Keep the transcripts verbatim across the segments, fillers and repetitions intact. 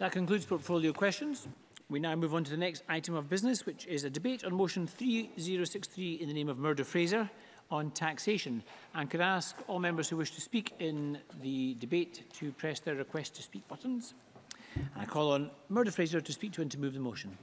That concludes portfolio questions. We now move on to the next item of business, which is a debate on motion three thousand sixty-three in the name of Murdo Fraser on taxation. And could I ask all members who wish to speak in the debate to press their request to speak buttons. And I call on Murdo Fraser to speak to and to move the motion.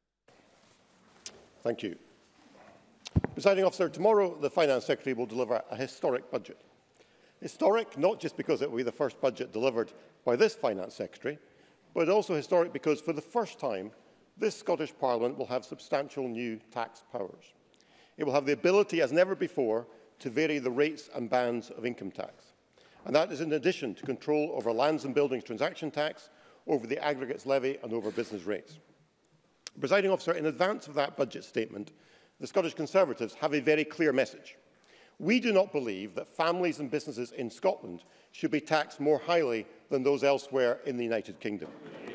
Thank you. Presiding Officer, tomorrow the Finance Secretary will deliver a historic budget. Historic not just because it will be the first budget delivered by this Finance Secretary, but also historic because for the first time this Scottish Parliament will have substantial new tax powers. It will have the ability, as never before, to vary the rates and bands of income tax. And that is in addition to control over lands and buildings transaction tax, over the aggregates levy and over business rates. Presiding Officer, in advance of that budget statement, the Scottish Conservatives have a very clear message. We do not believe that families and businesses in Scotland should be taxed more highly than those elsewhere in the United Kingdom.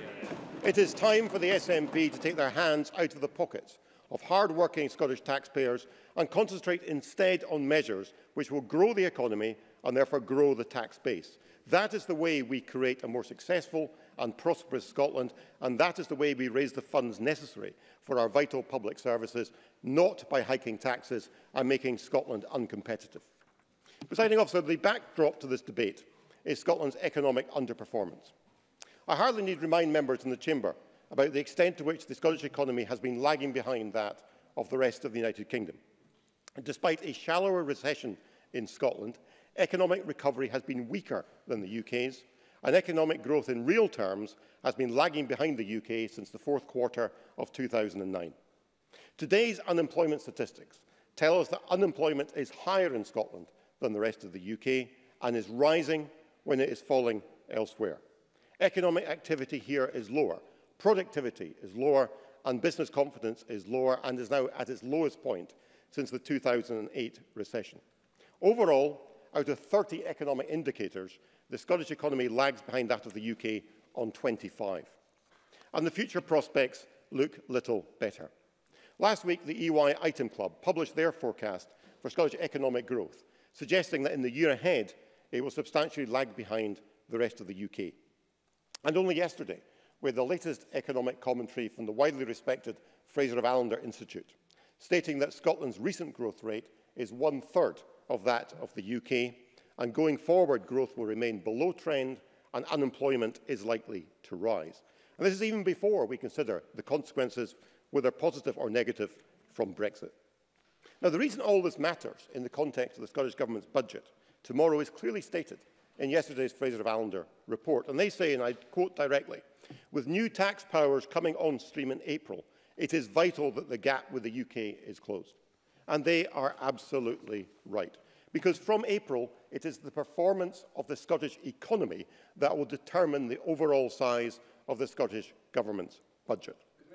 It is time for the S N P to take their hands out of the pockets of hard-working Scottish taxpayers and concentrate instead on measures which will grow the economy and therefore grow the tax base. That is the way we create a more successful and prosperous Scotland, and that is the way we raise the funds necessary for our vital public services, not by hiking taxes and making Scotland uncompetitive. Presiding Officer, the backdrop to this debate is Scotland's economic underperformance. I hardly need to remind members in the Chamber about the extent to which the Scottish economy has been lagging behind that of the rest of the United Kingdom. And despite a shallower recession in Scotland, economic recovery has been weaker than the U K's, and economic growth in real terms has been lagging behind the U K since the fourth quarter of two thousand nine. Today's unemployment statistics tell us that unemployment is higher in Scotland than the rest of the U K and is rising when it is falling elsewhere. Economic activity here is lower, productivity is lower, and business confidence is lower and is now at its lowest point since the two thousand eight recession. Overall, out of thirty economic indicators, the Scottish economy lags behind that of the U K on twenty-five. And the future prospects look little better. Last week, the E Y Item Club published their forecast for Scottish economic growth, suggesting that in the year ahead, it will substantially lag behind the rest of the U K. And only yesterday, with the latest economic commentary from the widely respected Fraser of Allender Institute, stating that Scotland's recent growth rate is one-third of that of the U K, and going forward growth will remain below trend and unemployment is likely to rise. And this is even before we consider the consequences, whether positive or negative, from Brexit. Now, the reason all this matters in the context of the Scottish Government's budget tomorrow is clearly stated in yesterday's Fraser of Allender report. And they say, and I quote directly, "With new tax powers coming on stream in April, it is vital that the gap with the U K is closed." And they are absolutely right. Because from April, it is the performance of the Scottish economy that will determine the overall size of the Scottish Government's budget.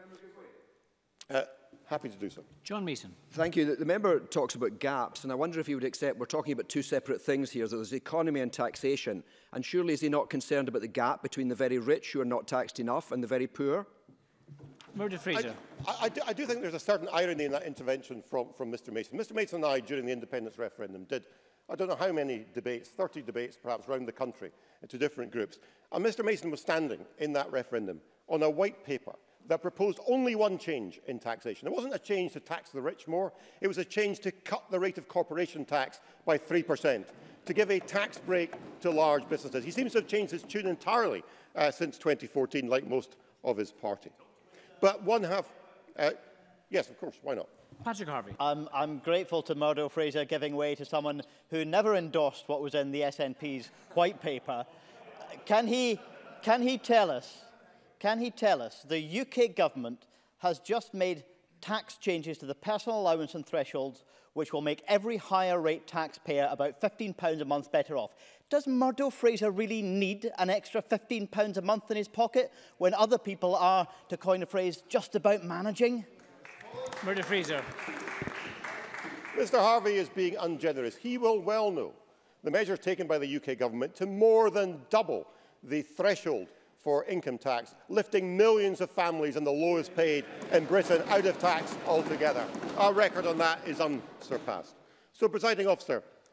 Uh, happy to do so. John Mason. Thank you. The, the member talks about gaps, and I wonder if he would accept we're talking about two separate things here. There's economy and taxation. And surely is he not concerned about the gap between the very rich who are not taxed enough and the very poor? Murdo Fraser. I, I, I, do, I do think there's a certain irony in that intervention from, from Mr Mason. Mr Mason and I, during the independence referendum, did I don't know how many debates, thirty debates perhaps, around the country into different groups. And Mr Mason was standing in that referendum on a white paper that proposed only one change in taxation. It wasn't a change to tax the rich more, it was a change to cut the rate of corporation tax by three percent, to give a tax break to large businesses. He seems to have changed his tune entirely uh, since twenty fourteen, like most of his party. But one have... Uh, yes, of course, why not? Patrick Harvey. I'm, I'm grateful to Murdo Fraser giving way to someone who never endorsed what was in the S N P's white paper. Can he, can he tell us, can he tell us the U K government has just made tax changes to the personal allowance and thresholds which will make every higher rate taxpayer about fifteen pounds a month better off. Does Murdo Fraser really need an extra fifteen pounds a month in his pocket when other people are, to coin a phrase, just about managing? Murdo Fraser. Mr Harvey is being ungenerous. He will well know the measures taken by the U K government to more than double the threshold for income tax, lifting millions of families and the lowest paid in Britain out of tax altogether. Our record on that is unsurpassed. So, Presiding Officer,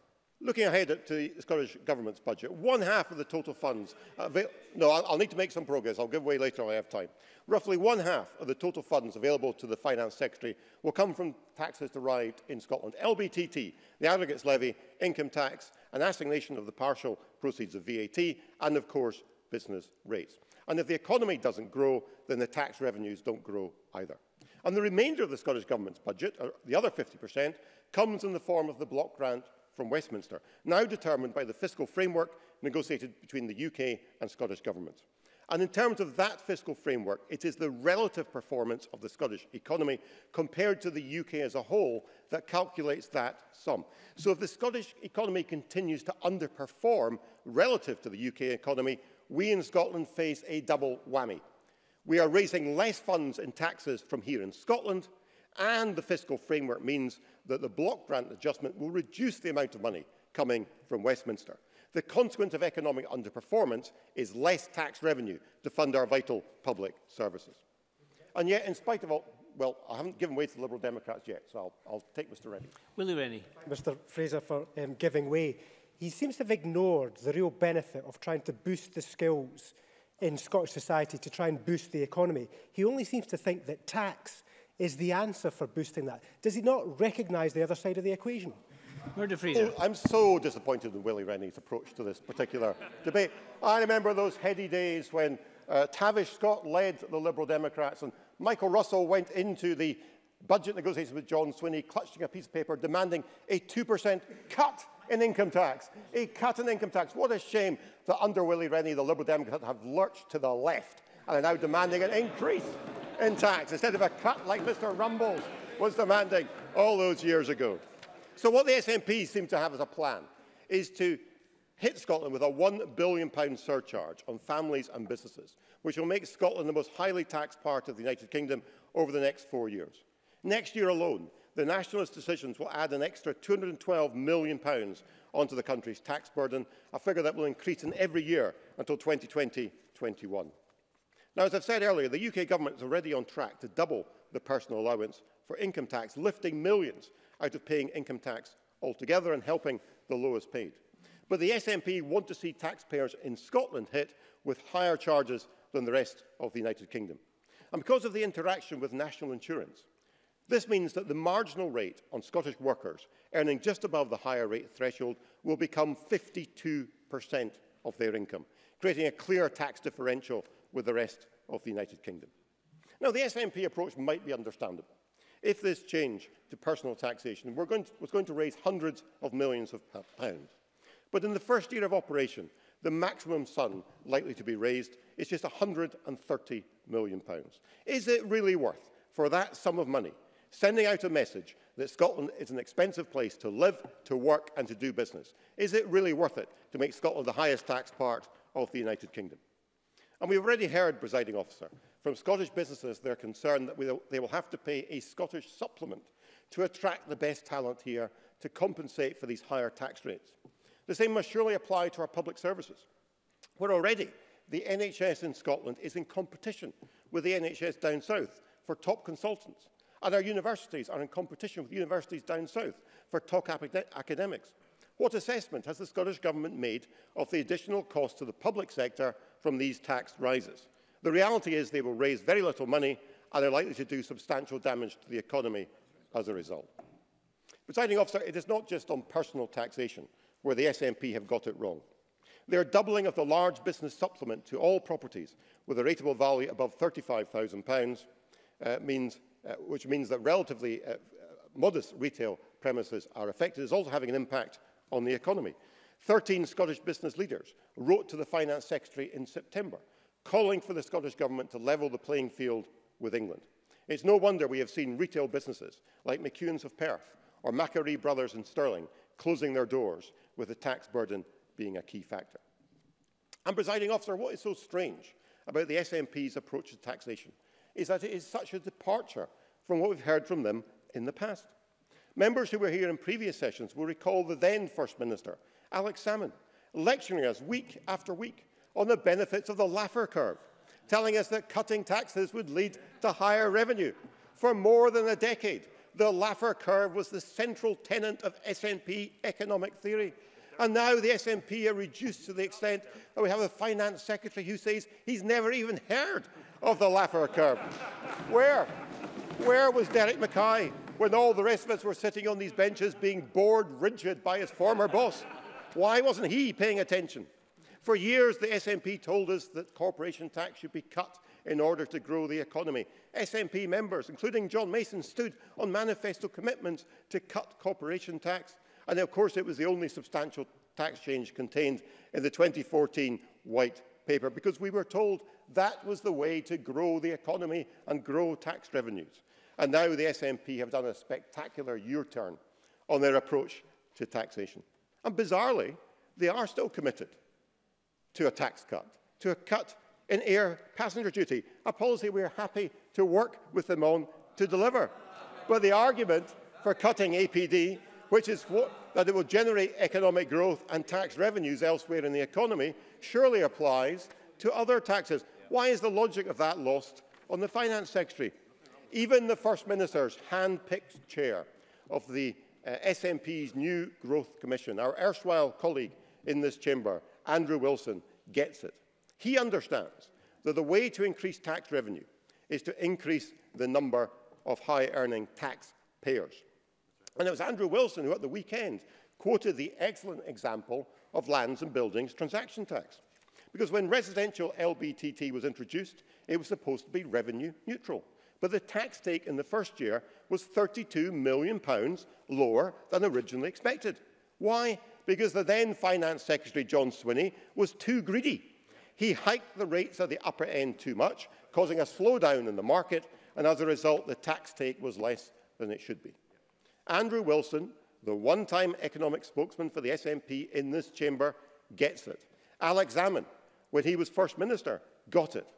Looking ahead at the Scottish Government's budget, one half of the total funds, uh, no, I'll, I'll need to make some progress, I'll give way later if I have time. Roughly one half of the total funds available to the Finance Secretary will come from taxes derived in Scotland. L B T T, the aggregates levy, income tax, an assignation of the partial proceeds of V A T, and of course, business rates. And if the economy doesn't grow, then the tax revenues don't grow either. And the remainder of the Scottish Government's budget, or the other fifty percent, comes in the form of the block grant from Westminster, now determined by the fiscal framework negotiated between the U K and Scottish governments. And in terms of that fiscal framework, it is the relative performance of the Scottish economy compared to the U K as a whole that calculates that sum. So if the Scottish economy continues to underperform relative to the U K economy, we in Scotland face a double whammy. We are raising less funds in taxes from here in Scotland, and the fiscal framework means that the block grant adjustment will reduce the amount of money coming from Westminster. The consequence of economic underperformance is less tax revenue to fund our vital public services. And yet, in spite of all, well, I haven't given way to the Liberal Democrats yet, so I'll, I'll take Mr Rennie. Willie Rennie. Mr Fraser for um, giving way. He seems to have ignored the real benefit of trying to boost the skills in Scottish society to try and boost the economy. He only seems to think that tax is the answer for boosting that. Does he not recognise the other side of the equation? Murdo Fraser. Oh, I'm so disappointed in Willie Rennie's approach to this particular debate. I remember those heady days when uh, Tavish Scott led the Liberal Democrats and Michael Russell went into the budget negotiations with John Swinney, clutching a piece of paper demanding a two percent cut in income tax. A cut in income tax. What a shame that under Willie Rennie, the Liberal Democrats have lurched to the left and are now demanding an increase in tax instead of a cut like Mr Rumbles was demanding all those years ago. So what the S N P seem to have as a plan is to hit Scotland with a one billion pound surcharge on families and businesses, which will make Scotland the most highly taxed part of the United Kingdom over the next four years. Next year alone, the Nationalist decisions will add an extra two hundred and twelve million pounds onto the country's tax burden, a figure that will increase in every year until twenty twenty to twenty-one. Now, as I've said earlier, the U K government is already on track to double the personal allowance for income tax, lifting millions out of paying income tax altogether and helping the lowest paid. But the S N P want to see taxpayers in Scotland hit with higher charges than the rest of the United Kingdom. And because of the interaction with national insurance, this means that the marginal rate on Scottish workers earning just above the higher rate threshold will become fifty-two percent of their income, creating a clear tax differential with the rest of the United Kingdom. Now, the S N P approach might be understandable. If this change to personal taxation were going to, was going to raise hundreds of millions of pounds. But in the first year of operation, the maximum sum likely to be raised is just one hundred and thirty million pounds. Is it really worth, for that sum of money, sending out a message that Scotland is an expensive place to live, to work and to do business? Is it really worth it to make Scotland the highest tax part of the United Kingdom? And we've already heard, presiding officer, from Scottish businesses their concern that we'll, they will have to pay a Scottish supplement to attract the best talent here to compensate for these higher tax rates. The same must surely apply to our public services, where already the N H S in Scotland is in competition with the N H S down south for top consultants, and our universities are in competition with universities down south for top academics. What assessment has the Scottish Government made of the additional cost to the public sector from these tax rises? The reality is they will raise very little money and are likely to do substantial damage to the economy as a result. Presiding officer, it is not just on personal taxation where the S N P have got it wrong. Their doubling of the large business supplement to all properties with a rateable value above thirty-five thousand pounds, uh, means, uh, which means that relatively uh, modest retail premises are affected, is also having an impact on the economy. thirteen Scottish business leaders wrote to the Finance Secretary in September, calling for the Scottish Government to level the playing field with England. It's no wonder we have seen retail businesses like McEwan's of Perth or Macquarie Brothers in Stirling closing their doors, with the tax burden being a key factor. And, presiding officer, what is so strange about the S N P's approach to taxation is that it is such a departure from what we've heard from them in the past. Members who were here in previous sessions will recall the then First Minister, Alex Salmond, lecturing us week after week on the benefits of the Laffer curve, telling us that cutting taxes would lead to higher revenue. For more than a decade, the Laffer curve was the central tenet of S N P economic theory. And now the S N P are reduced to the extent that we have a finance secretary who says he's never even heard of the Laffer curve. Where? Where was Derek Mackay when all the rest of us were sitting on these benches being bored rigid by his former boss? Why wasn't he paying attention? For years, the S N P told us that corporation tax should be cut in order to grow the economy. S N P members, including John Mason, stood on manifesto commitments to cut corporation tax. And of course, it was the only substantial tax change contained in the twenty fourteen White Paper, because we were told that was the way to grow the economy and grow tax revenues. And now the S N P have done a spectacular U-turn on their approach to taxation. And bizarrely, they are still committed to a tax cut, to a cut in air passenger duty, a policy we are happy to work with them on to deliver. But the argument for cutting A P D, which is what, that it will generate economic growth and tax revenues elsewhere in the economy, surely applies to other taxes. Why is the logic of that lost on the Finance Secretary? Even the First Minister's hand-picked chair of the uh, S N P's new Growth Commission, our erstwhile colleague in this chamber, Andrew Wilson, gets it. He understands that the way to increase tax revenue is to increase the number of high-earning taxpayers. And it was Andrew Wilson who, at the weekend, quoted the excellent example of lands and buildings transaction tax. Because when residential L B T T was introduced, it was supposed to be revenue neutral. But the tax take in the first year was thirty-two million pounds lower than originally expected. Why? Because the then Finance Secretary, John Swinney, was too greedy. He hiked the rates at the upper end too much, causing a slowdown in the market, and as a result, the tax take was less than it should be. Andrew Wilson, the one-time economic spokesman for the S N P in this chamber, gets it. Alex Salmond, when he was First Minister, got it.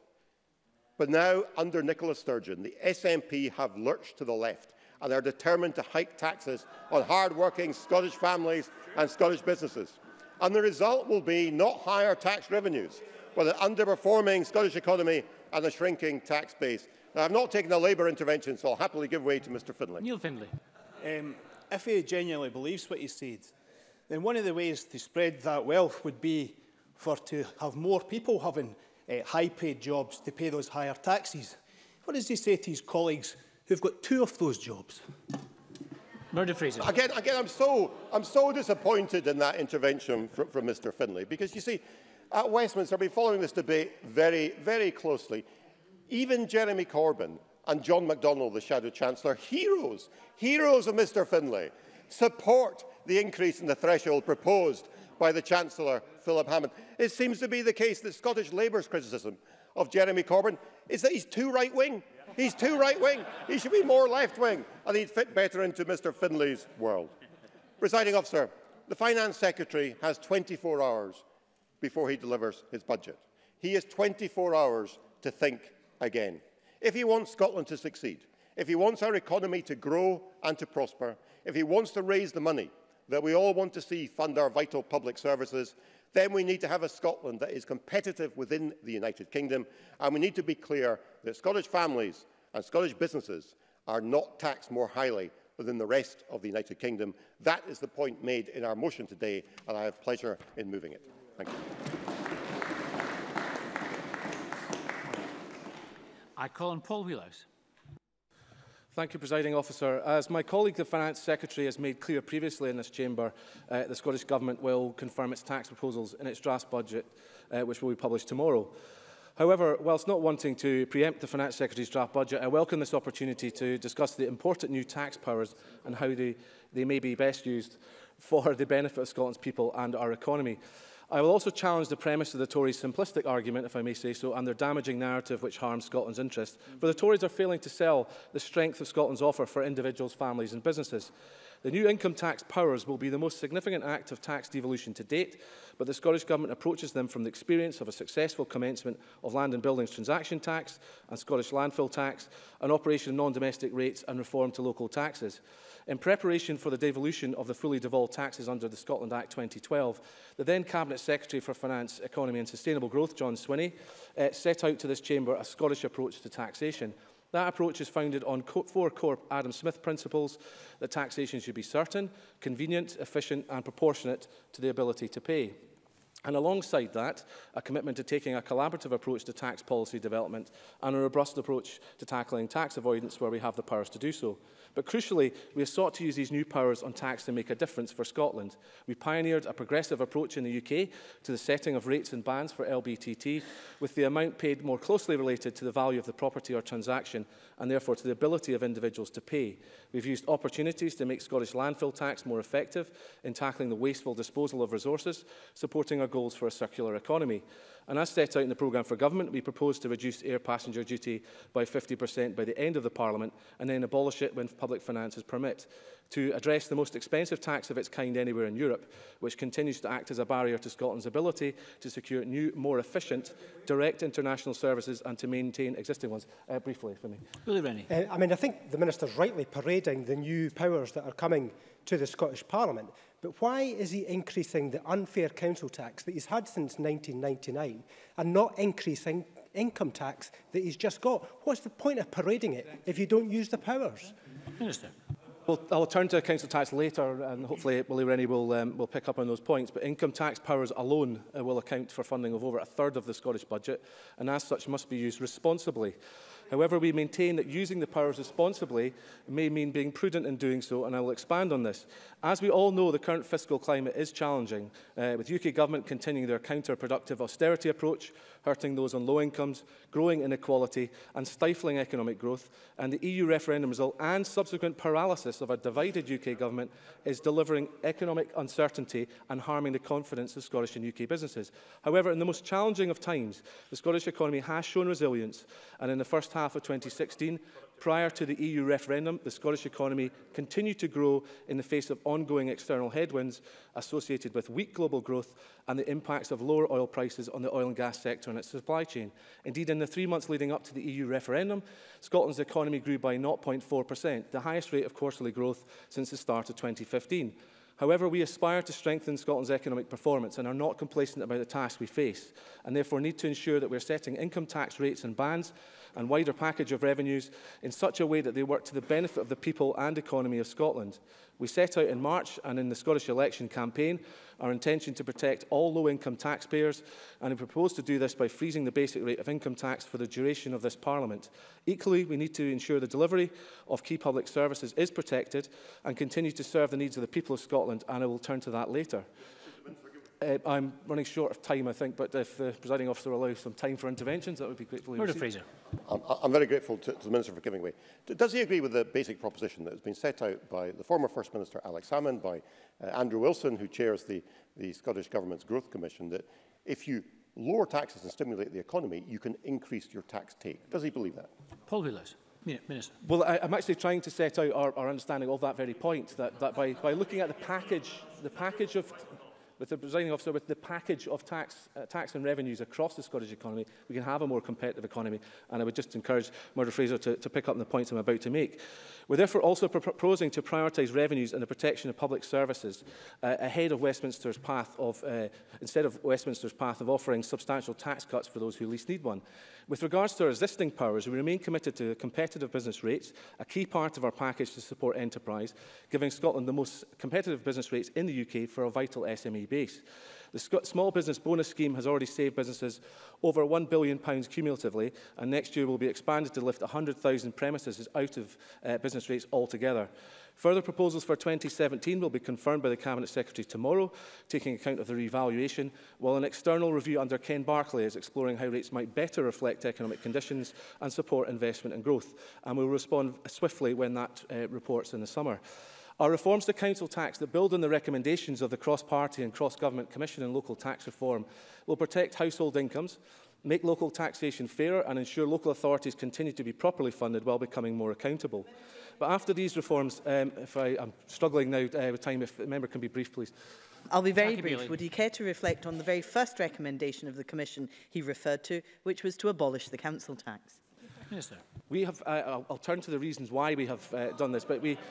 But now, under Nicola Sturgeon, the S N P have lurched to the left and are determined to hike taxes on hard-working Scottish families and Scottish businesses. And the result will be not higher tax revenues, but an underperforming Scottish economy and a shrinking tax base. Now, I've not taken a Labour intervention, so I'll happily give way to Mr Findlay. Neil Findlay. Um, if he genuinely believes what he said, then one of the ways to spread that wealth would be for to have more people having uh, high-paid jobs to pay those higher taxes. What does he say to his colleagues who've got two of those jobs? Murdo Fraser. Again, again I'm, so, I'm so disappointed in that intervention from, from Mr Findlay, because you see, at Westminster, I've been following this debate very, very closely. Even Jeremy Corbyn and John McDonnell, the Shadow Chancellor, heroes, heroes of Mr Findlay, support the increase in the threshold proposed by the Chancellor, Philip Hammond. It seems to be the case that Scottish Labour's criticism of Jeremy Corbyn is that he's too right-wing. He's too right-wing. He should be more left-wing, and he'd fit better into Mr Findlay's world. Presiding Officer, the Finance Secretary has twenty-four hours before he delivers his budget. He has twenty-four hours to think again. If he wants Scotland to succeed, if he wants our economy to grow and to prosper, if he wants to raise the money that we all want to see fund our vital public services, then we need to have a Scotland that is competitive within the United Kingdom, and we need to be clear that Scottish families and Scottish businesses are not taxed more highly than the rest of the United Kingdom. That is the point made in our motion today, and I have pleasure in moving it. Thank you. I call on Paul Wheelhouse. Thank you, Presiding Officer. As my colleague, the Finance Secretary, has made clear previously in this chamber, uh, the Scottish Government will confirm its tax proposals in its draft budget, uh, which will be published tomorrow. However, whilst not wanting to preempt the Finance Secretary's draft budget, I welcome this opportunity to discuss the important new tax powers and how they, they may be best used for the benefit of Scotland's people and our economy. I will also challenge the premise of the Tories' simplistic argument, if I may say so, and their damaging narrative which harms Scotland's interests. For the Tories are failing to sell the strength of Scotland's offer for individuals, families and businesses. The new income tax powers will be the most significant act of tax devolution to date, but the Scottish Government approaches them from the experience of a successful commencement of land and buildings transaction tax and Scottish landfill tax, an operation of non-domestic rates and reform to local taxes. In preparation for the devolution of the fully devolved taxes under the Scotland Act twenty twelve, the then Cabinet Secretary for Finance, Economy and Sustainable Growth, John Swinney, uh, set out to this chamber a Scottish approach to taxation. That approach is founded on co four core Adam Smith principles that taxation should be certain, convenient, efficient and proportionate to the ability to pay. And alongside that, a commitment to taking a collaborative approach to tax policy development and a robust approach to tackling tax avoidance where we have the powers to do so. But crucially, we have sought to use these new powers on tax to make a difference for Scotland. We pioneered a progressive approach in the U K to the setting of rates and bans for L B T T, with the amount paid more closely related to the value of the property or transaction, and therefore to the ability of individuals to pay. We've used opportunities to make Scottish landfill tax more effective in tackling the wasteful disposal of resources, supporting our goals for a circular economy. And as set out in the programme for government, we propose to reduce air passenger duty by fifty percent by the end of the Parliament and then abolish it when public finances permit, to address the most expensive tax of its kind anywhere in Europe, which continues to act as a barrier to Scotland's ability to secure new, more efficient, direct international services and to maintain existing ones. Uh, briefly, for me. Willie Rennie. Uh, I mean, I think the Minister's rightly parading the new powers that are coming to the Scottish Parliament. But why is he increasing the unfair council tax that he's had since nineteen ninety-nine and not increasing income tax that he's just got? What's the point of parading it if you don't use the powers? Minister. Well, I'll turn to council tax later, and hopefully Willie Rennie will, um, will pick up on those points. But income tax powers alone uh, will account for funding of over a third of the Scottish budget, and as such must be used responsibly. However, we maintain that using the powers responsibly may mean being prudent in doing so, and I will expand on this. As we all know, the current fiscal climate is challenging, uh, with U K government continuing their counterproductive austerity approach, hurting those on low incomes, growing inequality and stifling economic growth, and the E U referendum result and subsequent paralysis of a divided U K government is delivering economic uncertainty and harming the confidence of Scottish and U K businesses. However, in the most challenging of times, the Scottish economy has shown resilience, and in the first half of twenty sixteen, prior to the E U referendum, the Scottish economy continued to grow in the face of ongoing external headwinds associated with weak global growth and the impacts of lower oil prices on the oil and gas sector and its supply chain. Indeed, in the three months leading up to the E U referendum, Scotland's economy grew by zero point four percent, the highest rate of quarterly growth since the start of twenty fifteen. However, we aspire to strengthen Scotland's economic performance and are not complacent about the task we face, and therefore need to ensure that we are setting income tax rates and bands and wider package of revenues in such a way that they work to the benefit of the people and economy of Scotland. We set out in March and in the Scottish election campaign our intention to protect all low-income taxpayers, and we propose to do this by freezing the basic rate of income tax for the duration of this Parliament. Equally, we need to ensure the delivery of key public services is protected and continue to serve the needs of the people of Scotland, and I will turn to that later. Uh, I'm running short of time, I think, but if the presiding officer allows some time for interventions, that would be gratefully Murdo Fraser. I'm, I'm very grateful to, to the Minister for giving way. Does he agree with the basic proposition that has been set out by the former First Minister Alex Salmond, by uh, Andrew Wilson, who chairs the, the Scottish Government's Growth Commission, that if you lower taxes and stimulate the economy, you can increase your tax take? Does he believe that? Paul Wheelers. Minister. Well, I, I'm actually trying to set out our, our understanding of that very point, that, that by, by looking at the package, the package of... with the presiding officer, with the package of tax, uh, tax and revenues across the Scottish economy, we can have a more competitive economy. And I would just encourage Murdo Fraser to, to pick up on the points I'm about to make. We're therefore also pro proposing to prioritise revenues and the protection of public services uh, ahead of Westminster's path of, uh, instead of Westminster's path of offering substantial tax cuts for those who least need one. With regards to our existing powers, we remain committed to competitive business rates, a key part of our package to support enterprise, giving Scotland the most competitive business rates in the U K for a vital S M E base. The Sc Small Business Bonus Scheme has already saved businesses over one billion pounds cumulatively, and next year will be expanded to lift one hundred thousand premises out of uh, business rates altogether. Further proposals for twenty seventeen will be confirmed by the Cabinet Secretary tomorrow, taking account of the revaluation, while an external review under Ken Barclay is exploring how rates might better reflect economic conditions and support investment and growth, and will respond swiftly when that uh, report's in the summer. Our reforms to council tax that build on the recommendations of the Cross-Party and Cross-Government Commission on Local Tax Reform will protect household incomes, make local taxation fairer and ensure local authorities continue to be properly funded while becoming more accountable. But after these reforms, um, if I, I'm struggling now uh, with time, if the member can be brief, please. I'll be very Jackie brief. Bailey. Would he care to reflect on the very first recommendation of the Commission he referred to, which was to abolish the council tax? Minister. We have, uh, I'll, I'll turn to the reasons why we have uh, done this, but we...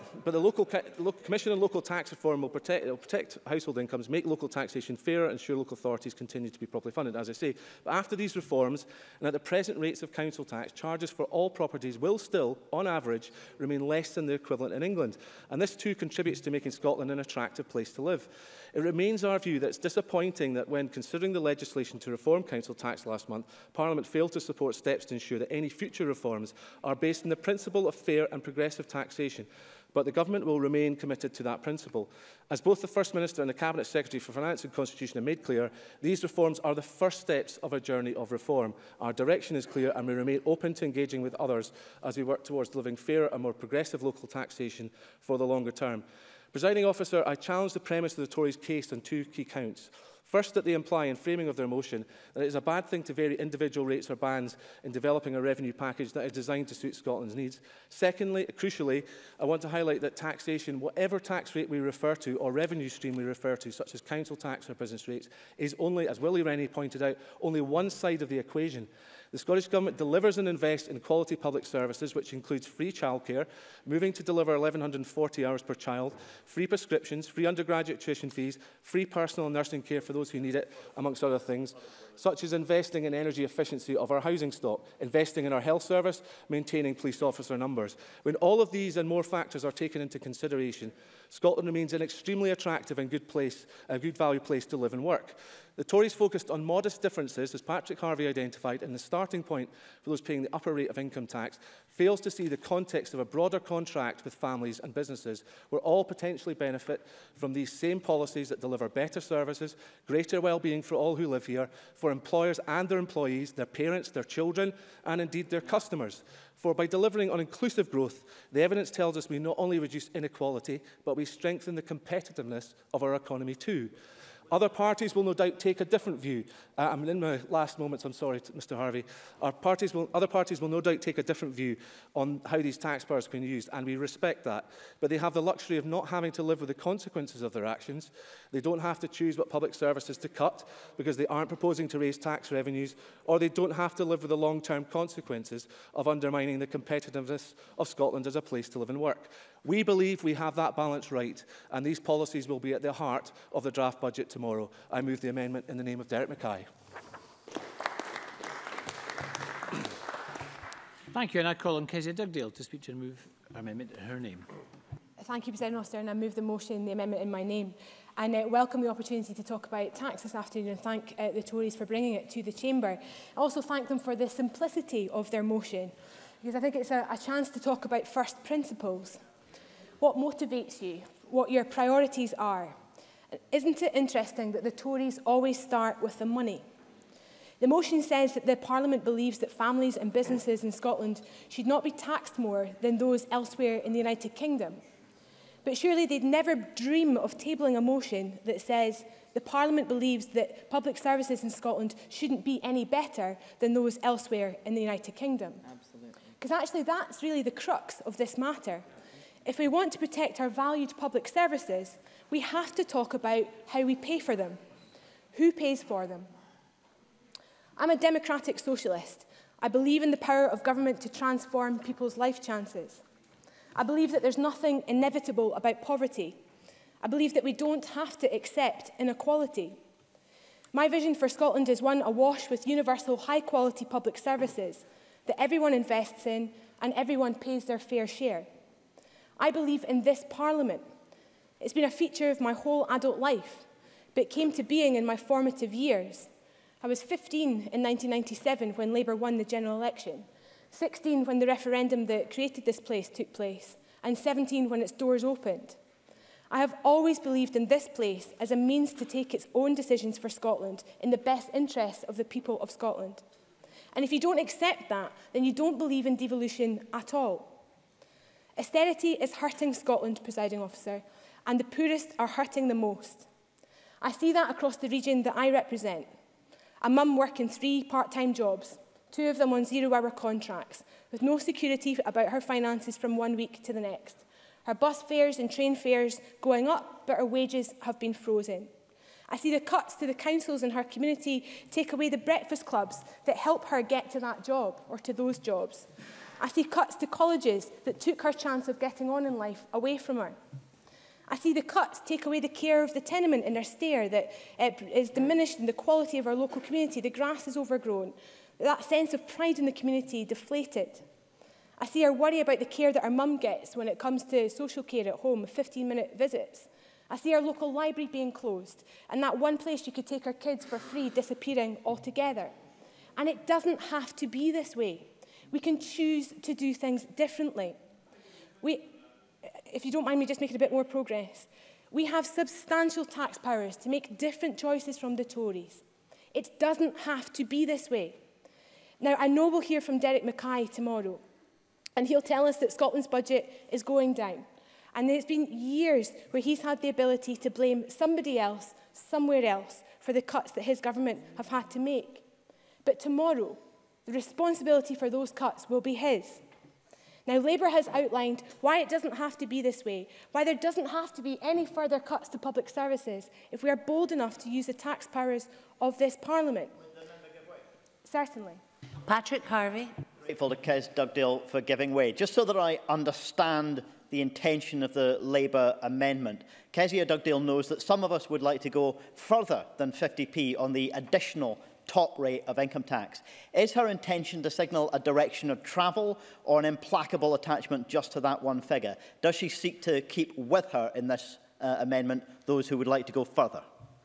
but the local, local Commission on Local Tax Reform will protect, will protect household incomes, make local taxation fairer and ensure local authorities continue to be properly funded, as I say. But after these reforms, and at the present rates of council tax, charges for all properties will still, on average, remain less than the equivalent in England. And this too contributes to making Scotland an attractive place to live. It remains our view that it's disappointing that when considering the legislation to reform council tax last month, Parliament failed to support steps to ensure that any future reforms are based on the principle of fair and progressive taxation. But the Government will remain committed to that principle. As both the First Minister and the Cabinet Secretary for Finance and Constitution have made clear, these reforms are the first steps of a journey of reform. Our direction is clear and we remain open to engaging with others as we work towards delivering fairer and more progressive local taxation for the longer term. Presiding Officer, I challenge the premise of the Tories' case on two key counts. First, that they imply in framing of their motion that it is a bad thing to vary individual rates or bans in developing a revenue package that is designed to suit Scotland's needs. Secondly, crucially, I want to highlight that taxation, whatever tax rate we refer to or revenue stream we refer to, such as council tax or business rates, is only, as Willie Rennie pointed out, only one side of the equation. The Scottish Government delivers and invests in quality public services, which includes free childcare, moving to deliver one thousand one hundred and forty hours per child, free prescriptions, free undergraduate tuition fees, free personal nursing care for those who need it, amongst other things, such as investing in energy efficiency of our housing stock, investing in our health service, maintaining police officer numbers. When all of these and more factors are taken into consideration, Scotland remains an extremely attractive and good place, a good value place to live and work. The Tories focused on modest differences, as Patrick Harvey identified, in the starting point for those paying the upper rate of income tax, fails to see the context of a broader contract with families and businesses, where all potentially benefit from these same policies that deliver better services, greater well-being for all who live here, for employers and their employees, their parents, their children, and indeed their customers. For by delivering on inclusive growth, the evidence tells us we not only reduce inequality, but we strengthen the competitiveness of our economy too. Other parties will no doubt take a different view. Uh, I'm in my last moments, I'm sorry, Mr Harvey. Our parties will, other parties will no doubt take a different view on how these tax powers have been used, and we respect that. But they have the luxury of not having to live with the consequences of their actions. They don't have to choose what public services to cut because they aren't proposing to raise tax revenues, or they don't have to live with the long-term consequences of undermining the competitiveness of Scotland as a place to live and work. We believe we have that balance right, and these policies will be at the heart of the draft budget tomorrow. I move the amendment in the name of Derek Mackay. Thank you, and I call on Kezia Dugdale to speak to and move our amendment in her name. Thank you, President Officer, and I move the motion, the amendment in my name, and uh, welcome the opportunity to talk about tax this afternoon and thank uh, the Tories for bringing it to the Chamber. I also thank them for the simplicity of their motion, because I think it's a, a chance to talk about first principles. What motivates you, what your priorities are. Isn't it interesting that the Tories always start with the money? The motion says that the Parliament believes that families and businesses in Scotland should not be taxed more than those elsewhere in the United Kingdom. But surely they'd never dream of tabling a motion that says the Parliament believes that public services in Scotland shouldn't be any better than those elsewhere in the United Kingdom. Absolutely. Because actually that's really the crux of this matter. If we want to protect our valued public services, we have to talk about how we pay for them. Who pays for them? I'm a democratic socialist. I believe in the power of government to transform people's life chances. I believe that there's nothing inevitable about poverty. I believe that we don't have to accept inequality. My vision for Scotland is one awash with universal high-quality public services that everyone invests in and everyone pays their fair share. I believe in this Parliament. It's been a feature of my whole adult life, but came to being in my formative years. I was fifteen in nineteen ninety-seven when Labour won the general election, sixteen when the referendum that created this place took place, and seventeen when its doors opened. I have always believed in this place as a means to take its own decisions for Scotland in the best interests of the people of Scotland. And if you don't accept that, then you don't believe in devolution at all. Austerity is hurting Scotland, Presiding Officer, and the poorest are hurting the most. I see that across the region that I represent. A mum working three part-time jobs, two of them on zero-hour contracts, with no security about her finances from one week to the next. Her bus fares and train fares going up, but her wages have been frozen. I see the cuts to the councils in her community take away the breakfast clubs that help her get to that job or to those jobs. I see cuts to colleges that took her chance of getting on in life away from her. I see the cuts take away the care of the tenement in our stair that uh, is diminished in the quality of our local community. The grass is overgrown. That sense of pride in the community deflated. I see our worry about the care that our mum gets when it comes to social care at home, fifteen minute visits. I see our local library being closed and that one place you could take our kids for free disappearing altogether. And it doesn't have to be this way. We can choose to do things differently. We, if you don't mind me just making a bit more progress, we have substantial tax powers to make different choices from the Tories. It doesn't have to be this way. Now, I know we'll hear from Derek Mackay tomorrow, and he'll tell us that Scotland's budget is going down. And it's been years where he's had the ability to blame somebody else, somewhere else, for the cuts that his government have had to make. But tomorrow, the responsibility for those cuts will be his. Now, Labour has outlined why it doesn't have to be this way, why there doesn't have to be any further cuts to public services if we are bold enough to use the tax powers of this Parliament. Certainly. Patrick Harvey. Grateful to Kes Dugdale for giving way. Just so that I understand the intention of the Labour amendment, Kezia Dugdale knows that some of us would like to go further than fifty p on the additional top rate of income tax. Is her intention to signal a direction of travel or an implacable attachment just to that one figure? Does she seek to keep with her in this uh, amendment those who would like to go further?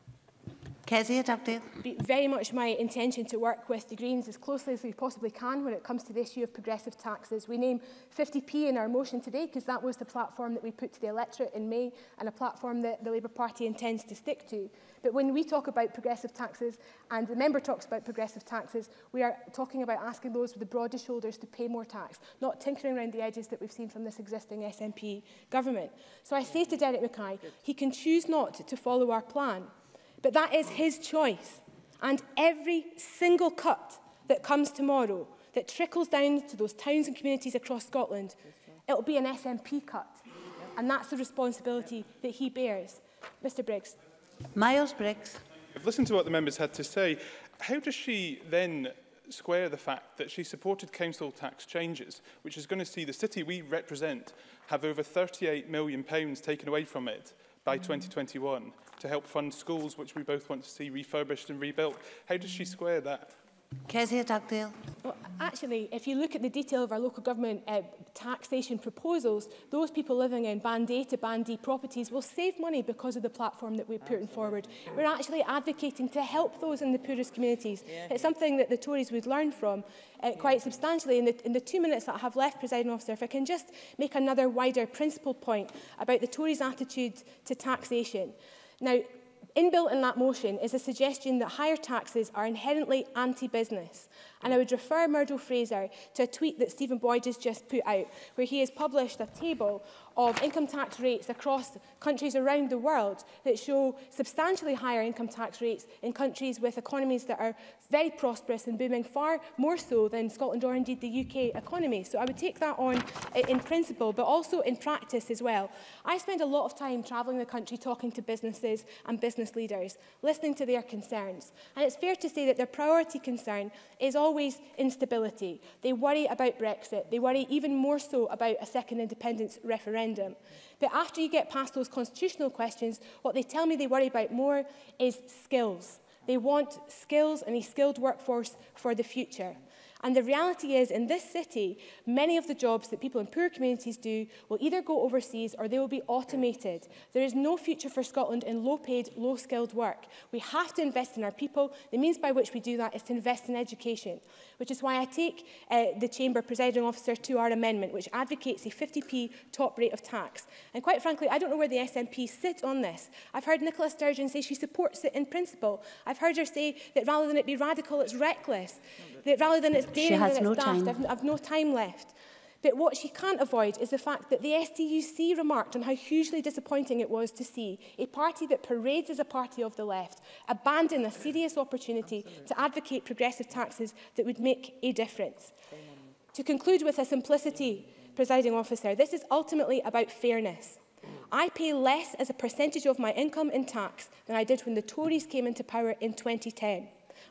Kezia Dugdale. Be very much my intention to work with the Greens as closely as we possibly can when it comes to the issue of progressive taxes. We name fifty p in our motion today because that was the platform that we put to the electorate in May and a platform that the Labour Party intends to stick to. But when we talk about progressive taxes and the member talks about progressive taxes, we are talking about asking those with the broadest shoulders to pay more tax, not tinkering around the edges that we've seen from this existing S N P government. So I say to Derek Mackay, he can choose not to follow our plan. But that is his choice. And every single cut that comes tomorrow, that trickles down to those towns and communities across Scotland, it'll be an S N P cut. And that's the responsibility that he bears. Mr Briggs. Miles Briggs. I've listened to what the members had to say. How does she then square the fact that she supported council tax changes, which is going to see the city we represent have over thirty-eight million pounds taken away from it by twenty twenty-one to help fund schools, which we both want to see refurbished and rebuilt? How does she square that? Kezia Dugdale. Well, actually, if you look at the detail of our local government uh, taxation proposals, those people living in Band A to Band D properties will save money because of the platform that we're putting forward. We're actually advocating to help those in the poorest communities. Yeah. It's something that the Tories would learn from uh, quite substantially. In the, in the two minutes that I have left, Presiding Officer, if I can just make another wider principle point about the Tories' attitude to taxation. Now, inbuilt in that motion is a suggestion that higher taxes are inherently anti-business. And I would refer Murdo Fraser to a tweet that Stephen Boyd has just put out, where he has published a table of income tax rates across countries around the world that show substantially higher income tax rates in countries with economies that are very prosperous and booming, far more so than Scotland or indeed the U K economy. So I would take that on in principle, but also in practice as well. I spend a lot of time travelling the country talking to businesses and business leaders, listening to their concerns. And it's fair to say that their priority concern is always instability. They worry about Brexit. They worry even more so about a second independence referendum. But after you get past those constitutional questions, what they tell me they worry about more is skills. They want skills and a skilled workforce for the future. And the reality is, in this city, many of the jobs that people in poor communities do will either go overseas or they will be automated. There is no future for Scotland in low-paid, low-skilled work. We have to invest in our people. The means by which we do that is to invest in education, which is why I take uh, the Chamber Presiding Officer to our amendment, which advocates a fifty p top rate of tax. And quite frankly, I don't know where the S N P sit on this. I've heard Nicola Sturgeon say she supports it in principle. I've heard her say that rather than it be radical, it's reckless. That rather than it's daring, then it's no daft. I've, I've no time left. But what she can't avoid is the fact that the S D U C remarked on how hugely disappointing it was to see a party that parades as a party of the left abandon a serious opportunity to advocate progressive taxes that would make a difference. To conclude with a simplicity, Presiding Officer, this is ultimately about fairness. I pay less as a percentage of my income in tax than I did when the Tories came into power in twenty ten.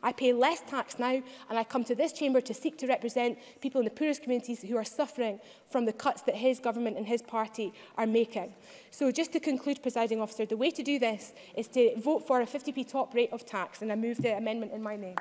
I pay less tax now, and I come to this chamber to seek to represent people in the poorest communities who are suffering from the cuts that his government and his party are making. So just to conclude, Presiding Officer, the way to do this is to vote for a fifty p top rate of tax, and I move the amendment in my name.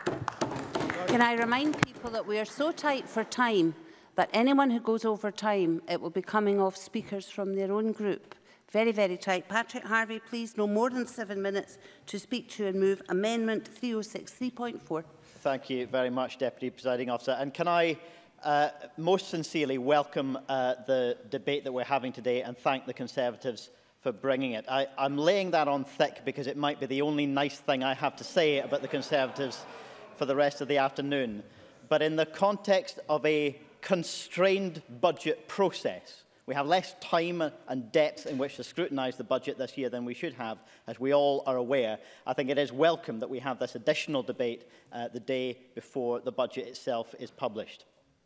Can I remind people that we are so tight for time that anyone who goes over time, it will be coming off speakers from their own group. Very, very tight. Patrick Harvey, please, no more than seven minutes to speak to and move Amendment three oh six three point four. Thank you very much, Deputy Presiding Officer. And can I uh, most sincerely welcome uh, the debate that we're having today and thank the Conservatives for bringing it. I, I'm laying that on thick because it might be the only nice thing I have to say about the Conservatives for the rest of the afternoon. But in the context of a constrained budget process, we have less time and depth in which to scrutinise the budget this year than we should have, as we all are aware. I think it is welcome that we have this additional debate uh, the day before the budget itself is published.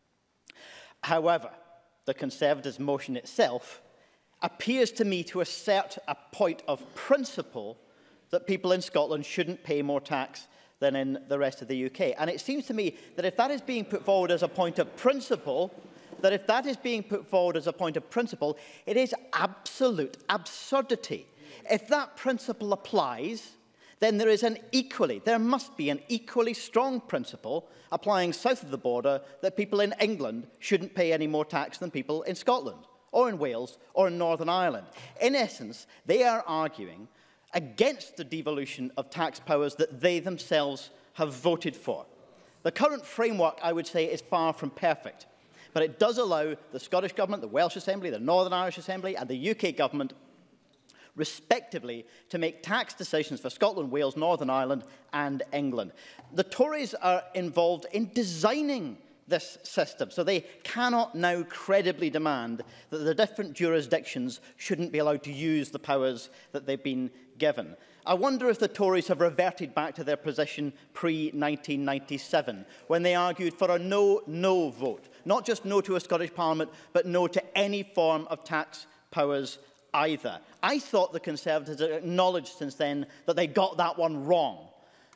However, the Conservatives' motion itself appears to me to assert a point of principle that people in Scotland shouldn't pay more tax than in the rest of the U K. And it seems to me that if that is being put forward as a point of principle, that if that is being put forward as a point of principle, it is absolute absurdity. If that principle applies, then there is an equally, there must be an equally strong principle applying south of the border that people in England shouldn't pay any more tax than people in Scotland, or in Wales, or in Northern Ireland. In essence, they are arguing against the devolution of tax powers that they themselves have voted for. The current framework, I would say, is far from perfect, but it does allow the Scottish Government, the Welsh Assembly, the Northern Irish Assembly and the U K Government, respectively, to make tax decisions for Scotland, Wales, Northern Ireland and England. The Tories are involved in designing this system, so they cannot now credibly demand that the different jurisdictions shouldn't be allowed to use the powers that they've been given. I wonder if the Tories have reverted back to their position pre nineteen ninety-seven, when they argued for a no-no vote. Not just no to a Scottish Parliament, but no to any form of tax powers either. I thought the Conservatives had acknowledged since then that they got that one wrong.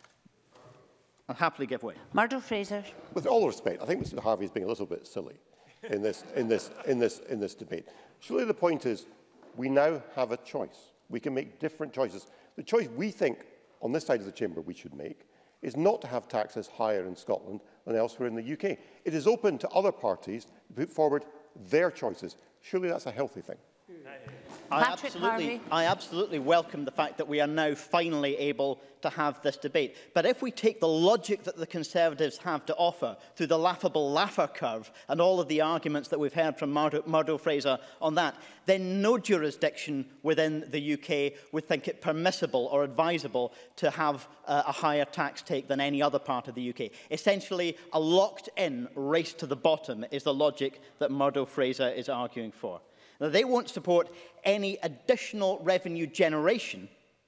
I'll happily give way. Murdo Fraser. With all respect, I think Mister Harvey is being a little bit silly in this, in this, in this, in this debate. Surely the point is we now have a choice. We can make different choices. The choice we think on this side of the chamber we should make is not to have taxes higher in Scotland than elsewhere in the U K. It is open to other parties to put forward their choices. Surely that's a healthy thing. I absolutely, I absolutely welcome the fact that we are now finally able to have this debate. But if we take the logic that the Conservatives have to offer through the laughable laugher curve and all of the arguments that we've heard from Murdo, Murdo Fraser on that, then no jurisdiction within the U K would think it permissible or advisable to have uh, a higher tax take than any other part of the U K. Essentially, a locked-in race to the bottom is the logic that Murdo Fraser is arguing for. Now, they won't support any additional revenue generation,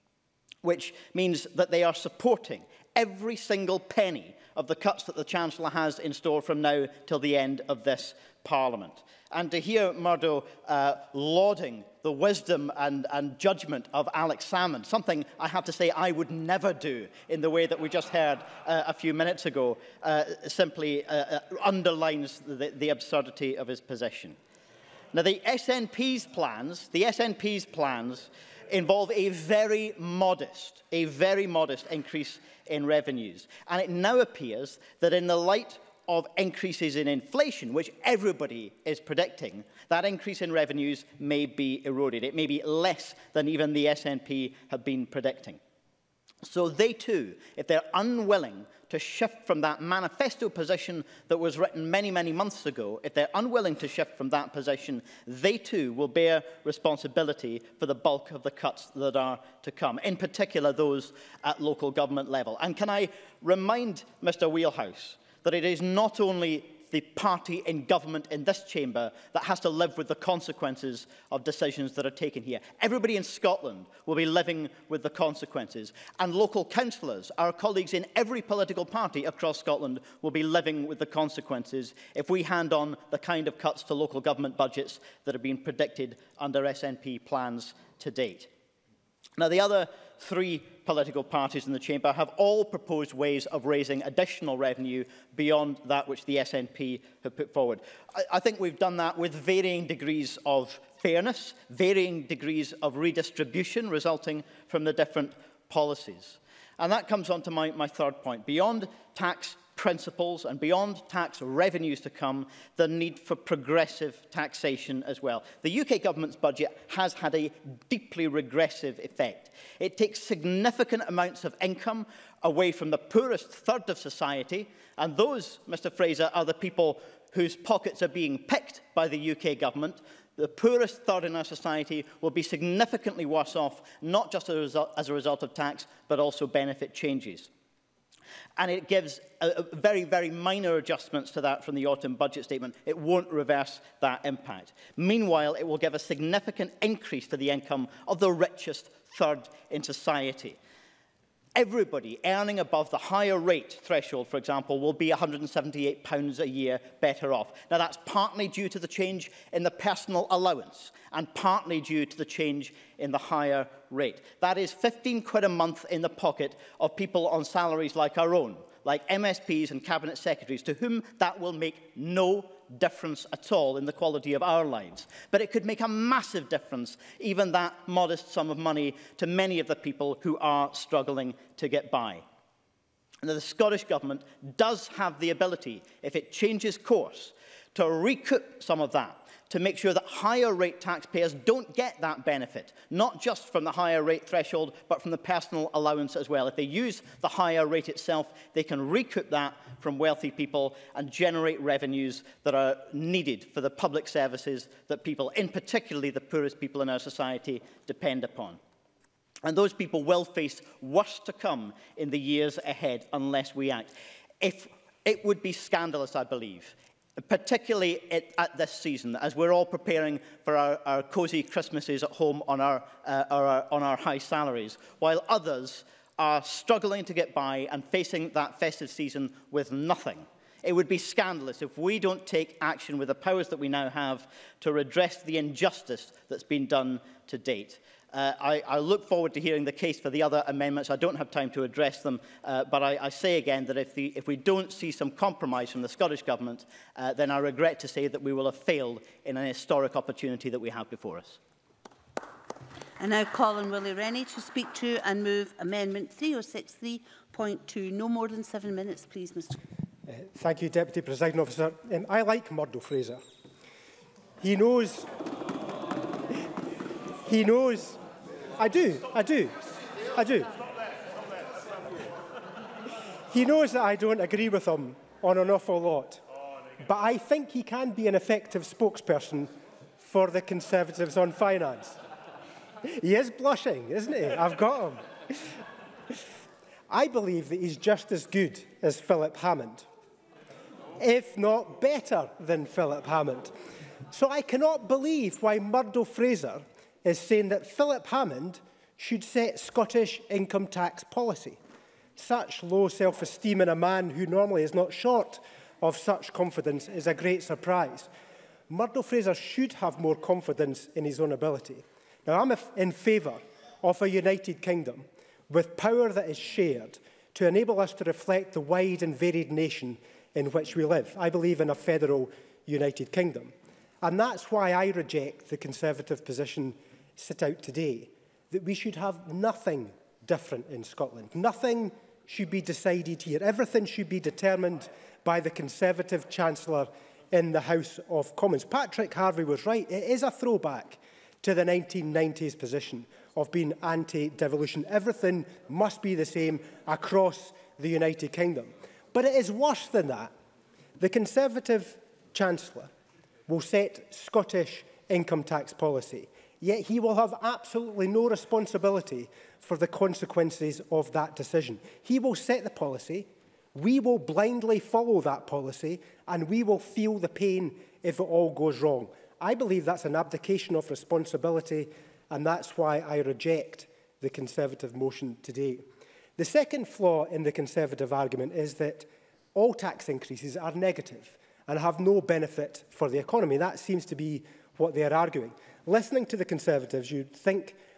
which means that they are supporting every single penny of the cuts that the Chancellor has in store from now till the end of this Parliament. And to hear Murdo uh, lauding the wisdom and, and judgment of Alex Salmond, something I have to say I would never do in the way that we just heard uh, a few minutes ago, uh, simply uh, uh, underlines the, the absurdity of his position. Now, the S N P's plans, the S N P's plans involve a very modest, a very modest increase in revenues. And it now appears that in the light of increases in inflation, which everybody is predicting, that increase in revenues may be eroded. It may be less than even the S N P have been predicting. So they too, if they're unwilling to shift from that manifesto position that was written many, many months ago, if they're unwilling to shift from that position, they too will bear responsibility for the bulk of the cuts that are to come, in particular those at local government level. And can I remind Mr Wheelhouse that it is not only the party in government in this chamber that has to live with the consequences of decisions that are taken here. Everybody in Scotland will be living with the consequences. And local councillors, our colleagues in every political party across Scotland, will be living with the consequences if we hand on the kind of cuts to local government budgets that have been predicted under S N P plans to date. Now, the other three political parties in the chamber have all proposed ways of raising additional revenue beyond that which the S N P have put forward. I, I think we've done that with varying degrees of fairness, varying degrees of redistribution resulting from the different policies. And that comes on to my, my third point. Beyond tax principles and beyond tax revenues to come, the need for progressive taxation as well. The U K government's budget has had a deeply regressive effect. It takes significant amounts of income away from the poorest third of society, and those, Mr Fraser, are the people whose pockets are being picked by the U K government. The poorest third in our society will be significantly worse off, not just as a result, as a result of tax, but also benefit changes. And it gives a, a very, very minor adjustments to that from the autumn budget statement. It won't reverse that impact. Meanwhile, it will give a significant increase to the income of the richest third in society. Everybody earning above the higher rate threshold, for example, will be one hundred and seventy-eight pounds a year better off. Now, that's partly due to the change in the personal allowance and partly due to the change in the higher rate. That is fifteen quid a month in the pocket of people on salaries like our own, like M S Ps and Cabinet Secretaries, to whom that will make no difference at all in the quality of our lives. But it could make a massive difference, even that modest sum of money, to many of the people who are struggling to get by. Now, the Scottish Government does have the ability, if it changes course, to recoup some of that, to make sure that higher rate taxpayers don't get that benefit, not just from the higher rate threshold, but from the personal allowance as well. If they use the higher rate itself, they can recoup that from wealthy people and generate revenues that are needed for the public services that people, in particularly the poorest people in our society, depend upon. And those people will face worse to come in the years ahead unless we act. If it would be scandalous, I believe, particularly at, at this season, as we're all preparing for our, our cosy Christmases at home on our, uh, our, on our high salaries, while others are struggling to get by and facing that festive season with nothing. It would be scandalous if we don't take action with the powers that we now have to redress the injustice that's been done to date. Uh, I, I look forward to hearing the case for the other amendments. I don't have time to address them, uh, but I, I say again that if, the, if we don't see some compromise from the Scottish Government, uh, then I regret to say that we will have failed in an historic opportunity that we have before us. I now call on Willie Rennie to speak to and move Amendment three oh six three point two. No more than seven minutes, please, Mr Uh, thank you, Deputy Presiding Officer. Um, I like Murdo Fraser. He knows... he knows... I do, I do, I do. He knows that I don't agree with him on an awful lot, but I think he can be an effective spokesperson for the Conservatives on finance. He is blushing, isn't he? I've got him. I believe that he's just as good as Philip Hammond, if not better than Philip Hammond. So I cannot believe why Murdo Fraser is saying that Philip Hammond should set Scottish income tax policy. Such low self-esteem in a man who normally is not short of such confidence is a great surprise. Murdo Fraser should have more confidence in his own ability. Now, I'm in favour of a united kingdom with power that is shared to enable us to reflect the wide and varied nation in which we live. I believe in a federal united kingdom. And that's why I reject the Conservative position set out today, that we should have nothing different in Scotland. Nothing should be decided here. Everything should be determined by the Conservative Chancellor in the House of Commons. Patrick Harvey was right. It is a throwback to the nineteen nineties position of being anti-devolution. Everything must be the same across the United Kingdom. But it is worse than that. The Conservative Chancellor will set Scottish income tax policy, yet he will have absolutely no responsibility for the consequences of that decision. He will set the policy, we will blindly follow that policy, and we will feel the pain if it all goes wrong. I believe that's an abdication of responsibility, and that's why I reject the Conservative motion today. The second flaw in the Conservative argument is that all tax increases are negative and have no benefit for the economy. That seems to be what they are arguing. Listening to the Conservatives, you'd think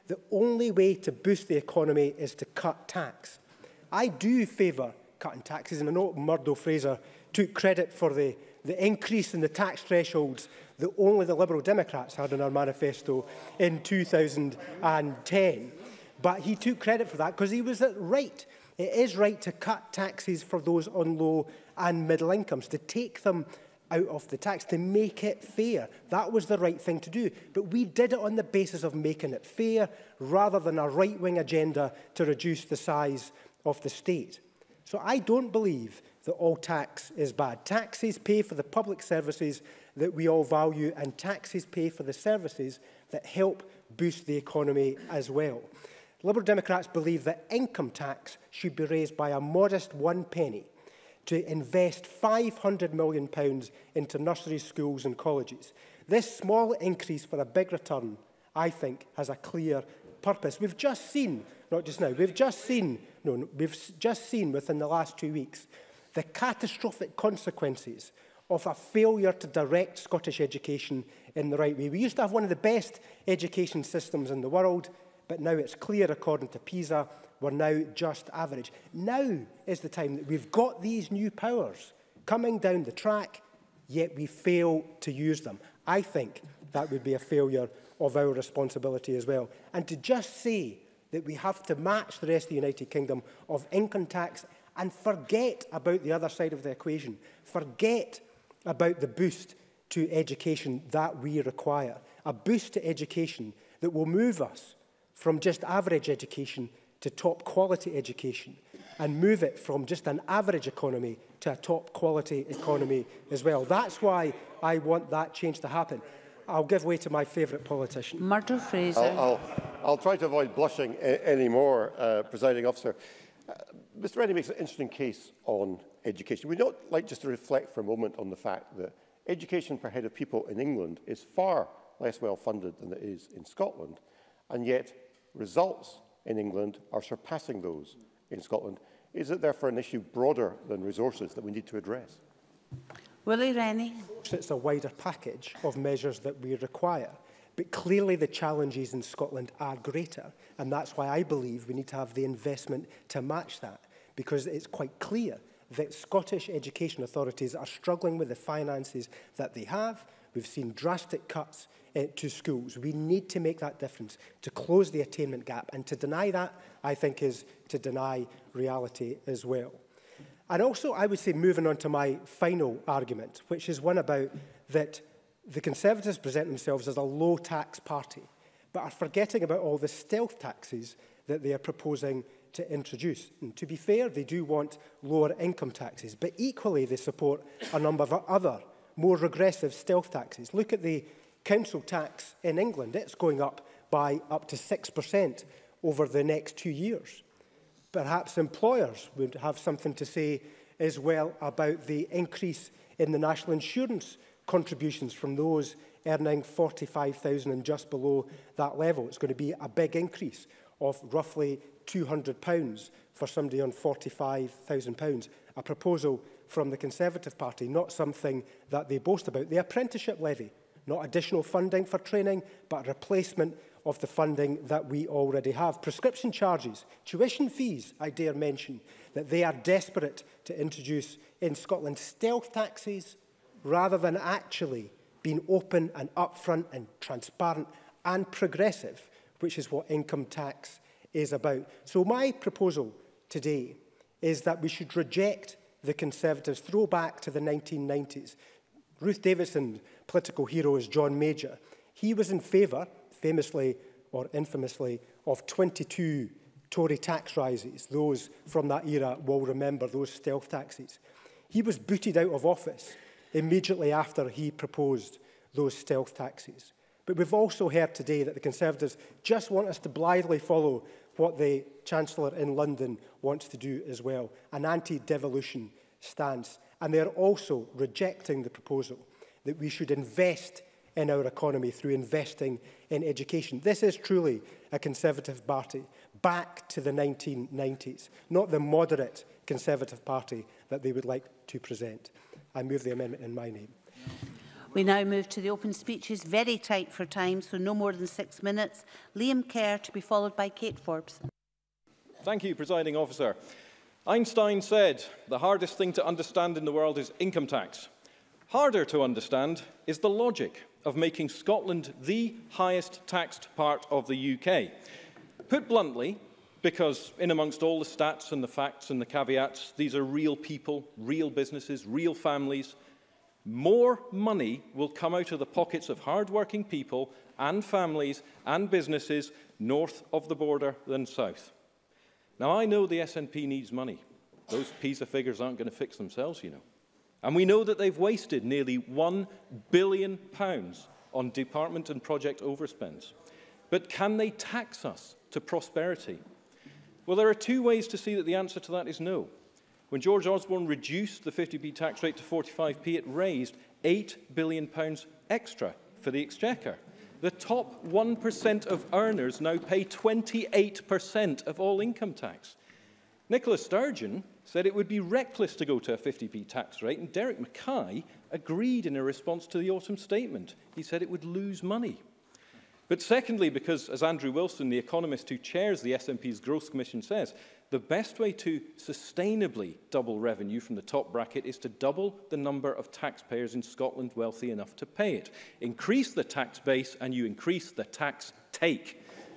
the only way to boost the economy is to cut tax. I do favour cutting taxes, and I know Murdo Fraser took credit for the, the increase in the tax thresholds that only the Liberal Democrats had in our manifesto in two thousand ten. But he took credit for that because he was right. It is right to cut taxes for those on low and middle incomes, to take them out of the tax, to make it fair. That was the right thing to do. But we did it on the basis of making it fair, rather than a right-wing agenda to reduce the size of the state. So I don't believe that all tax is bad. Taxes pay for the public services that we all value, and taxes pay for the services that help boost the economy as well. Liberal Democrats believe that income tax should be raised by a modest one penny to invest five hundred million pounds into nurseries, schools and colleges. This small increase for a big return, I think, has a clear purpose. We've just seen, not just now, we've just seen, no, no we've just seen within the last two weeks, the catastrophic consequences of a failure to direct Scottish education in the right way. We used to have one of the best education systems in the world, but now it's clear, according to PISA, we're now just average. Now is the time that we've got these new powers coming down the track, yet we fail to use them. I think that would be a failure of our responsibility as well. And to just say that we have to match the rest of the United Kingdom of income tax and forget about the other side of the equation, forget about the boost to education that we require, a boost to education that will move us from just average education to top quality education, and move it from just an average economy to a top quality economy as well. That's why I want that change to happen. I'll give way to my favourite politician. Murdo Fraser. I'll, I'll, I'll try to avoid blushing anymore, uh, presiding officer. Uh, Mr Rennie makes an interesting case on education. We'd not like just to reflect for a moment on the fact that education per head of people in England is far less well funded than it is in Scotland, and yet results in England are surpassing those in Scotland. Is it therefore an issue broader than resources that we need to address? Willie Rennie. It's a wider package of measures that we require, but clearly the challenges in Scotland are greater, and that's why I believe we need to have the investment to match that, because it's quite clear that Scottish education authorities are struggling with the finances that they have. We've seen drastic cuts uh, to schools. We need to make that difference to close the attainment gap, and to deny that, I think, is to deny reality as well. And also, I would say, moving on to my final argument, which is one about that the Conservatives present themselves as a low-tax party, but are forgetting about all the stealth taxes that they are proposing to introduce. And to be fair, they do want lower income taxes, but equally they support a number of other more regressive stealth taxes. Look at the council tax in England. It's going up by up to six percent over the next two years. Perhaps employers would have something to say as well about the increase in the national insurance contributions from those earning forty-five thousand and just below that level. It's going to be a big increase of roughly two hundred pounds for somebody on forty-five thousand pounds. A proposal from the Conservative Party, not something that they boast about. The apprenticeship levy, not additional funding for training, but a replacement of the funding that we already have. Prescription charges, tuition fees, I dare mention, that they are desperate to introduce in Scotland. Stealth taxes, rather than actually being open and upfront and transparent and progressive, which is what income tax is about. So my proposal today is that we should reject the Conservatives' throwback to the nineteen nineties. Ruth Davidson, political hero, is John Major. He was in favour, famously or infamously, of twenty-two Tory tax rises. Those from that era will remember those stealth taxes. He was booted out of office immediately after he proposed those stealth taxes. But we've also heard today that the Conservatives just want us to blithely follow what the Chancellor in London wants to do as well, an anti-devolution stance. And they're also rejecting the proposal that we should invest in our economy through investing in education. This is truly a Conservative party back to the nineteen nineties, not the moderate Conservative party that they would like to present. I move the amendment in my name. We now move to the open speeches, very tight for time, so no more than six minutes. Liam Kerr to be followed by Kate Forbes. Thank you, Presiding Officer. Einstein said, the hardest thing to understand in the world is income tax. Harder to understand is the logic of making Scotland the highest taxed part of the U K. Put bluntly, because in amongst all the stats and the facts and the caveats, these are real people, real businesses, real families. More money will come out of the pockets of hard-working people and families and businesses north of the border than south. Now, I know the S N P needs money. Those PISA figures aren't going to fix themselves, you know. And we know that they've wasted nearly one billion pounds on department and project overspends. But can they tax us to prosperity? Well, there are two ways to see that the answer to that is no. When George Osborne reduced the fifty p tax rate to forty-five p, it raised eight billion pounds extra for the Exchequer. The top one percent of earners now pay twenty-eight percent of all income tax. Nicola Sturgeon said it would be reckless to go to a fifty p tax rate, and Derek Mackay agreed in a response to the autumn statement. He said it would lose money. But secondly, because, as Andrew Wilson, the economist who chairs the S N P's Growth Commission, says, the best way to sustainably double revenue from the top bracket is to double the number of taxpayers in Scotland wealthy enough to pay it. Increase the tax base and you increase the tax take.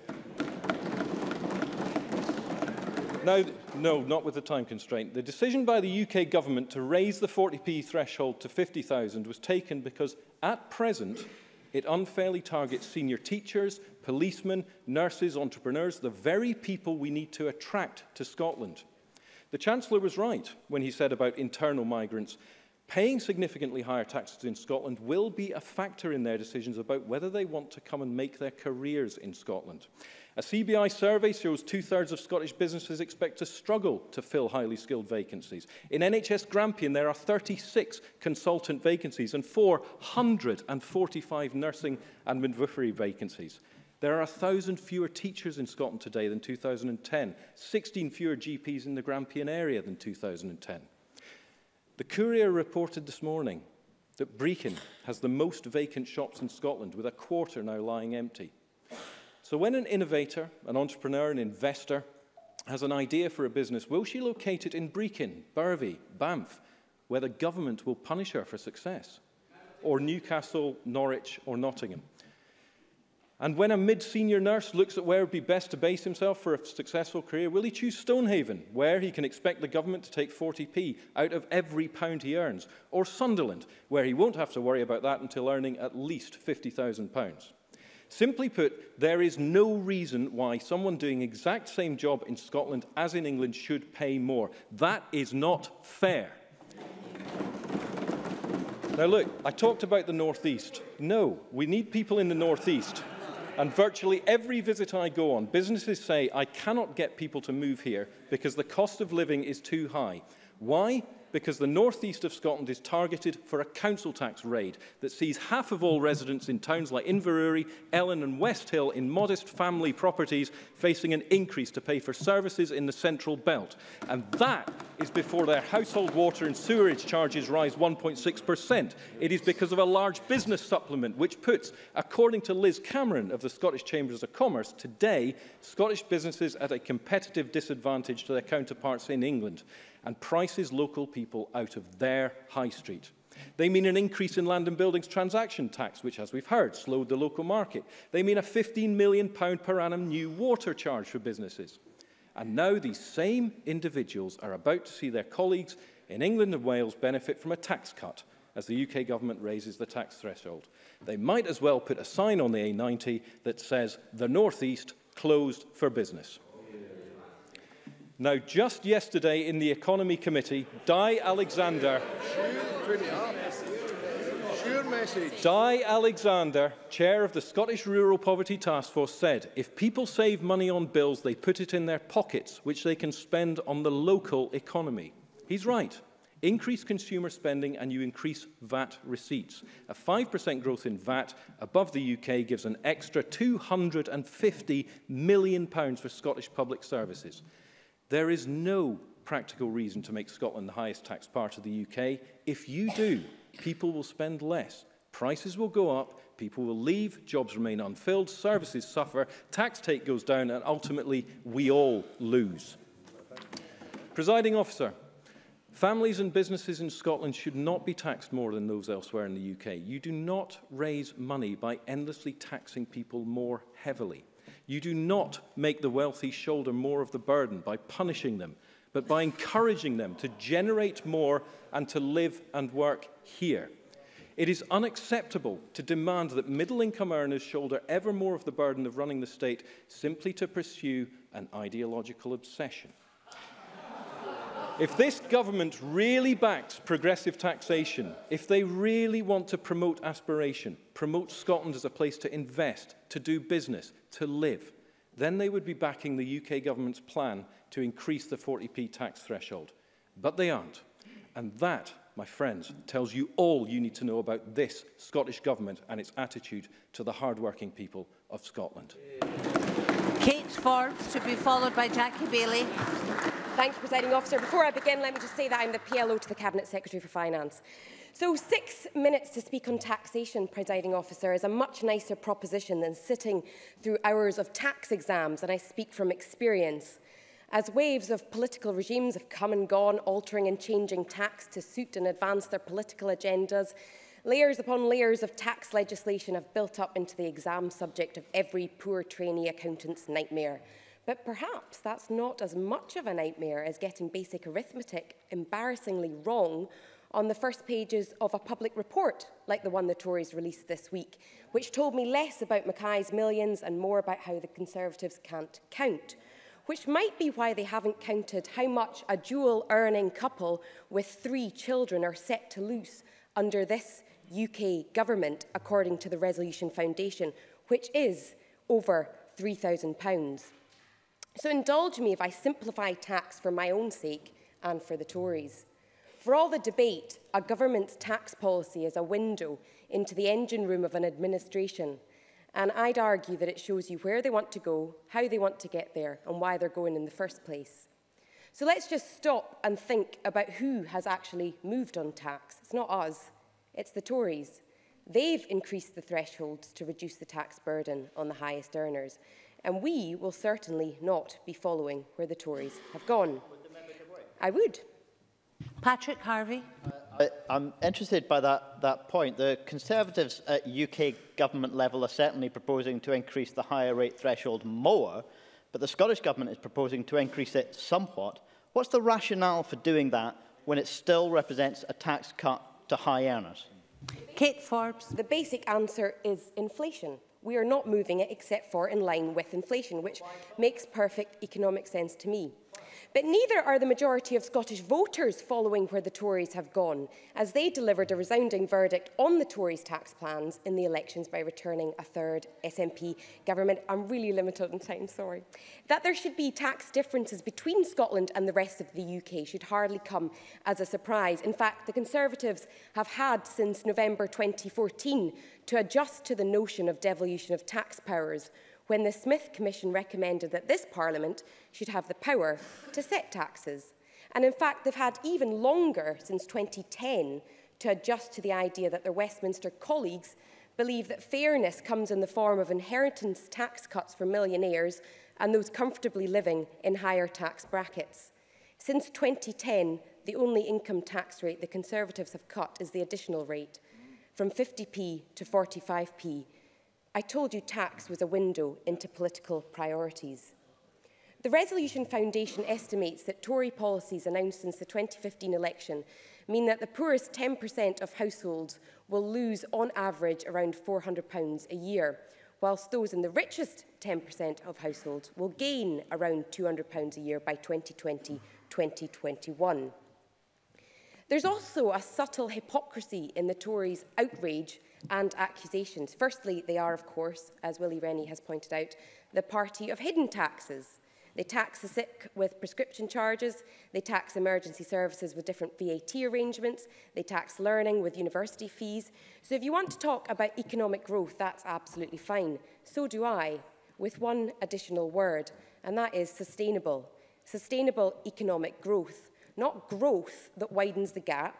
Now, no, not with the time constraint. The decision by the U K government to raise the forty p threshold to fifty thousand was taken because, at present, it unfairly targets senior teachers, policemen, nurses, entrepreneurs, the very people we need to attract to Scotland. The Chancellor was right when he said about internal migrants, paying significantly higher taxes in Scotland will be a factor in their decisions about whether they want to come and make their careers in Scotland. A C B I survey shows two-thirds of Scottish businesses expect to struggle to fill highly skilled vacancies. In N H S Grampian, there are thirty-six consultant vacancies and four hundred forty-five nursing and midwifery vacancies. There are one thousand fewer teachers in Scotland today than two thousand ten, sixteen fewer G Ps in the Grampian area than two thousand ten. The Courier reported this morning that Brechin has the most vacant shops in Scotland, with a quarter now lying empty. So when an innovator, an entrepreneur, an investor has an idea for a business, will she locate it in Brechin, Burvey, Banff, where the government will punish her for success? Or Newcastle, Norwich or Nottingham? And when a mid-senior nurse looks at where it would be best to base himself for a successful career, will he choose Stonehaven, where he can expect the government to take forty p out of every pound he earns? Or Sunderland, where he won't have to worry about that until earning at least fifty thousand pounds? Simply put, there is no reason why someone doing the exact same job in Scotland as in England should pay more. That is not fair. Now look, I talked about the North East. No, we need people in the North East. And virtually every visit I go on, businesses say, I cannot get people to move here because the cost of living is too high. Why? Because the northeast of Scotland is targeted for a council tax raid that sees half of all residents in towns like Inverurie, Ellen and West Hill in modest family properties facing an increase to pay for services in the central belt. And that is before their household water and sewerage charges rise one point six percent. It is because of a large business supplement which puts, according to Liz Cameron of the Scottish Chambers of Commerce, today Scottish businesses at a competitive disadvantage to their counterparts in England, and prices local people out of their high street. They mean an increase in land and buildings transaction tax, which, as we've heard, slowed the local market. They mean a fifteen million pounds per annum new water charge for businesses. And now these same individuals are about to see their colleagues in England and Wales benefit from a tax cut as the U K government raises the tax threshold. They might as well put a sign on the A ninety that says, the North East closed for business. Now, just yesterday in the Economy Committee, Di Alexander, Di Alexander, chair of the Scottish Rural Poverty Task Force, said, if people save money on bills, they put it in their pockets, which they can spend on the local economy. He's right. Increase consumer spending and you increase V A T receipts. A five percent growth in V A T above the U K gives an extra two hundred fifty million pounds for Scottish public services. There is no practical reason to make Scotland the highest tax part of the U K. If you do, people will spend less, Prices will go up, people will leave, jobs remain unfilled, services suffer, tax take goes down, and ultimately we all lose. Presiding Officer, families and businesses in Scotland should not be taxed more than those elsewhere in the U K. You do not raise money by endlessly taxing people more heavily. You do not make the wealthy shoulder more of the burden by punishing them, but by encouraging them to generate more and to live and work here. It is unacceptable to demand that middle-income earners shoulder ever more of the burden of running the state simply to pursue an ideological obsession. If this government really backs progressive taxation, if they really want to promote aspiration, promote Scotland as a place to invest, to do business, to live, then they would be backing the U K government's plan to increase the forty p tax threshold. But they aren't. And that, my friends, tells you all you need to know about this Scottish Government and its attitude to the hard-working people of Scotland. Kate Forbes, to be followed by Jackie Bailey. Thank you, Presiding Officer. Before I begin, let me just say that I'm the P L O to the Cabinet Secretary for Finance. So six minutes to speak on taxation, Presiding Officer, is a much nicer proposition than sitting through hours of tax exams, and I speak from experience. As waves of political regimes have come and gone, altering and changing tax to suit and advance their political agendas, layers upon layers of tax legislation have built up into the exam subject of every poor trainee accountant's nightmare. But perhaps that's not as much of a nightmare as getting basic arithmetic embarrassingly wrong on the first pages of a public report like the one the Tories released this week, which told me less about Mackay's millions and more about how the Conservatives can't count. Which might be why they haven't counted how much a dual-earning couple with three children are set to lose under this U K government, according to the Resolution Foundation, which is over three thousand pounds. So indulge me if I simplify tax for my own sake and for the Tories. For all the debate, a government's tax policy is a window into the engine room of an administration. And I'd argue that it shows you where they want to go, how they want to get there, and why they're going in the first place. So let's just stop and think about who has actually moved on tax. It's not us, it's the Tories. They've increased the thresholds to reduce the tax burden on the highest earners. And we will certainly not be following where the Tories have gone. I would. Patrick Harvie. I, I'm interested by that, that point. The Conservatives at U K government level are certainly proposing to increase the higher rate threshold more, but the Scottish Government is proposing to increase it somewhat. What's the rationale for doing that when it still represents a tax cut to high earners? Kate Forbes. The basic answer is inflation. We are not moving it except for in line with inflation, which makes perfect economic sense to me. But neither are the majority of Scottish voters following where the Tories have gone, as they delivered a resounding verdict on the Tories' tax plans in the elections by returning a third S N P government. I'm really limited on time, sorry. That there should be tax differences between Scotland and the rest of the U K should hardly come as a surprise. In fact, the Conservatives have had since November twenty fourteen to adjust to the notion of devolution of tax powers, when the Smith Commission recommended that this Parliament should have the power to set taxes. And in fact, they've had even longer, since twenty ten, to adjust to the idea that their Westminster colleagues believe that fairness comes in the form of inheritance tax cuts for millionaires and those comfortably living in higher tax brackets. Since twenty ten, the only income tax rate the Conservatives have cut is the additional rate, from fifty p to forty-five p. I told you tax was a window into political priorities. The Resolution Foundation estimates that Tory policies announced since the twenty fifteen election mean that the poorest ten percent of households will lose on average around four hundred pounds a year, whilst those in the richest ten percent of households will gain around two hundred pounds a year by twenty twenty to twenty twenty-one. There's also a subtle hypocrisy in the Tories' outrage and accusations. Firstly, they are, of course, as Willie Rennie has pointed out, the party of hidden taxes. They tax the sick with prescription charges, they tax emergency services with different V A T arrangements, they tax learning with university fees. So if you want to talk about economic growth, that's absolutely fine. So do I, with one additional word, and that is sustainable. Sustainable economic growth, not growth that widens the gap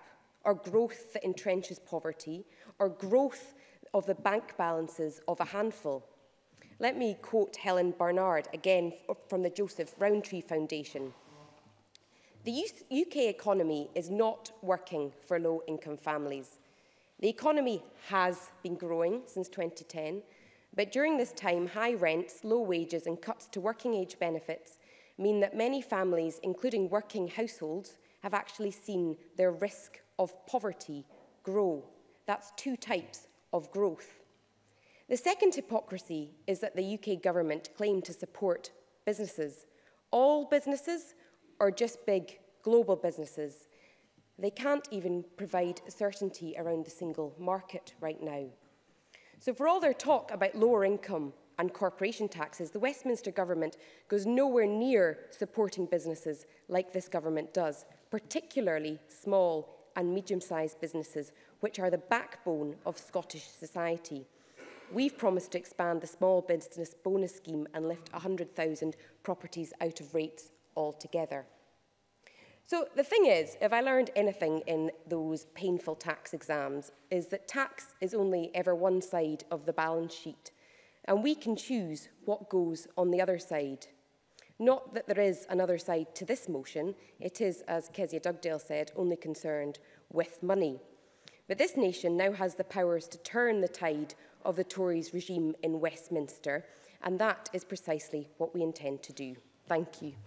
or growth that entrenches poverty, or growth of the bank balances of a handful. Let me quote Helen Barnard, again from the Joseph Rowntree Foundation. The U K economy is not working for low-income families. The economy has been growing since twenty ten, but during this time, high rents, low wages and cuts to working age benefits mean that many families, including working households, have actually seen their risk of poverty grow. That's two types of growth. The second hypocrisy is that the U K government claimed to support businesses. All businesses, or just big global businesses? They can't even provide certainty around the single market right now. So for all their talk about lower income and corporation taxes, the Westminster government goes nowhere near supporting businesses like this government does, particularly small and medium-sized businesses, which are the backbone of Scottish society. We've promised to expand the small business bonus scheme and lift one hundred thousand properties out of rates altogether. So the thing is, if I learned anything in those painful tax exams, is that tax is only ever one side of the balance sheet, and we can choose what goes on the other side. Not that there is another side to this motion, it is, as Kezia Dugdale said, only concerned with money. But this nation now has the powers to turn the tide of the Tories' regime in Westminster, and that is precisely what we intend to do. Thank you.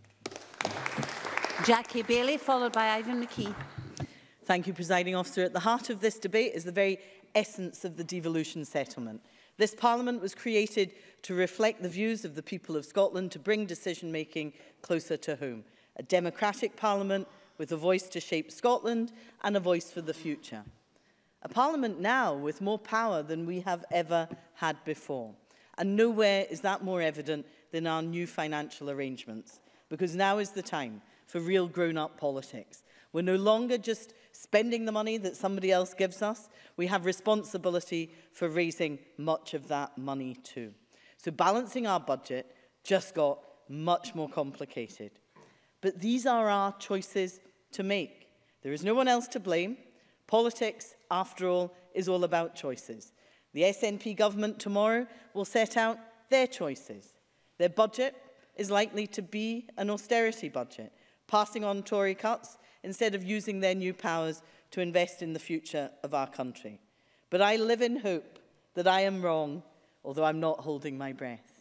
Jackie Bailey, followed by Ivan McKee. Thank you, Presiding Officer. At the heart of this debate is the very essence of the devolution settlement. This Parliament was created to reflect the views of the people of Scotland, to bring decision-making closer to home. A democratic Parliament with a voice to shape Scotland and a voice for the future. A Parliament now with more power than we have ever had before. And nowhere is that more evident than our new financial arrangements, because now is the time for real grown-up politics. We're no longer just spending the money that somebody else gives us. We have responsibility for raising much of that money too. So balancing our budget just got much more complicated. But these are our choices to make. There is no one else to blame. Politics, after all, is all about choices. The S N P government tomorrow will set out their choices. Their budget is likely to be an austerity budget, passing on Tory cuts instead of using their new powers to invest in the future of our country. But I live in hope that I am wrong, although I'm not holding my breath.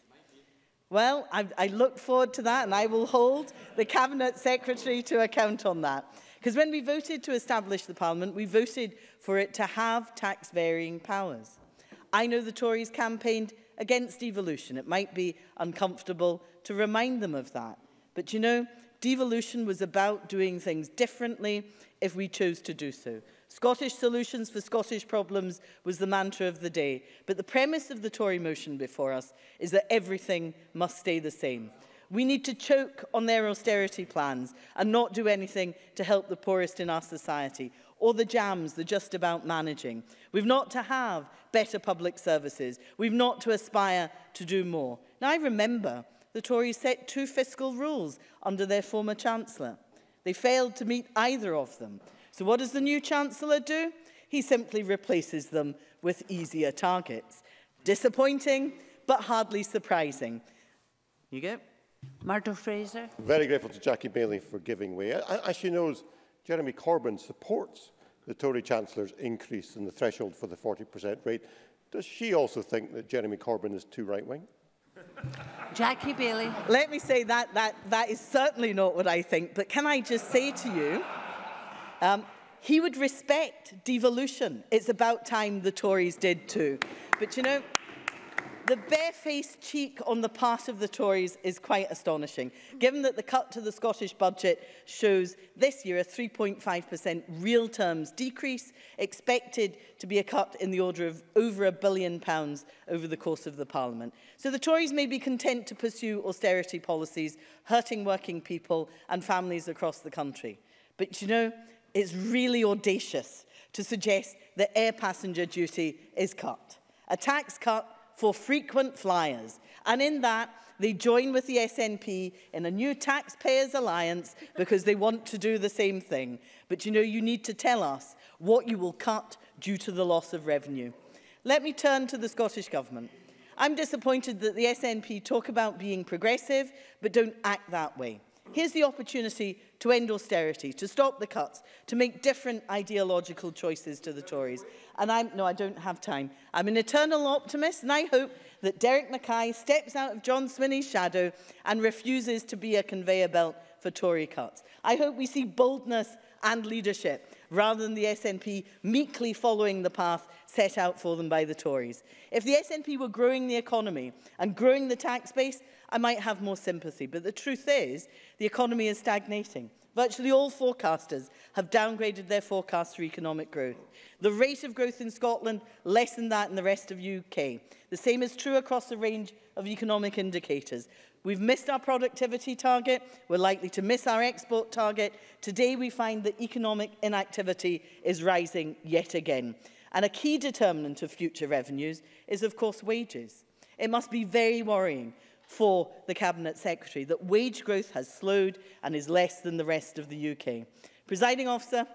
Well, I, I look forward to that, and I will hold the Cabinet Secretary to account on that. Because when we voted to establish the Parliament, we voted for it to have tax-varying powers. I know the Tories campaigned against devolution. It might be uncomfortable to remind them of that. But you know, devolution was about doing things differently if we chose to do so. Scottish solutions for Scottish problems was the mantra of the day. But the premise of the Tory motion before us is that everything must stay the same. We need to choke on their austerity plans and not do anything to help the poorest in our society, or the jams they're just about managing. We've not to have better public services. We've not to aspire to do more. Now, I remember the Tories set two fiscal rules under their former Chancellor. They failed to meet either of them. So what does the new Chancellor do? He simply replaces them with easier targets. Disappointing, but hardly surprising. You go. Murdo Fraser. Very grateful to Jackie Bailey for giving way. As she knows, Jeremy Corbyn supports the Tory Chancellor's increase in the threshold for the forty percent rate. Does she also think that Jeremy Corbyn is too right-wing? Jackie Bailey. Let me say that, that that is certainly not what I think, but can I just say to you, um, he would respect devolution. It's about time the Tories did too. But you know, the barefaced cheek on the part of the Tories is quite astonishing, given that the cut to the Scottish budget shows this year a three point five percent real terms decrease, expected to be a cut in the order of over a billion pounds over the course of the Parliament. So the Tories may be content to pursue austerity policies, hurting working people and families across the country. But you know, it's really audacious to suggest that air passenger duty is cut. A tax cut for frequent flyers. And in that, they join with the S N P in a new taxpayers' alliance because they want to do the same thing. But you know, you need to tell us what you will cut due to the loss of revenue. Let me turn to the Scottish Government. I'm disappointed that the S N P talk about being progressive, but don't act that way. Here's the opportunity to end austerity, to stop the cuts, to make different ideological choices to the Tories. And I'm, no, I don't have time. I'm an eternal optimist, and I hope that Derek Mackay steps out of John Swinney's shadow and refuses to be a conveyor belt for Tory cuts. I hope we see boldness and leadership, rather than the S N P meekly following the path set out for them by the Tories. If the S N P were growing the economy and growing the tax base, I might have more sympathy. But the truth is, the economy is stagnating. Virtually all forecasters have downgraded their forecasts for economic growth. The rate of growth in Scotland, less than that in the rest of the U K. The same is true across a range of economic indicators. We've missed our productivity target. We're likely to miss our export target. Today, we find that economic inactivity is rising yet again. And a key determinant of future revenues is, of course, wages. It must be very worrying for the Cabinet Secretary that wage growth has slowed and is less than the rest of the U K. Presiding Officer,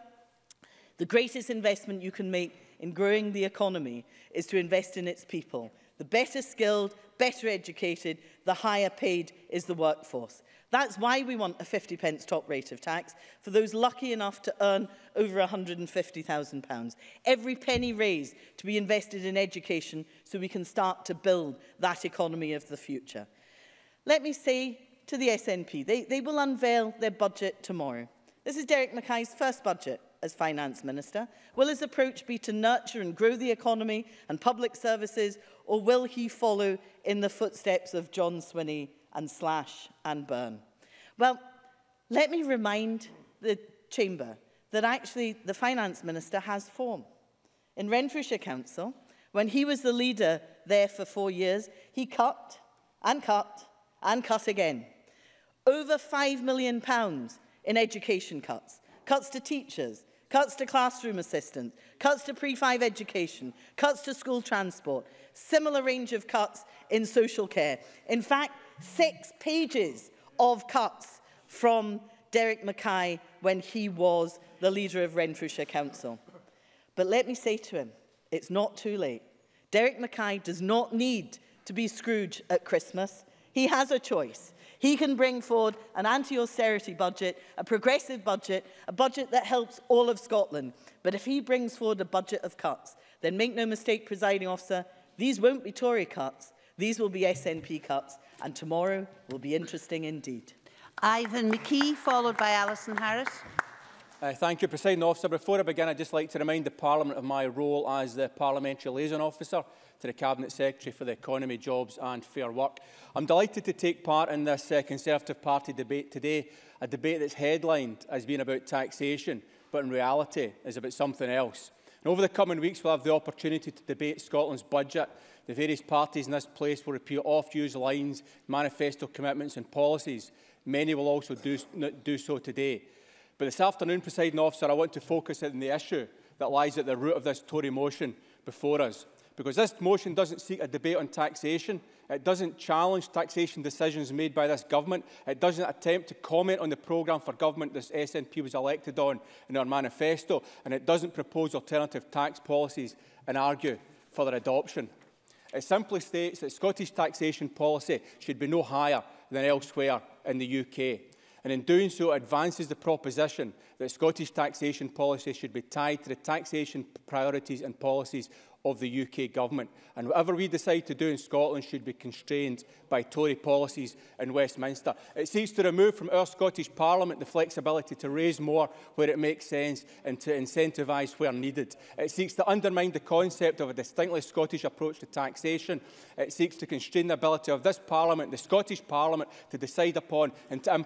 the greatest investment you can make in growing the economy is to invest in its people. The better skilled, better educated, the higher paid is the workforce. That's why we want a fifty pence top rate of tax for those lucky enough to earn over one hundred and fifty thousand pounds. Every penny raised to be invested in education so we can start to build that economy of the future. Let me say to the S N P, they, they will unveil their budget tomorrow. This is Derek Mackay's first budget as Finance Minister. Will his approach be to nurture and grow the economy and public services, or will he follow in the footsteps of John Swinney and slash and burn? Well, let me remind the Chamber that actually the Finance Minister has form. In Renfrewshire Council, when he was the leader there for four years, he cut and cut and cut again. Over five million pounds in education cuts, cuts to teachers, cuts to classroom assistants, cuts to pre five education, cuts to school transport, similar range of cuts in social care. In fact, six pages of cuts from Derek Mackay when he was the leader of Renfrewshire Council. But let me say to him, it's not too late. Derek Mackay does not need to be Scrooge at Christmas. He has a choice. He can bring forward an anti-austerity budget, a progressive budget, a budget that helps all of Scotland. But if he brings forward a budget of cuts, then make no mistake, Presiding Officer, these won't be Tory cuts. These will be S N P cuts. And tomorrow will be interesting indeed. Ivan McKee, followed by Alison Harris. Uh, thank you, Presiding Officer. Before I begin, I'd just like to remind the Parliament of my role as the Parliamentary Liaison Officer to the Cabinet Secretary for the Economy, Jobs and Fair Work. I'm delighted to take part in this uh, Conservative Party debate today, a debate that's headlined as being about taxation, but in reality is about something else. And over the coming weeks, we'll have the opportunity to debate Scotland's budget. The various parties in this place will repeat oft-used lines, manifesto commitments and policies. Many will also do, do so today. But this afternoon, Presiding Officer, I want to focus on the issue that lies at the root of this Tory motion before us. Because this motion doesn't seek a debate on taxation. It doesn't challenge taxation decisions made by this government. It doesn't attempt to comment on the programme for government this S N P was elected on in our manifesto. And it doesn't propose alternative tax policies and argue for their adoption. It simply states that Scottish taxation policy should be no higher than elsewhere in the U K. And in doing so, it advances the proposition that Scottish taxation policy should be tied to the taxation priorities and policies of the U K Government. And whatever we decide to do in Scotland should be constrained by Tory policies in Westminster. It seeks to remove from our Scottish Parliament the flexibility to raise more where it makes sense and to incentivise where needed. It seeks to undermine the concept of a distinctly Scottish approach to taxation. It seeks to constrain the ability of this Parliament, the Scottish Parliament, to decide upon and to implement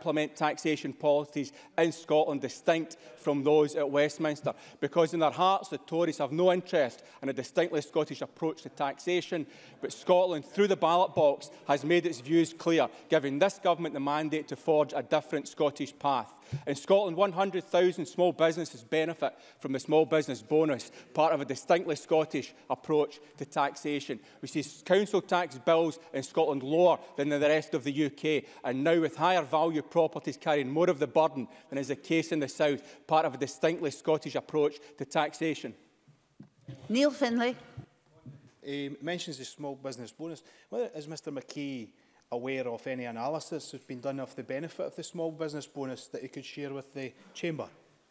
taxation policies in Scotland distinct from those at Westminster, because in their hearts the Tories have no interest in a distinctly Scottish approach to taxation, but Scotland, through the ballot box, has made its views clear, giving this government the mandate to forge a different Scottish path. In Scotland, one hundred thousand small businesses benefit from the small business bonus, part of a distinctly Scottish approach to taxation. We see council tax bills in Scotland lower than in the rest of the U K, and now with higher value properties carrying more of the burden than is the case in the south, part of a distinctly Scottish approach to taxation. Neil Findlay. He mentions the small business bonus. Well, is Mr McKee aware of any analysis that's been done of the benefit of the small business bonus that he could share with the Chamber?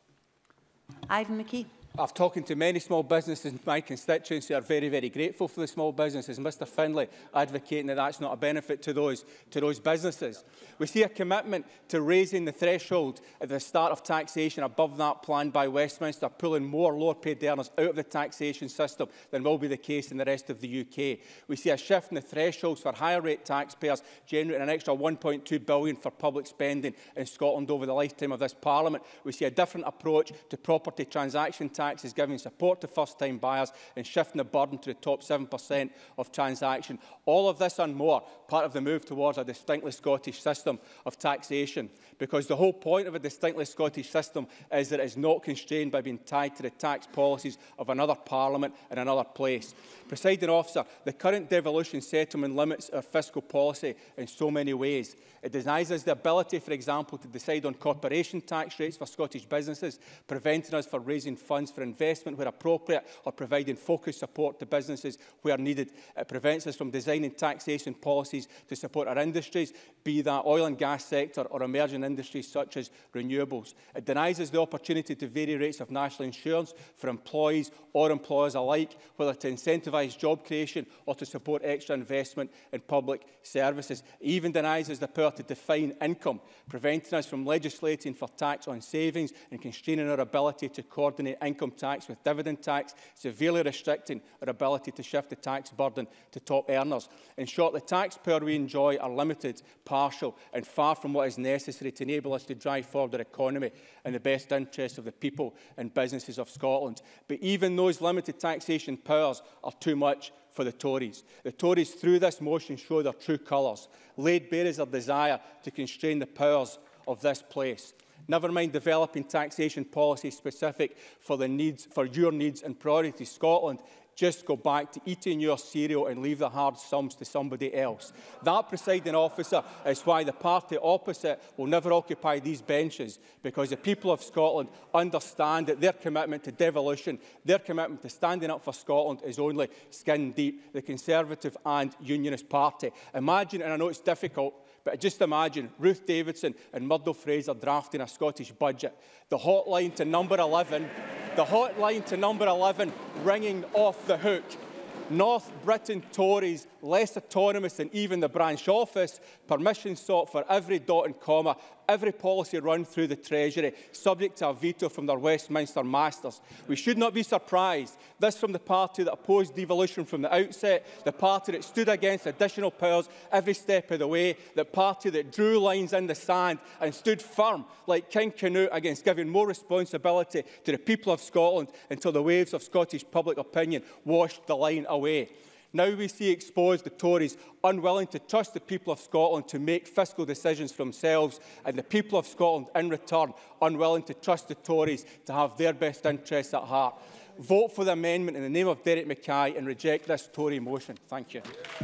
Ivan McKee. I've talking to many small businesses in my constituency who are very, very grateful for the small businesses. Mr Findlay advocating that that's not a benefit to those, to those businesses. We see a commitment to raising the threshold at the start of taxation above that planned by Westminster, pulling more lower paid earners out of the taxation system than will be the case in the rest of the U K. We see a shift in the thresholds for higher rate taxpayers, generating an extra one point two billion pounds for public spending in Scotland over the lifetime of this Parliament. We see a different approach to property transaction tax. Tax is giving support to first-time buyers and shifting the burden to the top seven percent of transaction. All of this and more, part of the move towards a distinctly Scottish system of taxation, because the whole point of a distinctly Scottish system is that it is not constrained by being tied to the tax policies of another Parliament in another place. Presiding Officer, the current devolution settlement limits our fiscal policy in so many ways. It denies us the ability, for example, to decide on corporation tax rates for Scottish businesses, preventing us from raising funds for investment where appropriate or providing focused support to businesses where needed. It prevents us from designing taxation policies to support our industries, be that oil and gas sector or emerging industries such as renewables. It denies us the opportunity to vary rates of national insurance for employees or employers alike, whether to incentivise job creation or to support extra investment in public services. It even denies us the power to define income, preventing us from legislating for tax on savings and constraining our ability to coordinate income tax with dividend tax, severely restricting our ability to shift the tax burden to top earners. In short, the tax power we enjoy are limited, partial and far from what is necessary to enable us to drive forward our economy in the best interests of the people and businesses of Scotland. But even those limited taxation powers are too much for the Tories. The Tories, through this motion, show their true colours. Laid bare is their desire to constrain the powers of this place. Never mind developing taxation policy specific for the needs, for your needs and priorities. Scotland, just go back to eating your cereal and leave the hard sums to somebody else. That, presiding officer, is why the party opposite will never occupy these benches, because the people of Scotland understand that their commitment to devolution, their commitment to standing up for Scotland is only skin deep. The Conservative and Unionist Party. Imagine, and I know it's difficult, but just imagine Ruth Davidson and Murdo Fraser drafting a Scottish budget. The hotline to number eleven, the hotline to number eleven ringing off the hook. North Britain Tories, less autonomous than even the branch office, permission sought for every dot and comma, every policy run through the Treasury, subject to a veto from their Westminster masters. We should not be surprised. This from the party that opposed devolution from the outset, the party that stood against additional powers every step of the way, the party that drew lines in the sand and stood firm like King Canute against giving more responsibility to the people of Scotland until the waves of Scottish public opinion washed the line away. Now we see exposed the Tories unwilling to trust the people of Scotland to make fiscal decisions for themselves, and the people of Scotland, in return, unwilling to trust the Tories to have their best interests at heart. Vote for the amendment in the name of Derek Mackay and reject this Tory motion. Thank you.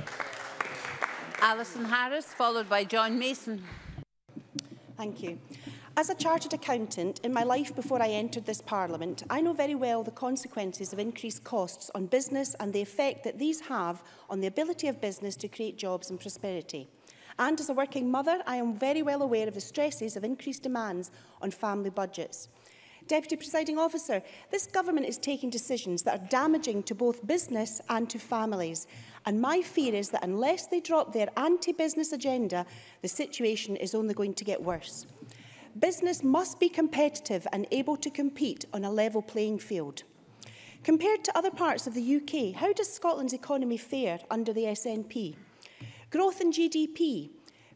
Alison Harris, followed by John Mason. Thank you. As a chartered accountant, in my life before I entered this Parliament, I know very well the consequences of increased costs on business and the effect that these have on the ability of business to create jobs and prosperity. And as a working mother, I am very well aware of the stresses of increased demands on family budgets. Deputy Presiding Officer, this government is taking decisions that are damaging to both business and to families. And my fear is that unless they drop their anti-business agenda, the situation is only going to get worse. Business must be competitive and able to compete on a level playing field. Compared to other parts of the U K, how does Scotland's economy fare under the S N P? Growth in G D P,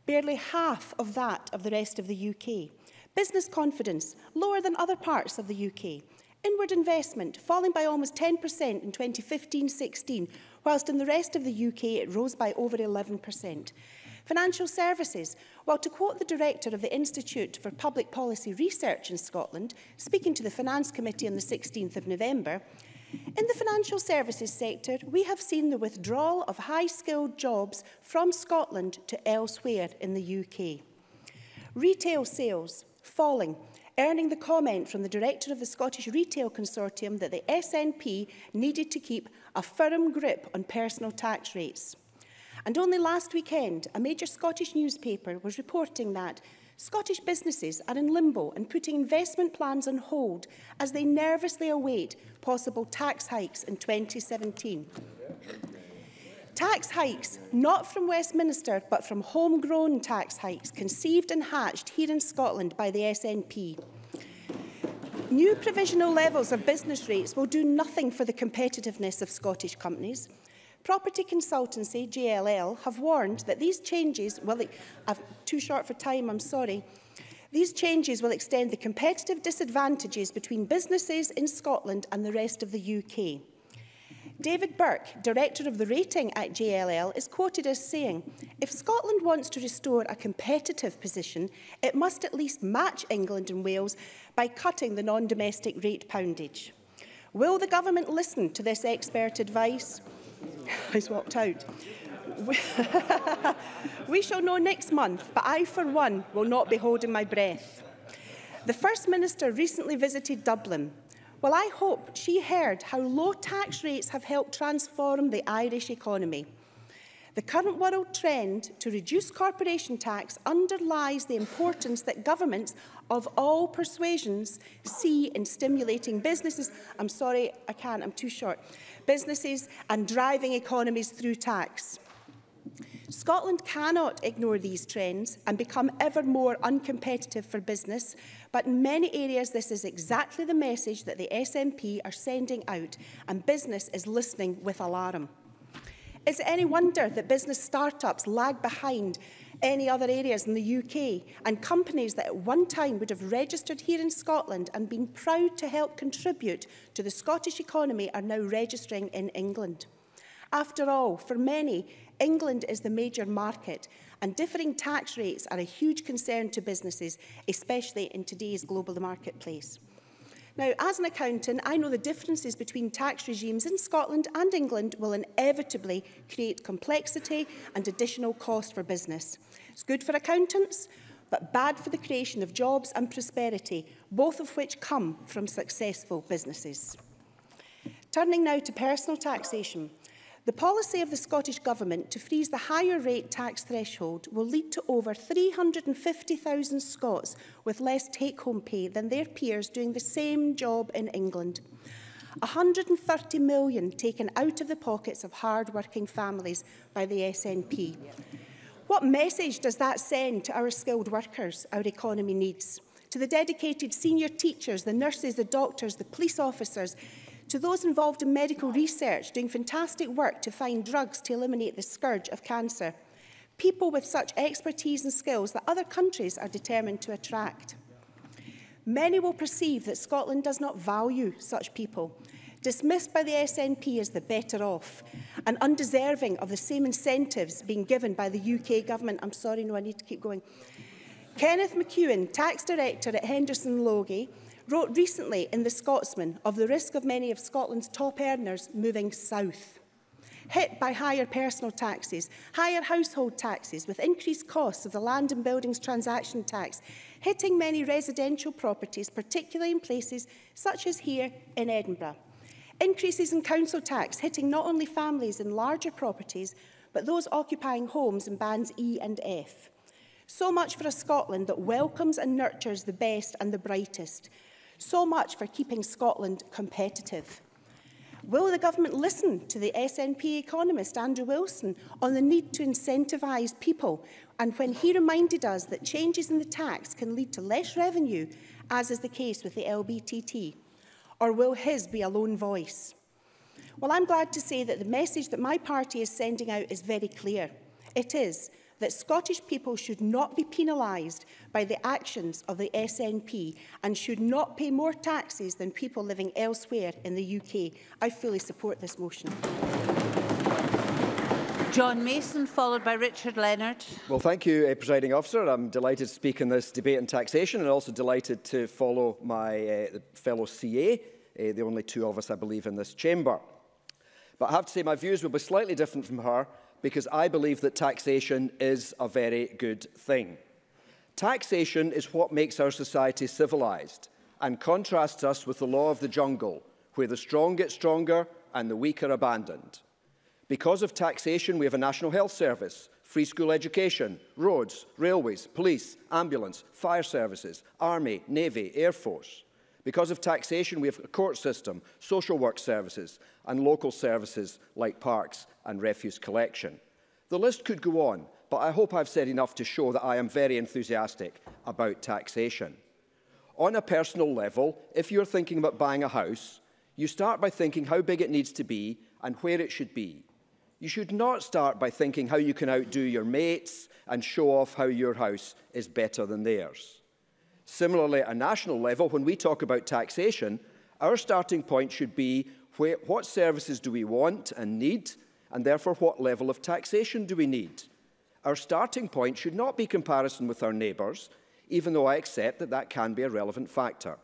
barely half of that of the rest of the U K. Business confidence, lower than other parts of the U K. Inward investment, falling by almost ten percent in twenty fifteen sixteen, whilst in the rest of the U K it rose by over eleven percent. Financial services, well, to quote the director of the Institute for Public Policy Research in Scotland, speaking to the Finance Committee on the sixteenth of November, in the financial services sector, we have seen the withdrawal of high-skilled jobs from Scotland to elsewhere in the U K. Retail sales, falling, earning the comment from the director of the Scottish Retail Consortium that the S N P needed to keep a firm grip on personal tax rates. And only last weekend, a major Scottish newspaper was reporting that Scottish businesses are in limbo and putting investment plans on hold as they nervously await possible tax hikes in twenty seventeen. Tax hikes, not from Westminster, but from homegrown tax hikes, conceived and hatched here in Scotland by the S N P. New provisional levels of business rates will do nothing for the competitiveness of Scottish companies. Property consultancy, J L L, have warned that these changes will... I'm too short for time, I'm sorry. These changes will extend the competitive disadvantages between businesses in Scotland and the rest of the U K. David Burke, director of the rating at J L L, is quoted as saying, "If Scotland wants to restore a competitive position, it must at least match England and Wales by cutting the non-domestic rate poundage." Will the government listen to this expert advice? He's walked out. We shall know next month, but I, for one, will not be holding my breath. The First Minister recently visited Dublin. Well, I hope she heard how low tax rates have helped transform the Irish economy. The current world trend to reduce corporation tax underlies the importance that governments of all persuasions see in stimulating businesses. I'm sorry, I can't, I'm too short. Businesses and driving economies through tax. Scotland cannot ignore these trends and become ever more uncompetitive for business, but in many areas this is exactly the message that the S N P are sending out, and business is listening with alarm. Is it any wonder that business start-ups lag behind any other areas in the U K, and companies that at one time would have registered here in Scotland and been proud to help contribute to the Scottish economy are now registering in England? After all, for many, England is the major market, and differing tax rates are a huge concern to businesses, especially in today's global marketplace. Now, as an accountant, I know the differences between tax regimes in Scotland and England will inevitably create complexity and additional cost for business. It's good for accountants, but bad for the creation of jobs and prosperity, both of which come from successful businesses. Turning now to personal taxation. The policy of the Scottish Government to freeze the higher rate tax threshold will lead to over three hundred and fifty thousand Scots with less take-home pay than their peers doing the same job in England. one hundred and thirty million taken out of the pockets of hard-working families by the S N P. What message does that send to our skilled workers our economy needs? To the dedicated senior teachers, the nurses, the doctors, the police officers, to those involved in medical research, doing fantastic work to find drugs to eliminate the scourge of cancer. People with such expertise and skills that other countries are determined to attract. Many will perceive that Scotland does not value such people, dismissed by the S N P as the better off, and undeserving of the same incentives being given by the U K government. I'm sorry, no, I need to keep going. Kenneth McEwen, tax director at Henderson Logie, wrote recently in The Scotsman of the risk of many of Scotland's top earners moving south. Hit by higher personal taxes, higher household taxes, with increased costs of the land and buildings transaction tax, hitting many residential properties, particularly in places such as here in Edinburgh. Increases in council tax hitting not only families in larger properties, but those occupying homes in bands E and F. So much for a Scotland that welcomes and nurtures the best and the brightest. So much for keeping Scotland competitive. Will the government listen to the S N P economist Andrew Wilson on the need to incentivise people, and when he reminded us that changes in the tax can lead to less revenue, as is the case with the L B T T? Or will his be a lone voice? Well, I'm glad to say that the message that my party is sending out is very clear. It is that Scottish people should not be penalised by the actions of the S N P and should not pay more taxes than people living elsewhere in the U K. I fully support this motion. John Mason, followed by Richard Leonard. Well, thank you, uh, Presiding Officer. I'm delighted to speak in this debate on taxation and also delighted to follow my uh, fellow C A, uh, the only two of us, I believe, in this chamber. But I have to say my views will be slightly different from her because I believe that taxation is a very good thing. Taxation is what makes our society civilised and contrasts us with the law of the jungle, where the strong get stronger and the weak are abandoned. Because of taxation, we have a National Health Service, free school education, roads, railways, police, ambulance, fire services, army, navy, air force. Because of taxation, we have a court system, social work services, and local services like parks and refuse collection. The list could go on, but I hope I've said enough to show that I am very enthusiastic about taxation. On a personal level, if you're thinking about buying a house, you start by thinking how big it needs to be and where it should be. You should not start by thinking how you can outdo your mates and show off how your house is better than theirs. Similarly, at a national level, when we talk about taxation, our starting point should be where, what services do we want and need, and therefore what level of taxation do we need. Our starting point should not be comparison with our neighbours, even though I accept that that can be a relevant factor.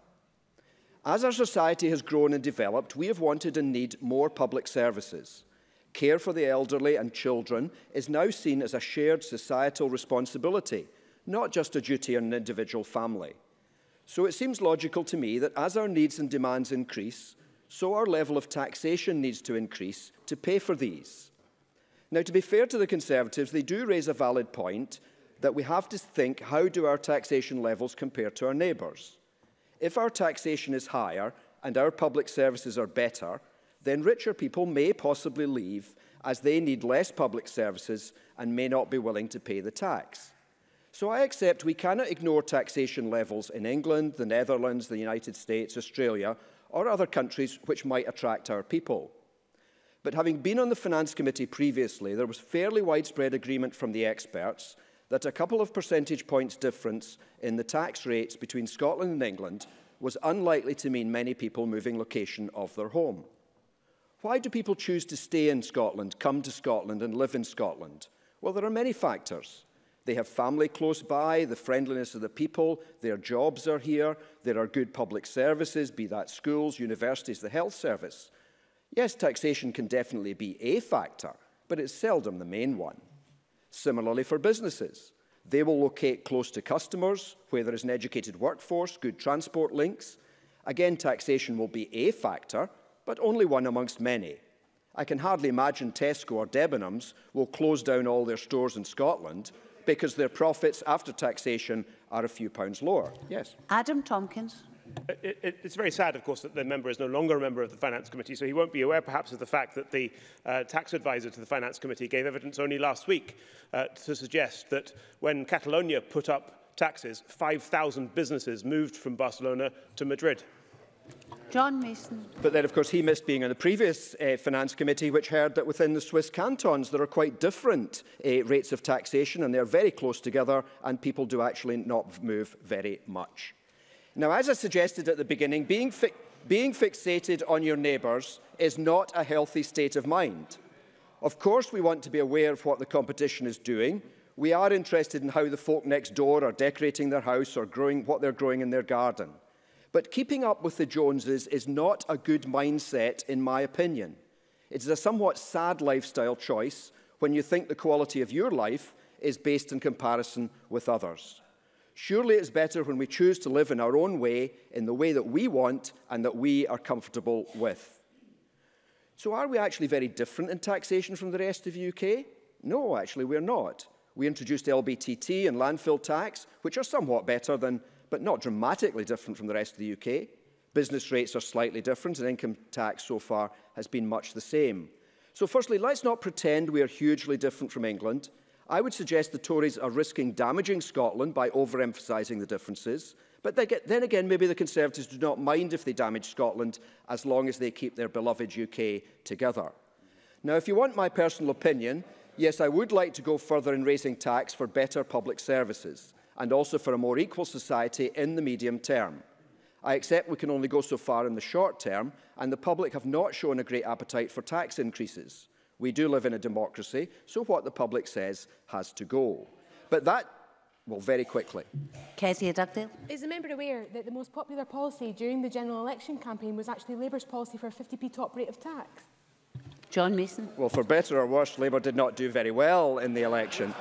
As our society has grown and developed, we have wanted and need more public services. Care for the elderly and children is now seen as a shared societal responsibility, not just a duty on an individual family. So it seems logical to me that as our needs and demands increase, so our level of taxation needs to increase to pay for these. Now, to be fair to the Conservatives, they do raise a valid point that we have to think, how do our taxation levels compare to our neighbours? If our taxation is higher and our public services are better, then richer people may possibly leave as they need less public services and may not be willing to pay the tax. So I accept we cannot ignore taxation levels in England, the Netherlands, the United States, Australia, or other countries which might attract our people. But having been on the Finance Committee previously, there was fairly widespread agreement from the experts that a couple of percentage points difference in the tax rates between Scotland and England was unlikely to mean many people moving location of their home. Why do people choose to stay in Scotland, come to Scotland and live in Scotland? Well, there are many factors. They have family close by, the friendliness of the people, their jobs are here, there are good public services, be that schools, universities, the health service. Yes, taxation can definitely be a factor, but it's seldom the main one. Similarly for businesses. They will locate close to customers, where there is an educated workforce, good transport links. Again, taxation will be a factor, but only one amongst many. I can hardly imagine Tesco or Debenhams will close down all their stores in Scotland because their profits after taxation are a few pounds lower. Yes. Adam Tompkins. It, it, it's very sad, of course, that the member is no longer a member of the Finance Committee, so he won't be aware, perhaps, of the fact that the uh, tax advisor to the Finance Committee gave evidence only last week uh, to suggest that when Catalonia put up taxes, five thousand businesses moved from Barcelona to Madrid. John Mason. But then, of course, he missed being on the previous uh, Finance Committee, which heard that within the Swiss cantons there are quite different uh, rates of taxation, and they're very close together, and people do actually not move very much. Now, as I suggested at the beginning, being, fi being fixated on your neighbours is not a healthy state of mind. Of course, we want to be aware of what the competition is doing. We are interested in how the folk next door are decorating their house or growing what they're growing in their garden. But keeping up with the Joneses is not a good mindset, in my opinion. It is a somewhat sad lifestyle choice when you think the quality of your life is based in comparison with others. Surely it's better when we choose to live in our own way, in the way that we want and that we are comfortable with. So are we actually very different in taxation from the rest of the U K? No, actually we're not. We introduced L B T T and landfill tax, which are somewhat better than, but not dramatically different from the rest of the U K. Business rates are slightly different, and income tax so far has been much the same. So firstly, let's not pretend we are hugely different from England. I would suggest the Tories are risking damaging Scotland by overemphasising the differences. But they get, then again, maybe the Conservatives do not mind if they damage Scotland as long as they keep their beloved U K together. Now, if you want my personal opinion, Yes, I would like to go further in raising tax for better public services and also for a more equal society in the medium term. I accept we can only go so far in the short term, and the public have not shown a great appetite for tax increases. We do live in a democracy, so what the public says has to go. But that, well, very quickly. Kezia Dugdale. Is the member aware that the most popular policy during the general election campaign was actually Labour's policy for a fifty p top rate of tax? John Mason. Well, for better or worse, Labour did not do very well in the election.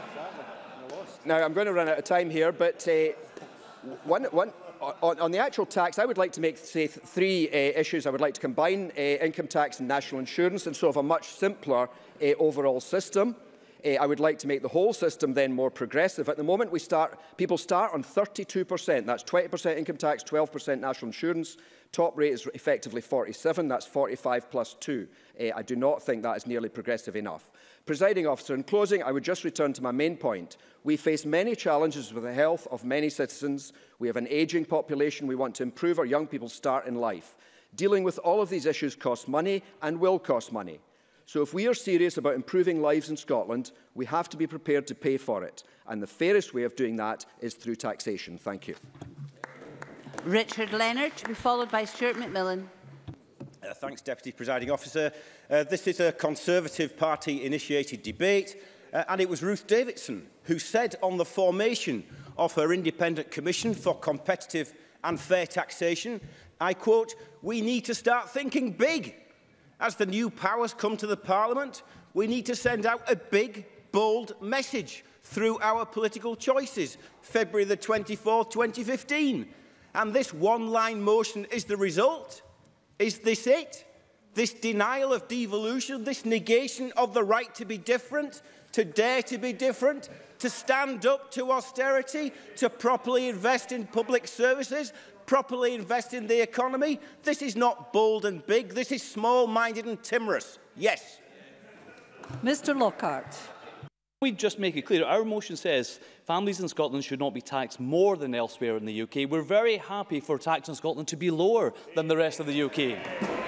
Now, I'm going to run out of time here, but uh, one, one, on, on the actual tax, I would like to make, say, th three uh, issues. I would like to combine uh, income tax and national insurance and so have a much simpler uh, overall system. Uh, I would like to make the whole system then more progressive. At the moment, we start, people start on thirty-two percent. That's twenty percent income tax, twelve percent national insurance. Top rate is effectively forty-seven. That's forty-five plus two. Uh, I do not think that is nearly progressive enough. Presiding officer, in closing, I would just return to my main point. We face many challenges with the health of many citizens. We have an ageing population. We want to improve our young people's start in life. Dealing with all of these issues costs money and will cost money. So if we are serious about improving lives in Scotland, we have to be prepared to pay for it. And the fairest way of doing that is through taxation. Thank you. Richard Leonard, to be followed by Stuart McMillan. Uh, thanks, Deputy Presiding Officer. Uh, this is a Conservative Party-initiated debate, uh, and it was Ruth Davidson who said on the formation of her Independent Commission for Competitive and Fair Taxation, I quote, "We need to start thinking big. As the new powers come to the Parliament, we need to send out a big, bold message through our political choices." February the twenty-fourth, twenty fifteen. And this one-line motion is the result. Is this it? This denial of devolution, this negation of the right to be different, to dare to be different, to stand up to austerity, to properly invest in public services, properly invest in the economy. This is not bold and big. This is small-minded and timorous. Yes. Mr Lockhart. We just make it clear, our motion says families in Scotland should not be taxed more than elsewhere in the U K. We're very happy for tax in Scotland to be lower than the rest of the U K.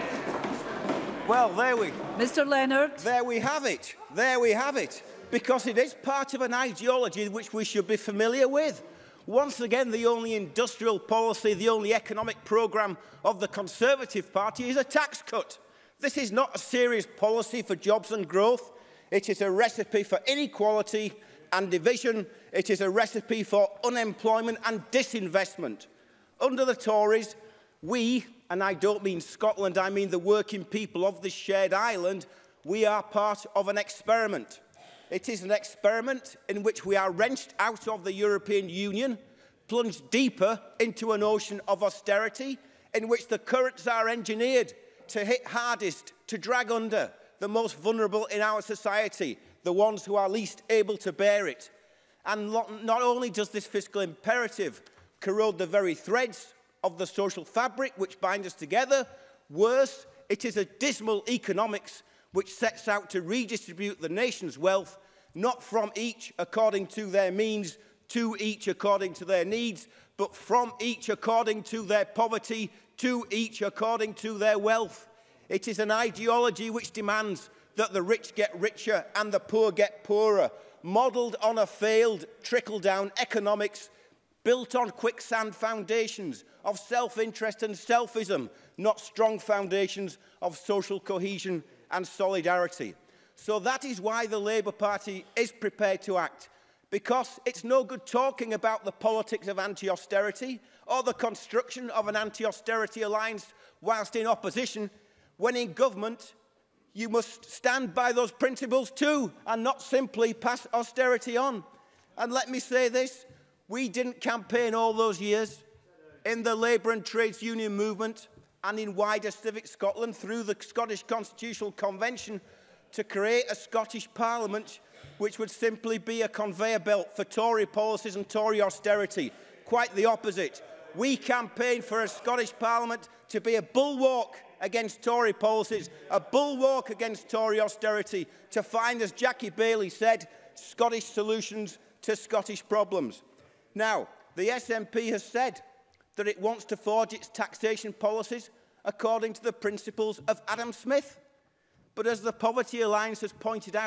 Well, there we... Mr Leonard. There we have it. There we have it. Because it is part of an ideology which we should be familiar with. Once again, the only industrial policy, the only economic programme of the Conservative Party is a tax cut. This is not a serious policy for jobs and growth. It is a recipe for inequality and division. It is a recipe for unemployment and disinvestment. Under the Tories, we, and I don't mean Scotland, I mean the working people of this shared island, we are part of an experiment. It is an experiment in which we are wrenched out of the European Union, plunged deeper into an ocean of austerity, in which the currents are engineered to hit hardest, to drag under the most vulnerable in our society, the ones who are least able to bear it. And not only does this fiscal imperative corrode the very threads of the social fabric which bind us together, worse, it is a dismal economics which sets out to redistribute the nation's wealth, not from each according to their means, to each according to their needs, but from each according to their poverty, to each according to their wealth. It is an ideology which demands that the rich get richer and the poor get poorer, modelled on a failed trickle-down economics, built on quicksand foundations of self-interest and selfism, not strong foundations of social cohesion and solidarity. So that is why the Labour Party is prepared to act, because it's no good talking about the politics of anti-austerity or the construction of an anti-austerity alliance whilst in opposition. When in government, you must stand by those principles too, and not simply pass austerity on. And let me say this, we didn't campaign all those years in the Labour and Trades Union movement and in wider civic Scotland through the Scottish Constitutional Convention to create a Scottish Parliament which would simply be a conveyor belt for Tory policies and Tory austerity. Quite the opposite. We campaigned for a Scottish Parliament to be a bulwark against Tory policies, a bulwark against Tory austerity, to find, as Jackie Baillie said, Scottish solutions to Scottish problems. Now, the S N P has said that it wants to forge its taxation policies according to the principles of Adam Smith. But as the Poverty Alliance has pointed out,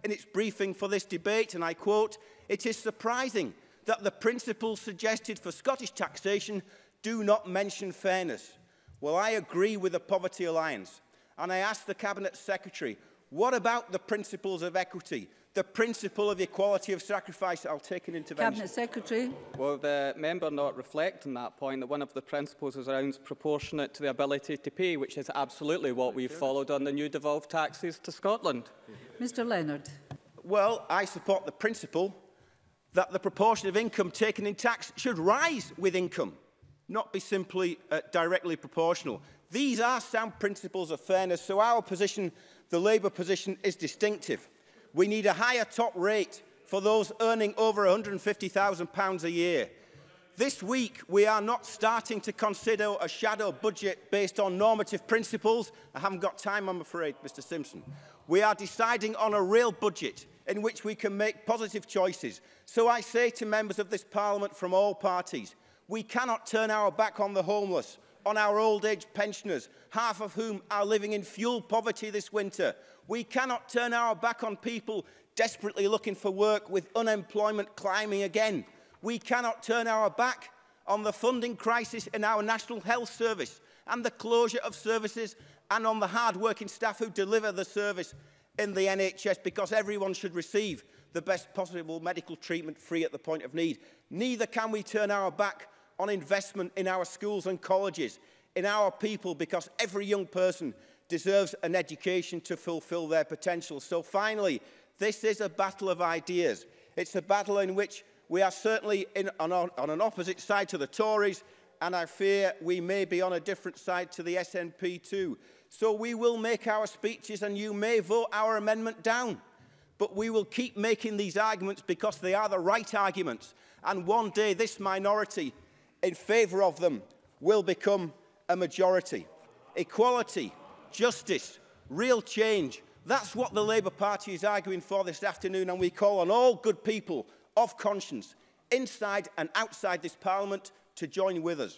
in its briefing for this debate, and I quote, "It is surprising that the principles suggested for Scottish taxation do not mention fairness." Well, I agree with the Poverty Alliance, and I ask the Cabinet Secretary, what about the principles of equity, the principle of equality of sacrifice? I'll take an intervention. Cabinet Secretary. Will the member not reflect on that point, that one of the principles is around proportionate to the ability to pay, which is absolutely what we've followed on the new devolved taxes to Scotland? Mr Leonard. Well, I support the principle that the proportion of income taken in tax should rise with income, not be simply uh, directly proportional. These are sound principles of fairness, so our position, the Labour position, is distinctive. We need a higher top rate for those earning over one hundred and fifty thousand pounds a year. This week, we are not starting to consider a shadow budget based on normative principles. I haven't got time, I'm afraid, Mr Simpson. We are deciding on a real budget in which we can make positive choices. So I say to members of this Parliament from all parties, we cannot turn our back on the homeless, on our old age pensioners, half of whom are living in fuel poverty this winter. We cannot turn our back on people desperately looking for work with unemployment climbing again. We cannot turn our back on the funding crisis in our National Health Service and the closure of services, and on the hard-working staff who deliver the service in the N H S, because everyone should receive the best possible medical treatment free at the point of need. Neither can we turn our back on investment in our schools and colleges, in our people, because every young person deserves an education to fulfil their potential. So finally, this is a battle of ideas. It's a battle in which we are certainly in, on, on an opposite side to the Tories, and I fear we may be on a different side to the S N P too. So we will make our speeches and you may vote our amendment down. But we will keep making these arguments because they are the right arguments. And one day this minority in favour of them will become a majority. Equality, justice, real change. That's what the Labour Party is arguing for this afternoon, and we call on all good people of conscience, inside and outside this Parliament, to join with us.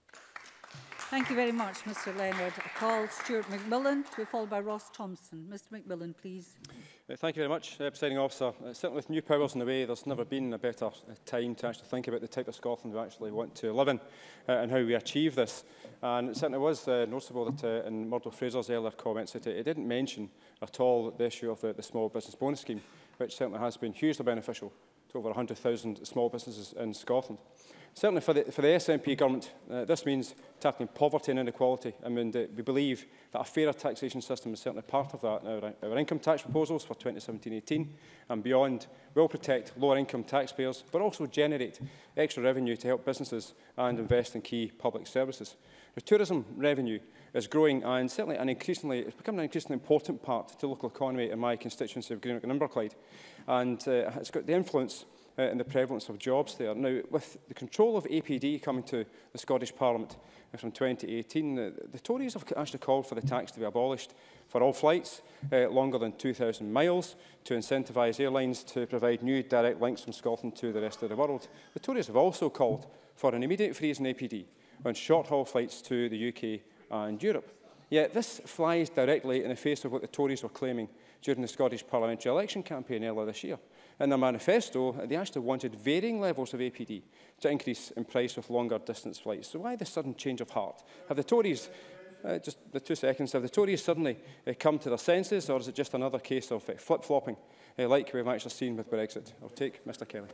Thank you very much, Mr Leonard. I call Stuart McMillan, to be followed by Ross Thompson. Mr McMillan, please. Uh, thank you very much, uh, Presiding Officer. Uh, certainly with new powers in the way, there's never been a better uh, time to actually think about the type of Scotland we actually want to live in uh, and how we achieve this. And it certainly was uh, noticeable that uh, in Murdo Fraser's earlier comments that it, it didn't mention at all the issue of the, the small business bonus scheme, which certainly has been hugely beneficial to over one hundred thousand small businesses in Scotland. Certainly for the, for the S N P government, uh, this means tackling poverty and inequality. I mean, uh, we believe that a fairer taxation system is certainly part of that. Our, our income tax proposals for twenty seventeen eighteen and beyond will protect lower income taxpayers, but also generate extra revenue to help businesses and invest in key public services. The tourism revenue is growing, and certainly an increasingly, it's becoming an increasingly important part to the local economy in my constituency of Greenock and Inverclyde. And uh, it's got the influence uh, and the prevalence of jobs there. Now, with the control of A P D coming to the Scottish Parliament uh, from twenty eighteen, the, the Tories have actually called for the tax to be abolished for all flights uh, longer than two thousand miles, to incentivise airlines to provide new direct links from Scotland to the rest of the world. The Tories have also called for an immediate freeze in A P D on short-haul flights to the U K and Europe. Yet this flies directly in the face of what the Tories were claiming during the Scottish parliamentary election campaign earlier this year. In their manifesto, they actually wanted varying levels of A P D to increase in price with longer distance flights. So why the sudden change of heart? Have the Tories, uh, just the two seconds, have the Tories suddenly uh, come to their senses, or is it just another case of uh, flip-flopping, uh, like we've actually seen with Brexit? I'll take Mr Kelly.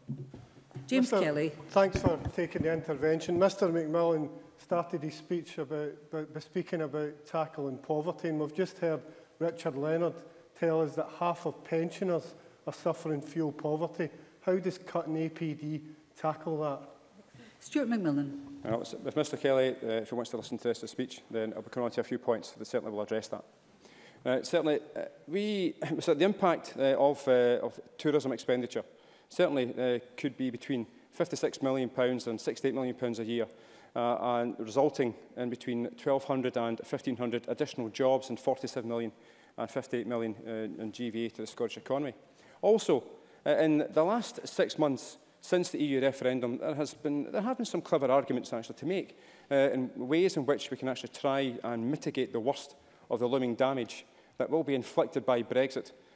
James Mister Kelly. Thanks for taking the intervention. Mr McMillan started his speech about, about, by speaking about tackling poverty, and we've just heard Richard Leonard tell us that half of pensioners are suffering fuel poverty. How does cutting A P D tackle that? Stuart McMillan. Well, if Mr Kelly, uh, if he wants to listen to this speech, then I'll be coming on to a few points that certainly will address that. Uh, certainly, uh, we, so the impact uh, of, uh, of tourism expenditure certainly uh, could be between fifty-six million pounds and sixty-eight million pounds a year, uh, and resulting in between twelve hundred and fifteen hundred additional jobs and forty-seven million and fifty-eight million uh, in G V A to the Scottish economy. Also, uh, in the last six months since the E U referendum, there, has been, there have been some clever arguments actually to make uh, in ways in which we can actually try and mitigate the worst of the looming damage that will be inflicted by Brexit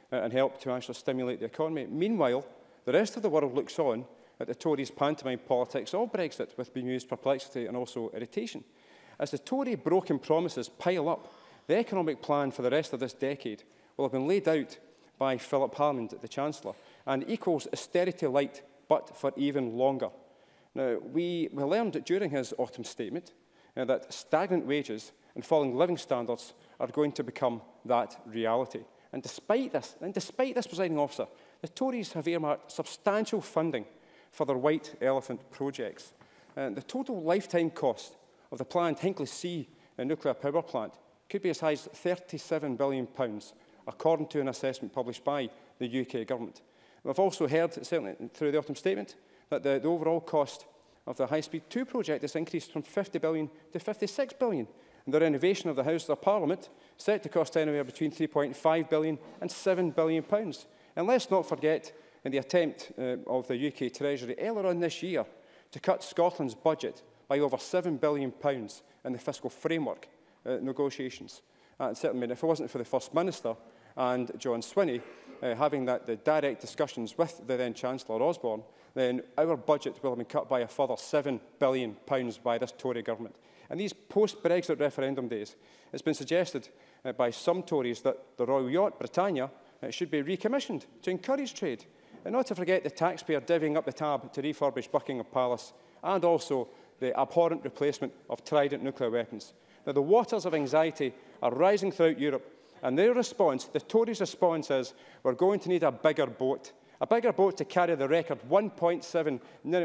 uh, and help to actually stimulate the economy. Meanwhile, the rest of the world looks on at the Tories' pantomime politics of Brexit with bemused perplexity and also irritation. As the Tory broken promises pile up, the economic plan for the rest of this decade will have been laid out by Philip Hammond, the Chancellor, and equals austerity light, but for even longer. Now, we, we learned during his autumn statement uh, that stagnant wages and falling living standards are going to become that reality. And despite this, and despite this, presiding officer, the Tories have earmarked substantial funding for their white elephant projects. Uh, the total lifetime cost of the planned Hinkley C nuclear power plant could be as high as thirty-seven billion pounds, according to an assessment published by the U K government. We've also heard, certainly through the autumn statement, that the, the overall cost of the High Speed two project has increased from fifty billion pounds to fifty-six billion pounds, and the renovation of the House of Parliament set to cost anywhere between three point five billion pounds and seven billion pounds. And let's not forget in the attempt uh, of the U K Treasury earlier on this year to cut Scotland's budget by over seven billion pounds in the fiscal framework uh, negotiations. And certainly, if it wasn't for the First Minister and John Swinney uh, having that, the direct discussions with the then Chancellor Osborne, then our budget will have been cut by a further seven billion pounds by this Tory government. And these post-Brexit referendum days, it's been suggested uh, by some Tories that the Royal Yacht Britannia uh, should be recommissioned to encourage trade. And not to forget the taxpayer divvying up the tab to refurbish Buckingham Palace, and also the abhorrent replacement of Trident nuclear weapons. Now, the waters of anxiety are rising throughout Europe, and their response, the Tories' response is, we're going to need a bigger boat. A bigger boat to carry the record one point seven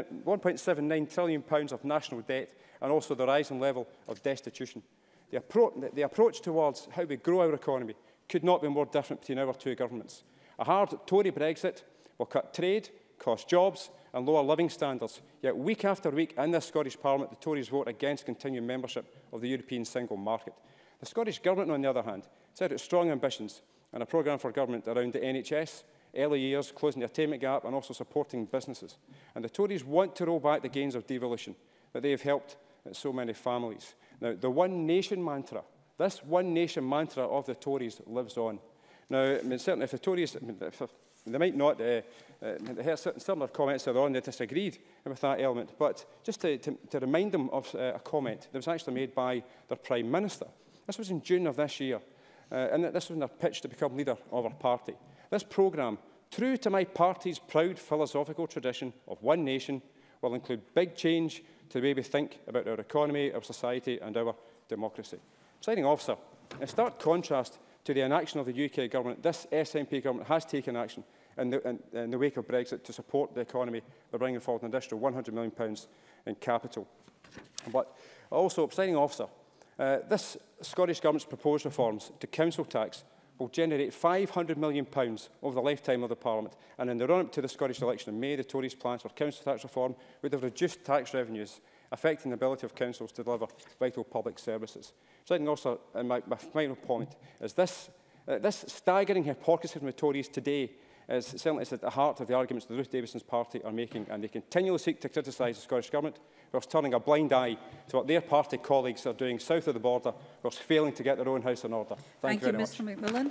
nine trillion pounds of national debt, and also the rising level of destitution. The, appro the approach towards how we grow our economy could not be more different between our two governments. A hard Tory Brexit will cut trade, cost jobs and lower living standards. Yet week after week in this Scottish Parliament, the Tories vote against continuing membership of the European single market. The Scottish Government, on the other hand, set out strong ambitions and a programme for government around the N H S, early years, closing the attainment gap and also supporting businesses. And the Tories want to roll back the gains of devolution that they have helped so many families. Now, the one nation mantra, this one nation mantra of the Tories lives on. Now, I mean, certainly if the Tories, I mean, if, they might not, uh, uh, similar comments are on, they disagreed with that element, but just to, to, to remind them of uh, a comment that was actually made by their Prime Minister. This was in June of this year, uh, and this was in their pitch to become leader of our party. This programme, true to my party's proud philosophical tradition of one nation, will include big change to the way we think about our economy, our society and our democracy. Presiding officer, in stark contrast to the inaction of the U K government, this S N P government has taken action in the, in, in the wake of Brexit to support the economy by bringing forward an additional one hundred million pounds in capital. But also, presiding officer, uh, this Scottish government's proposed reforms to council tax will generate five hundred million pounds over the lifetime of the Parliament. And in the run-up to the Scottish election in May, the Tories' plans for council tax reform would have reduced tax revenues, affecting the ability of councils to deliver vital public services. Presiding officer, and my, my final point is this, uh, this staggering hypocrisy from the Tories today is certainly is at the heart of the arguments that Ruth Davidson's party are making, and they continually seek to criticise the Scottish Government whilst turning a blind eye to what their party colleagues are doing south of the border, whilst failing to get their own house in order. Thank, Thank you, you very Mister much. McMillan.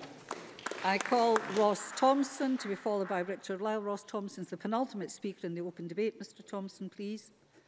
I call Ross Thompson to be followed by Richard Lyle. Ross Thompson is the penultimate speaker in the open debate. Mister Thompson, please.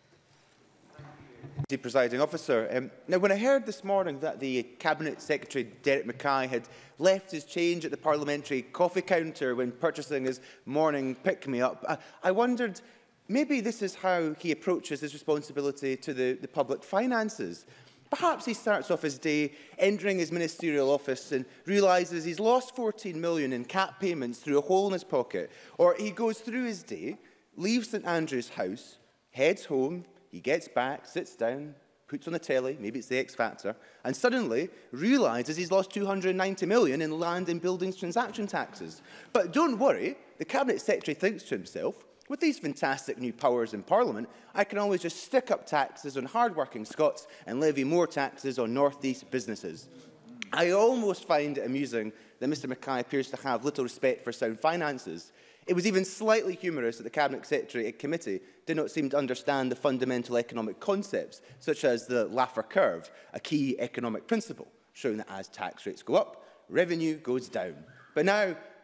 Deputy Presiding Officer. Um, now, when I heard this morning that the Cabinet Secretary Derek Mackay had left his change at the parliamentary coffee counter when purchasing his morning pick-me-up, I, I wondered, maybe this is how he approaches his responsibility to the, the public finances. Perhaps he starts off his day entering his ministerial office and realises he's lost fourteen million in cap payments through a hole in his pocket. Or he goes through his day, leaves St Andrew's House, heads home, he gets back, sits down, puts on the telly, maybe it's the X Factor, and suddenly realises he's lost two hundred and ninety million in land and buildings transaction taxes. But don't worry, the Cabinet Secretary thinks to himself, with these fantastic new powers in Parliament, I can always just stick up taxes on hard-working Scots and levy more taxes on North East businesses. I almost find it amusing that Mr Mackay appears to have little respect for sound finances. It was even slightly humorous that the Cabinet Secretary at committee did not seem to understand the fundamental economic concepts, such as the Laffer curve, a key economic principle, showing that as tax rates go up, revenue goes down. But now,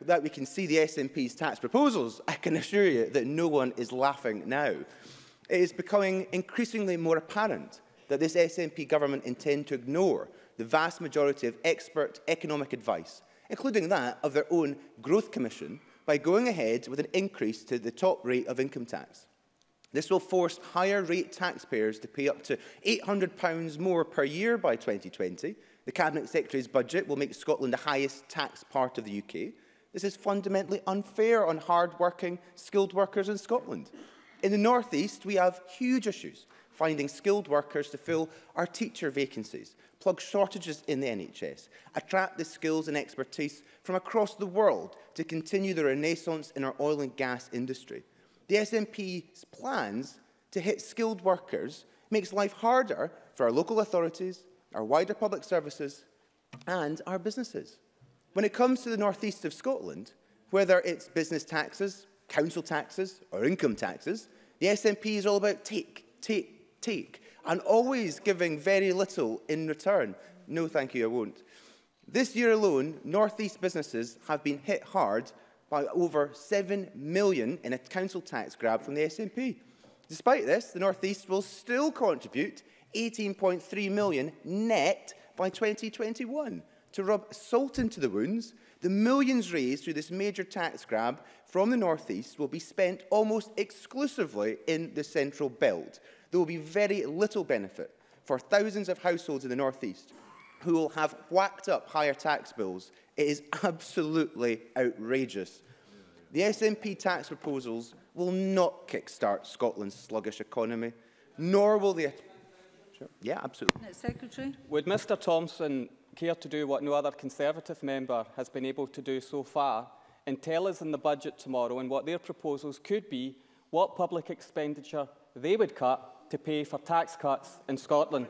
that we can see the S N P's tax proposals, I can assure you that no one is laughing now. It is becoming increasingly more apparent that this S N P government intend to ignore the vast majority of expert economic advice, including that of their own Growth Commission, by going ahead with an increase to the top rate of income tax. This will force higher rate taxpayers to pay up to eight hundred pounds more per year by twenty twenty. The Cabinet Secretary's budget will make Scotland the highest tax part of the U K. This is fundamentally unfair on hard-working, skilled workers in Scotland. In the North East, we have huge issues finding skilled workers to fill our teacher vacancies, plug shortages in the N H S, attract the skills and expertise from across the world to continue the renaissance in our oil and gas industry. The S N P's plans to hit skilled workers makes life harder for our local authorities, our wider public services and our businesses. When it comes to the North East of Scotland, whether it's business taxes, council taxes or income taxes, the S N P is all about take, take, take, and always giving very little in return. No, thank you, I won't. This year alone, North East businesses have been hit hard by over seven million in a council tax grab from the S N P. Despite this, the North East will still contribute eighteen point three million net by twenty twenty-one. To rub salt into the wounds, the millions raised through this major tax grab from the North East will be spent almost exclusively in the Central Belt. There will be very little benefit for thousands of households in the North East who will have whacked up higher tax bills. It is absolutely outrageous. The S N P tax proposals will not kickstart Scotland's sluggish economy, nor will they... Sure. Yeah, absolutely. Secretary. Would Mr Thompson care to do what no other Conservative member has been able to do so far and tell us in the budget tomorrow and what their proposals could be, what public expenditure they would cut to pay for tax cuts in Scotland?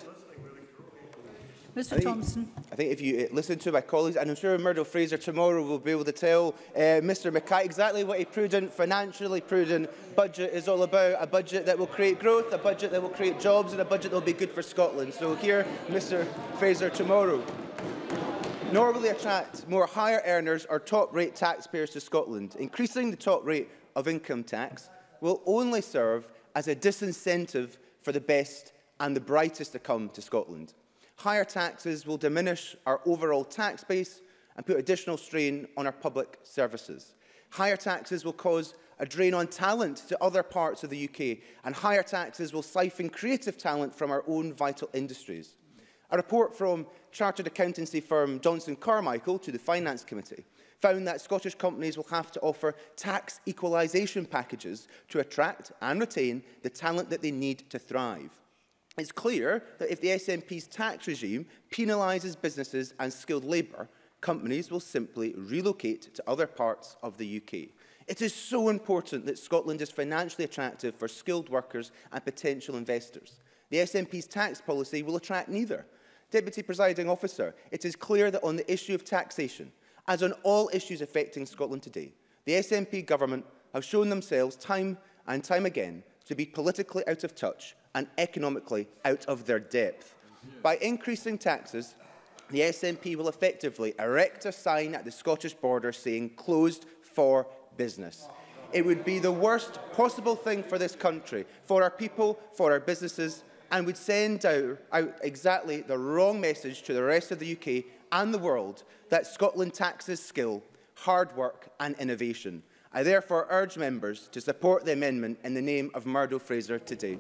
Mr I think, Thompson. I think if you listen to my colleagues, and I'm sure Murdo Fraser tomorrow will be able to tell uh, Mr Mackay exactly what a prudent, financially prudent budget is all about. A budget that will create growth, a budget that will create jobs, and a budget that will be good for Scotland. So hear Mr Fraser tomorrow. Nor will they attract more higher earners or top-rate taxpayers to Scotland. Increasing the top rate of income tax will only serve as a disincentive for the best and the brightest to come to Scotland. Higher taxes will diminish our overall tax base and put additional strain on our public services. Higher taxes will cause a drain on talent to other parts of the U K, and higher taxes will siphon creative talent from our own vital industries. A report from chartered accountancy firm Johnson Carmichael to the Finance Committee found that Scottish companies will have to offer tax equalisation packages to attract and retain the talent that they need to thrive. It's clear that if the S N P's tax regime penalises businesses and skilled labour, companies will simply relocate to other parts of the U K. It is so important that Scotland is financially attractive for skilled workers and potential investors. The S N P's tax policy will attract neither. Deputy Presiding Officer, it is clear that on the issue of taxation, as on all issues affecting Scotland today, the S N P government have shown themselves time and time again to be politically out of touch and economically out of their depth. By increasing taxes, the S N P will effectively erect a sign at the Scottish border saying closed for business. It would be the worst possible thing for this country, for our people, for our businesses, and would send out, out exactly the wrong message to the rest of the U K and the world that Scotland taxes skill, hard work and innovation. I therefore urge members to support the amendment in the name of Murdo Fraser today.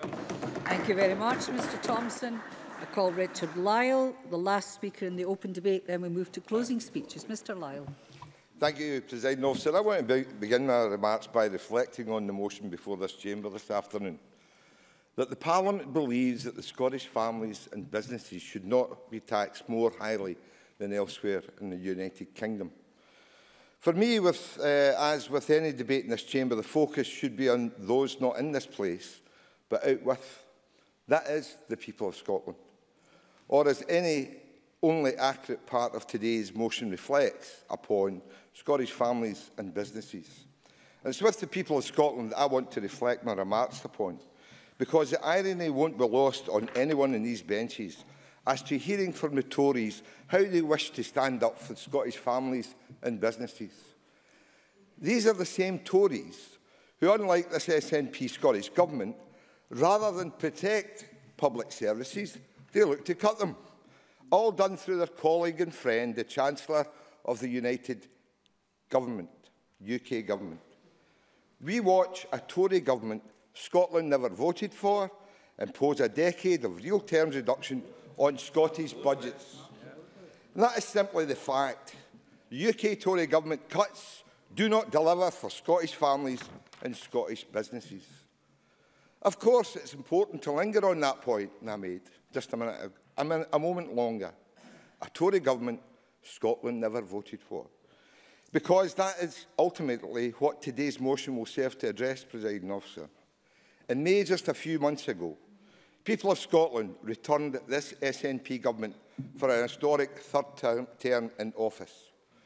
Thank you very much, Mr Thompson. I call Richard Lyle, the last speaker in the open debate. Then we move to closing speeches. Mr Lyle. Thank you, Presiding Officer. I want to be begin my remarks by reflecting on the motion before this chamber this afternoon, that the Parliament believes that the Scottish families and businesses should not be taxed more highly than elsewhere in the United Kingdom. For me, with, uh, as with any debate in this chamber, the focus should be on those not in this place, but out with. That is the people of Scotland. Or as any only accurate part of today's motion reflects upon, Scottish families and businesses. And it's with the people of Scotland that I want to reflect my remarks upon, because the irony won't be lost on anyone in these benches as to hearing from the Tories how they wish to stand up for Scottish families and businesses. These are the same Tories who, unlike this S N P Scottish Government, rather than protect public services, they look to cut them, all done through their colleague and friend, the Chancellor of the United Government, U K Government. We watch a Tory government Scotland never voted for impose a decade of real terms reduction on Scottish budgets. And that is simply the fact. The U K Tory government cuts do not deliver for Scottish families and Scottish businesses. Of course, it's important to linger on that point I made just a minute, a, minute, a moment longer. A Tory government Scotland never voted for. Because that is ultimately what today's motion will serve to address, Presiding Officer. In May, just a few months ago, people of Scotland returned this S N P government for an historic third term, term in office.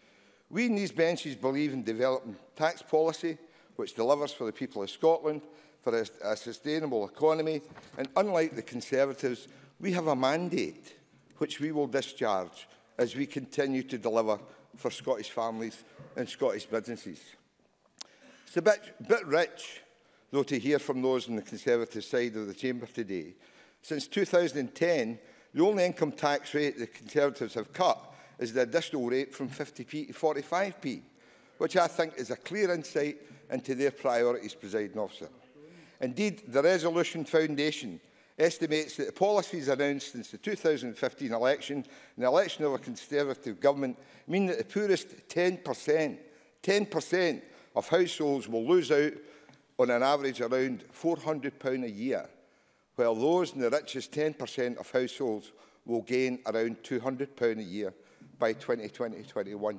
We in these benches believe in developing tax policy which delivers for the people of Scotland, for a, a sustainable economy, and unlike the Conservatives, we have a mandate which we will discharge as we continue to deliver for Scottish families and Scottish businesses. It's a bit, bit rich, though, to hear from those on the Conservative side of the chamber today. Since two thousand ten, the only income tax rate the Conservatives have cut is the additional rate from fifty p to forty-five p, which I think is a clear insight into their priorities, Presiding Officer. Indeed, the Resolution Foundation estimates that the policies announced since the two thousand fifteen election and the election of a Conservative government mean that the poorest ten percent, ten percent of households will lose out on an average around four hundred pounds a year, while those in the richest ten percent of households will gain around two hundred pounds a year by twenty twenty to twenty-one.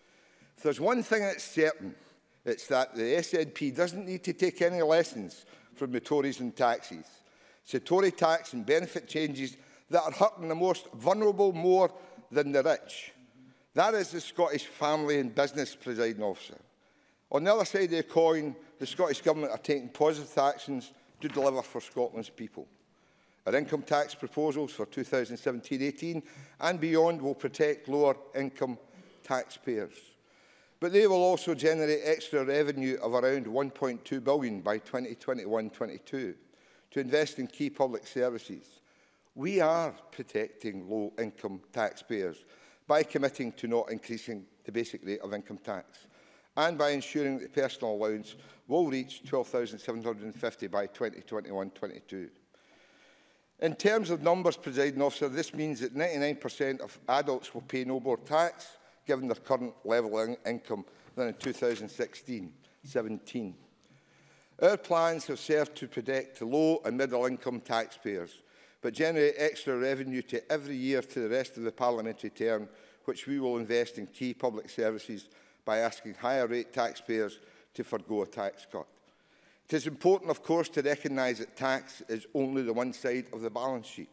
If there's one thing that's certain, it's that the S N P doesn't need to take any lessons from the Tories and taxes. It's the Tory tax and benefit changes that are hurting the most vulnerable more than the rich. That is the Scottish family and business, Presiding Officer. On the other side of the coin, the Scottish Government are taking positive actions to deliver for Scotland's people. Our income tax proposals for two thousand seventeen eighteen and beyond will protect lower income taxpayers. But they will also generate extra revenue of around one point two billion pounds by twenty twenty-one twenty-two to invest in key public services. We are protecting low-income taxpayers by committing to not increasing the basic rate of income tax and by ensuring that the personal allowance will reach twelve thousand seven hundred and fifty pounds by twenty twenty-one twenty-two. In terms of numbers, Presiding Officer, this means that ninety-nine percent of adults will pay no more tax, given their current level of in income, than in two thousand sixteen seventeen. Our plans have served to protect the low and middle income taxpayers, but generate extra revenue to every year to the rest of the parliamentary term, which we will invest in key public services by asking higher rate taxpayers to forgo a tax cut. It is important, of course, to recognise that tax is only the one side of the balance sheet,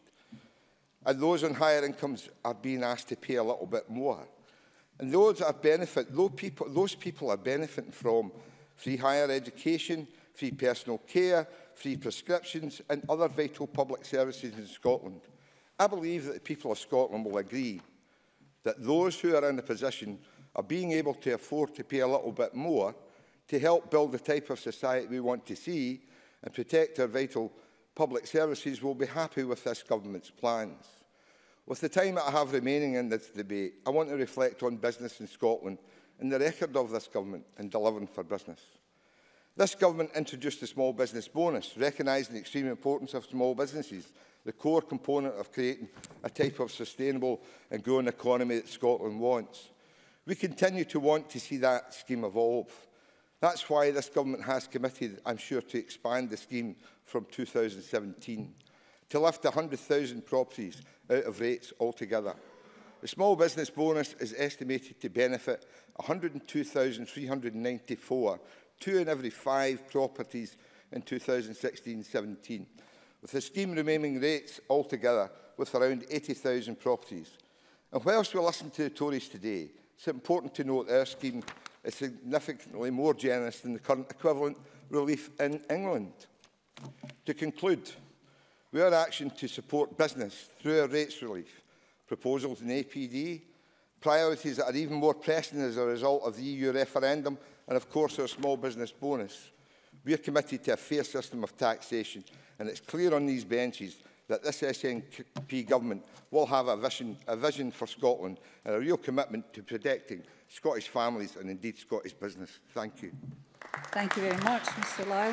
and those on higher incomes are being asked to pay a little bit more. And those, are benefit, those, people, those people are benefiting from free higher education, free personal care, free prescriptions and other vital public services in Scotland. I believe that the people of Scotland will agree that those who are in a position of being able to afford to pay a little bit more to help build the type of society we want to see and protect our vital public services will be happy with this government's plans. With the time that I have remaining in this debate, I want to reflect on business in Scotland and the record of this government in delivering for business. This government introduced the small business bonus, recognising the extreme importance of small businesses, the core component of creating a type of sustainable and growing economy that Scotland wants. We continue to want to see that scheme evolve. That's why this government has committed, I'm sure, to expand the scheme from two thousand seventeen, to lift one hundred thousand properties out of rates altogether. The small business bonus is estimated to benefit one hundred two thousand three hundred and ninety-four, two in every five properties in two thousand sixteen seventeen, with the scheme remaining rates altogether with around eighty thousand properties. And whilst we listen to the Tories today, it's important to note that our scheme is significantly more generous than the current equivalent relief in England. To conclude, our action to support business through our rates relief, proposals in A P D, priorities that are even more pressing as a result of the E U referendum and, of course, our small business bonus. We are committed to a fair system of taxation, and it's clear on these benches that this S N P government will have a vision, a vision for Scotland and a real commitment to protecting Scottish families and indeed Scottish business. Thank you. Thank you very much, Mr Lyle.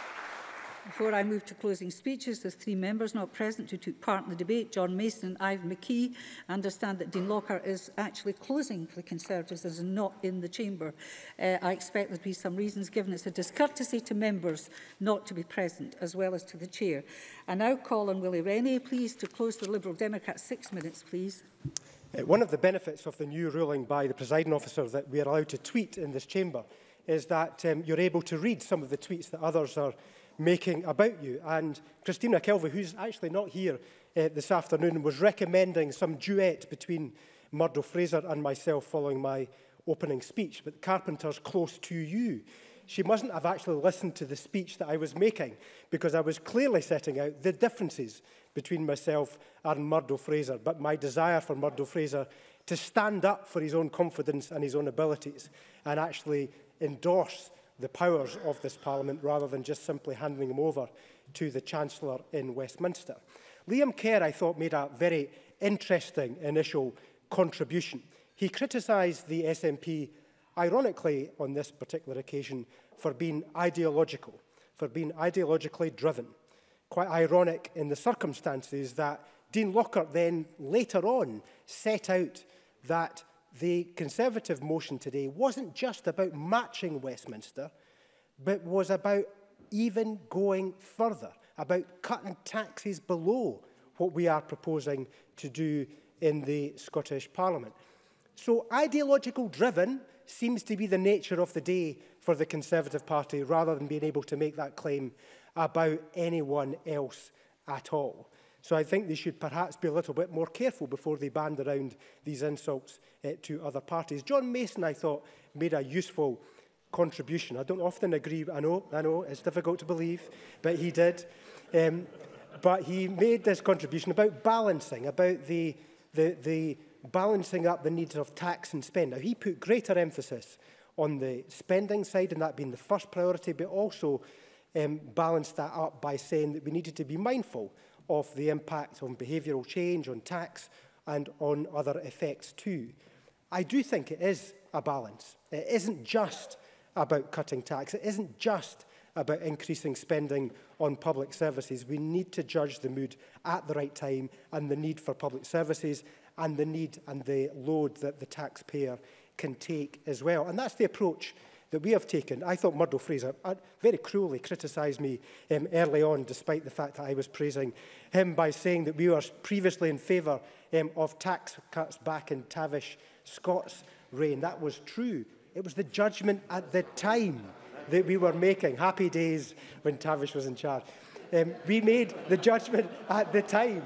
Before I move to closing speeches, there's three members not present who took part in the debate, John Mason and Ivan McKee. I understand that Dean Lockhart is actually closing for the Conservatives and is not in the chamber. Uh, I expect there to be some reasons given. It's a discourtesy to members not to be present, as well as to the Chair. I now call on Willie Rennie, please, to close the Liberal Democrats. Six minutes, please. Uh, one of the benefits of the new ruling by the presiding officer that we are allowed to tweet in this chamber is that um, you're able to read some of the tweets that others are making about you. And Christina Kelvey, who's actually not here uh, this afternoon, was recommending some duet between Murdo Fraser and myself following my opening speech. But Carpenter's close to you. She mustn't have actually listened to the speech that I was making, because I was clearly setting out the differences between myself and Murdo Fraser, but my desire for Murdo Fraser to stand up for his own confidence and his own abilities and actually endorse the powers of this Parliament rather than just simply handing them over to the Chancellor in Westminster. Liam Kerr, I thought, made a very interesting initial contribution. He criticised the S N P, ironically on this particular occasion, for being ideological, for being ideologically driven. Quite ironic in the circumstances that Dean Lockhart then later on set out that the Conservative motion today wasn't just about matching Westminster, but was about even going further, about cutting taxes below what we are proposing to do in the Scottish Parliament. So ideological driven seems to be the nature of the day for the Conservative Party, rather than being able to make that claim about anyone else at all. So I think they should perhaps be a little bit more careful before they band around these insults uh, to other parties. John Mason, I thought, made a useful contribution. I don't often agree, I know, I know, it's difficult to believe, but he did. Um, but he made this contribution about balancing, about the, the, the balancing up the needs of tax and spend. Now, he put greater emphasis on the spending side, and that being the first priority, but also um, balanced that up by saying that we needed to be mindful of the impact on behavioural change, on tax and on other effects too. I do think it is a balance. It isn't just about cutting tax. It isn't just about increasing spending on public services. We need to judge the mood at the right time and the need for public services and the need and the load that the taxpayer can take as well. And that's the approach that we have taken. I thought Murdo Fraser uh, very cruelly criticised me um, early on, despite the fact that I was praising him by saying that we were previously in favour um, of tax cuts back in Tavish Scott's reign. That was true. It was the judgment at the time that we were making. Happy days when Tavish was in charge. Um, we made the judgment at the time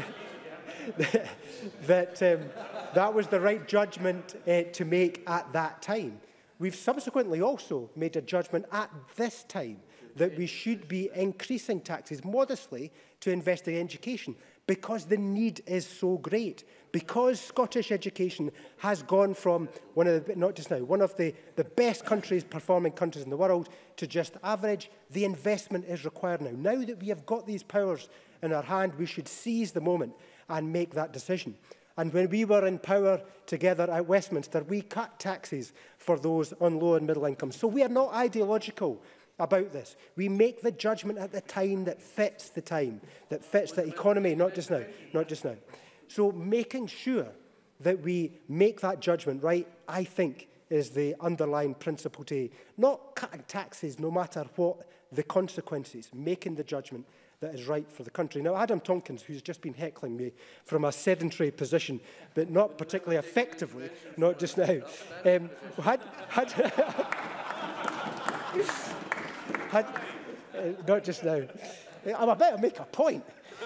that, that um, that was the right judgment uh, to make at that time. We've subsequently also made a judgment at this time that we should be increasing taxes modestly to invest in education because the need is so great. Because Scottish education has gone from one of the, not just now, one of the, the best countries, performing countries in the world to just average, the investment is required now. Now that we have got these powers in our hand, we should seize the moment and make that decision. And when we were in power together at Westminster, we cut taxes for those on low and middle incomes. So we are not ideological about this. We make the judgment at the time that fits the time, that fits the economy, not just now, not just now. So making sure that we make that judgment right, I think, is the underlying principle today. Not cutting taxes, no matter what the consequences, making the judgment that is right for the country. Now, Adam Tompkins, who's just been heckling me from a sedentary position, but not particularly effectively, not just now, um, had, had, had uh, not just now, I'm about to make a point.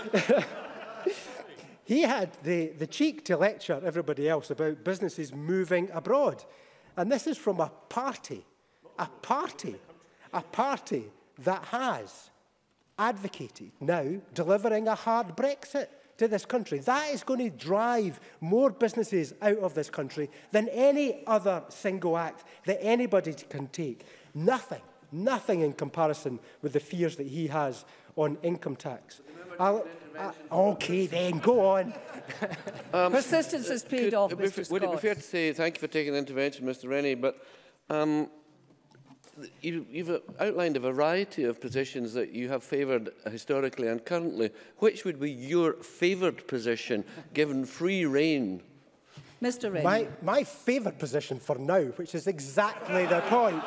He had the, the cheek to lecture everybody else about businesses moving abroad. And this is from a party, a party, a party that has advocated now delivering a hard Brexit to this country. That is going to drive more businesses out of this country than any other single act that anybody can take. Nothing, nothing in comparison with the fears that he has on income tax. I'll, uh, OK, then, go on. um, Persistence is paid could, off, would, Mister it, would it be fair to say, thank you for taking the intervention, Mister Rennie, but um, you, you've outlined a variety of positions that you have favoured historically and currently. Which would be your favoured position, given free rein? Mister Rennie. My, my favourite position for now, which is exactly the point.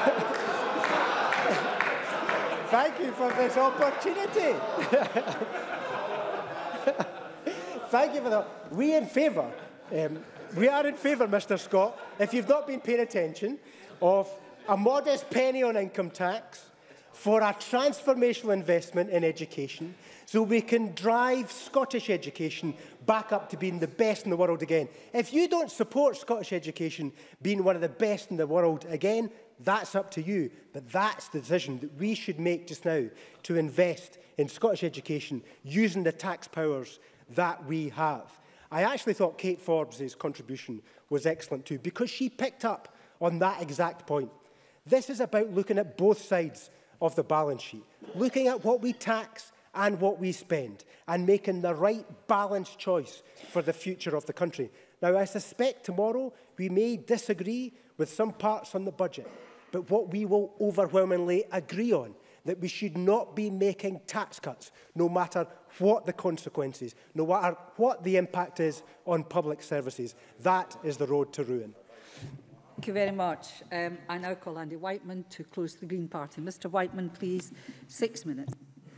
Thank you for this opportunity. Thank you for that. We in favour, um, we are in favour, Mister Scott, if you've not been paying attention, of a modest penny on income tax for a transformational investment in education, so we can drive Scottish education back up to being the best in the world again. If you don't support Scottish education being one of the best in the world again, that's up to you. But that's the decision that we should make just now, to invest in Scottish education using the tax powers that we have. I actually thought Kate Forbes' contribution was excellent too, because she picked up on that exact point. This is about looking at both sides of the balance sheet, looking at what we tax and what we spend, and making the right balanced choice for the future of the country. Now, I suspect tomorrow we may disagree with some parts on the budget, but what we will overwhelmingly agree on, that we should not be making tax cuts, no matter what the consequences, no matter what the impact is on public services. That is the road to ruin. Thank you very much. Um, I now call Andy Whiteman to close the Green Party. Mister Whiteman, please, six minutes.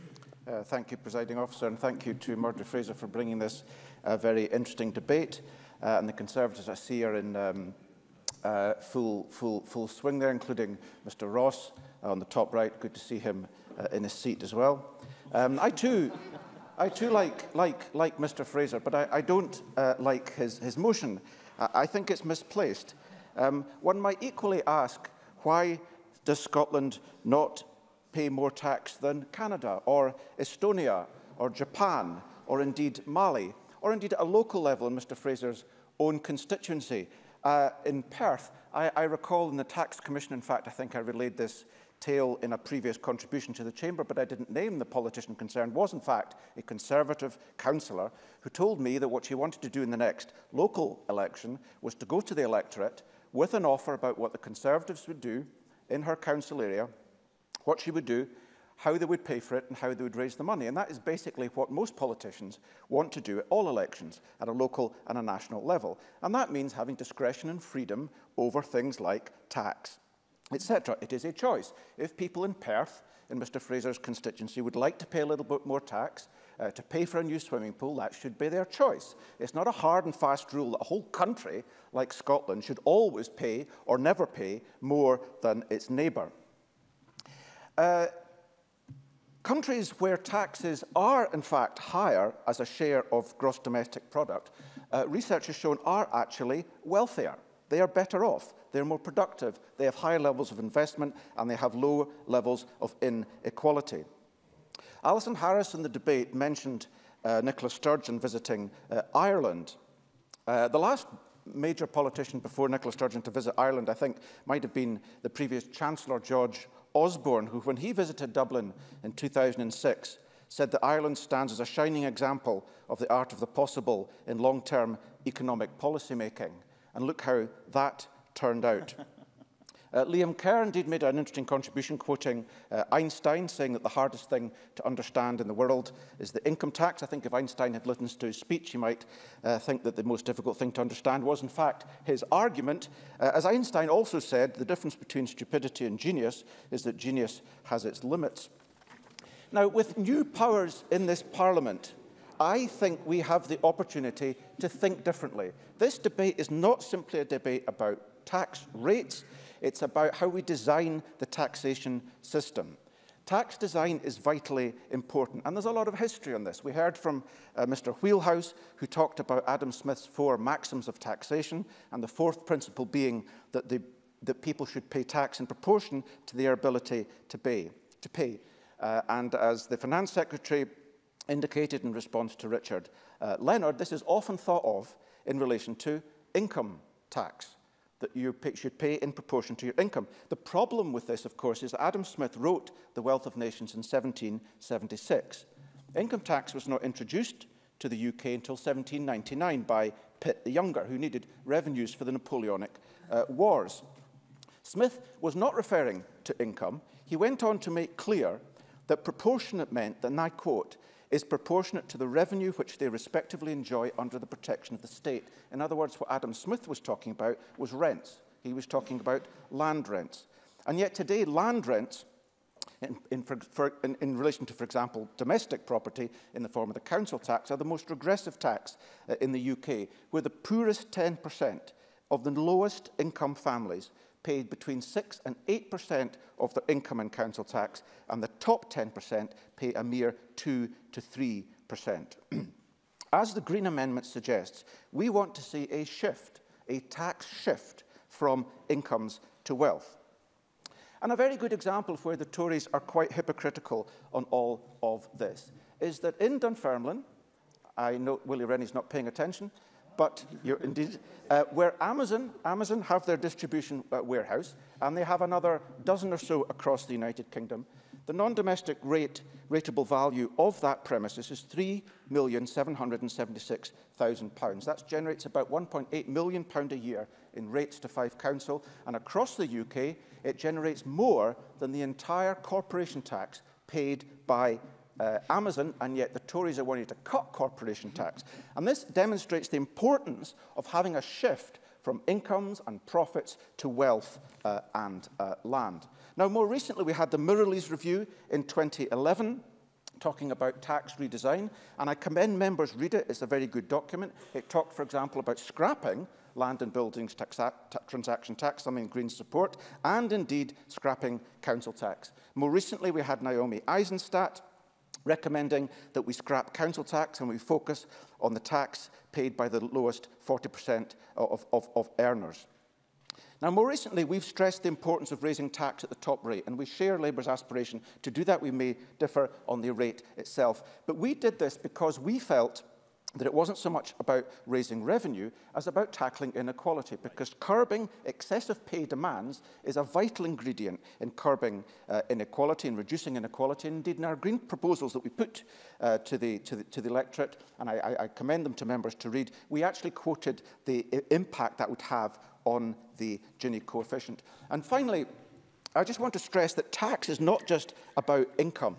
Uh, thank you, Presiding Officer, and thank you to Murdo Fraser for bringing this uh, very interesting debate. Uh, and the Conservatives, I see, are in um, uh, full, full, full swing there, including Mister Ross uh, on the top right. Good to see him uh, in his seat as well. Um, I too, I too like, like, like Mister Fraser, but I, I don't uh, like his, his motion. I, I think it's misplaced. Um, one might equally ask, why does Scotland not pay more tax than Canada, or Estonia, or Japan, or indeed Mali, or indeed at a local level in Mister Fraser's own constituency? Uh, in Perth, I, I recall in the Tax Commission, in fact, I think I relayed this tale in a previous contribution to the Chamber, but I didn't name the politician concerned, was in fact a Conservative councillor who told me that what she wanted to do in the next local election was to go to the electorate with an offer about what the Conservatives would do in her council area, what she would do, how they would pay for it, and how they would raise the money. And that is basically what most politicians want to do at all elections, at a local and a national level. And that means having discretion and freedom over things like tax, et cetera. It is a choice. If people in Perth, in Mister Fraser's constituency, would like to pay a little bit more tax, uh, to pay for a new swimming pool, that should be their choice. It's not a hard and fast rule that a whole country like Scotland should always pay or never pay more than its neighbour. Uh, countries where taxes are, in fact, higher as a share of gross domestic product, uh, research has shown are actually wealthier. They are better off. They're more productive. They have higher levels of investment, and they have lower levels of inequality. Alison Harris in the debate mentioned uh, Nicola Sturgeon visiting uh, Ireland. Uh, the last major politician before Nicola Sturgeon to visit Ireland, I think, might have been the previous Chancellor, George Osborne, who, when he visited Dublin in two thousand six, said that Ireland stands as a shining example of the art of the possible in long-term economic policy making. And look how that turned out. Uh, Liam Kerr indeed made an interesting contribution, quoting uh, Einstein, saying that the hardest thing to understand in the world is the income tax. I think if Einstein had listened to his speech, he might uh, think that the most difficult thing to understand was, in fact, his argument. Uh, as Einstein also said, the difference between stupidity and genius is that genius has its limits. Now, with new powers in this Parliament, I think we have the opportunity to think differently. This debate is not simply a debate about tax rates. It's about how we design the taxation system. Tax design is vitally important, and there's a lot of history on this. We heard from uh, Mister Wheelhouse, who talked about Adam Smith's four maxims of taxation, and the fourth principle being that, the, that people should pay tax in proportion to their ability to pay. To pay. Uh, and as the Finance Secretary indicated in response to Richard uh, Leonard, this is often thought of in relation to income tax, that you pay, should pay in proportion to your income. The problem with this, of course, is that Adam Smith wrote The Wealth of Nations in seventeen seventy-six. Income tax was not introduced to the U K until seventeen ninety-nine by Pitt the Younger, who needed revenues for the Napoleonic uh, Wars. Smith was not referring to income. He went on to make clear that proportionate meant, and I quote, is proportionate to the revenue which they respectively enjoy under the protection of the state. In other words, what Adam Smith was talking about was rents. He was talking about land rents. And yet today, land rents, in, in, for, for, in, in relation to, for example, domestic property in the form of the council tax, are the most regressive tax uh, in the U K, where the poorest ten percent of the lowest income families paid between six and eight percent of their income in council tax, and the top ten percent pay a mere two to three percent. As the Green Amendment suggests, we want to see a shift, a tax shift from incomes to wealth. And a very good example of where the Tories are quite hypocritical on all of this is that in Dunfermline, I know Willie Rennie's not paying attention, but you're indeed, uh, where Amazon, Amazon have their distribution uh, warehouse, and they have another dozen or so across the United Kingdom, the non-domestic rate, rateable value of that premises is three million seven hundred and seventy-six thousand pounds. That generates about one point eight million pounds a year in rates to Fife Council, and across the U K, it generates more than the entire corporation tax paid by Uh, Amazon, and yet the Tories are wanting to cut corporation tax. And this demonstrates the importance of having a shift from incomes and profits to wealth uh, and uh, land. Now, more recently, we had the Mirrorlees Review in twenty eleven, talking about tax redesign, and I commend members read it. It's a very good document. It talked, for example, about scrapping land and buildings taxa ta transaction tax, something Greens support, and indeed scrapping council tax. More recently, we had Naomi Eisenstadt recommending that we scrap council tax and we focus on the tax paid by the lowest forty percent of, of, of earners. Now, more recently, we've stressed the importance of raising tax at the top rate, and we share Labour's aspiration to do that. We may differ on the rate itself. But we did this because we felt that it wasn't so much about raising revenue as about tackling inequality, because curbing excessive pay demands is a vital ingredient in curbing uh, inequality and reducing inequality. And indeed, in our green proposals that we put uh, to, the, to, the, to the electorate, and I, I commend them to members to read, we actually quoted the impact that would have on the Gini coefficient. And finally, I just want to stress that tax is not just about income.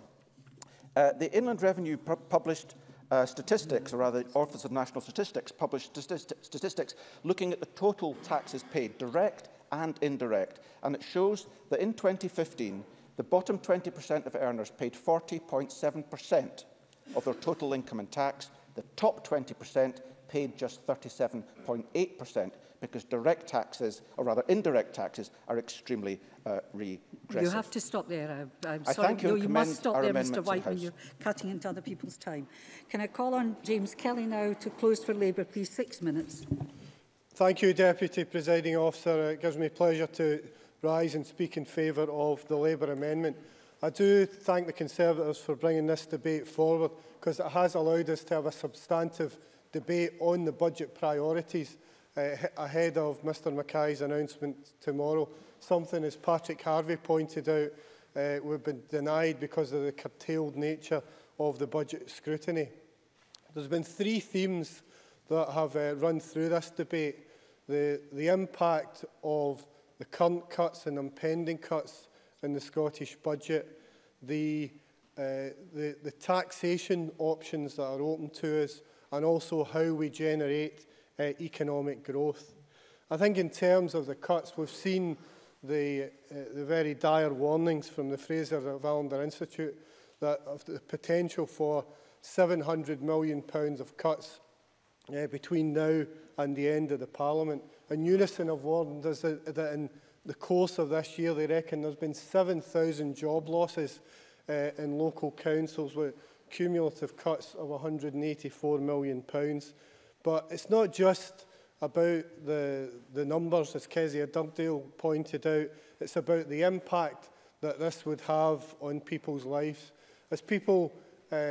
Uh, the Inland Revenue pu published Uh, statistics, or rather Office of National Statistics published stati statistics looking at the total taxes paid, direct and indirect, and it shows that in twenty fifteen, the bottom twenty percent of earners paid forty point seven percent of their total income in tax. The top twenty percent paid just thirty-seven point eight percent, because direct taxes, or rather indirect taxes, are extremely uh, regressive. You have to stop there. I, I'm I sorry. thank you no, and you commend must stop our there, Mr amendments in Whiteman. House. You're cutting into other people's time. Can I call on James Kelly now to close for Labour, please? Six minutes. Thank you, Deputy Presiding Officer. It gives me pleasure to rise and speak in favour of the Labour amendment. I do thank the Conservatives for bringing this debate forward, because it has allowed us to have a substantive debate on the budget priorities uh, ahead of Mr Mackay's announcement tomorrow. Something, as Patrick Harvey pointed out, uh, we've been denied because of the curtailed nature of the budget scrutiny. There's been three themes that have uh, run through this debate. The, the impact of the current cuts and impending cuts in the Scottish budget, the, uh, the, the taxation options that are open to us, and also how we generate uh, economic growth. I think in terms of the cuts, we've seen the, uh, the very dire warnings from the Fraser-Vallender Institute that of the potential for seven hundred million pounds of cuts uh, between now and the end of the Parliament. And Unionist have warned us that, that in the course of this year, they reckon there's been seven thousand job losses uh, in local councils with cumulative cuts of one hundred and eighty-four million pounds. But it's not just about the, the numbers, as Kezia Dugdale pointed out. It's about the impact that this would have on people's lives. As people uh,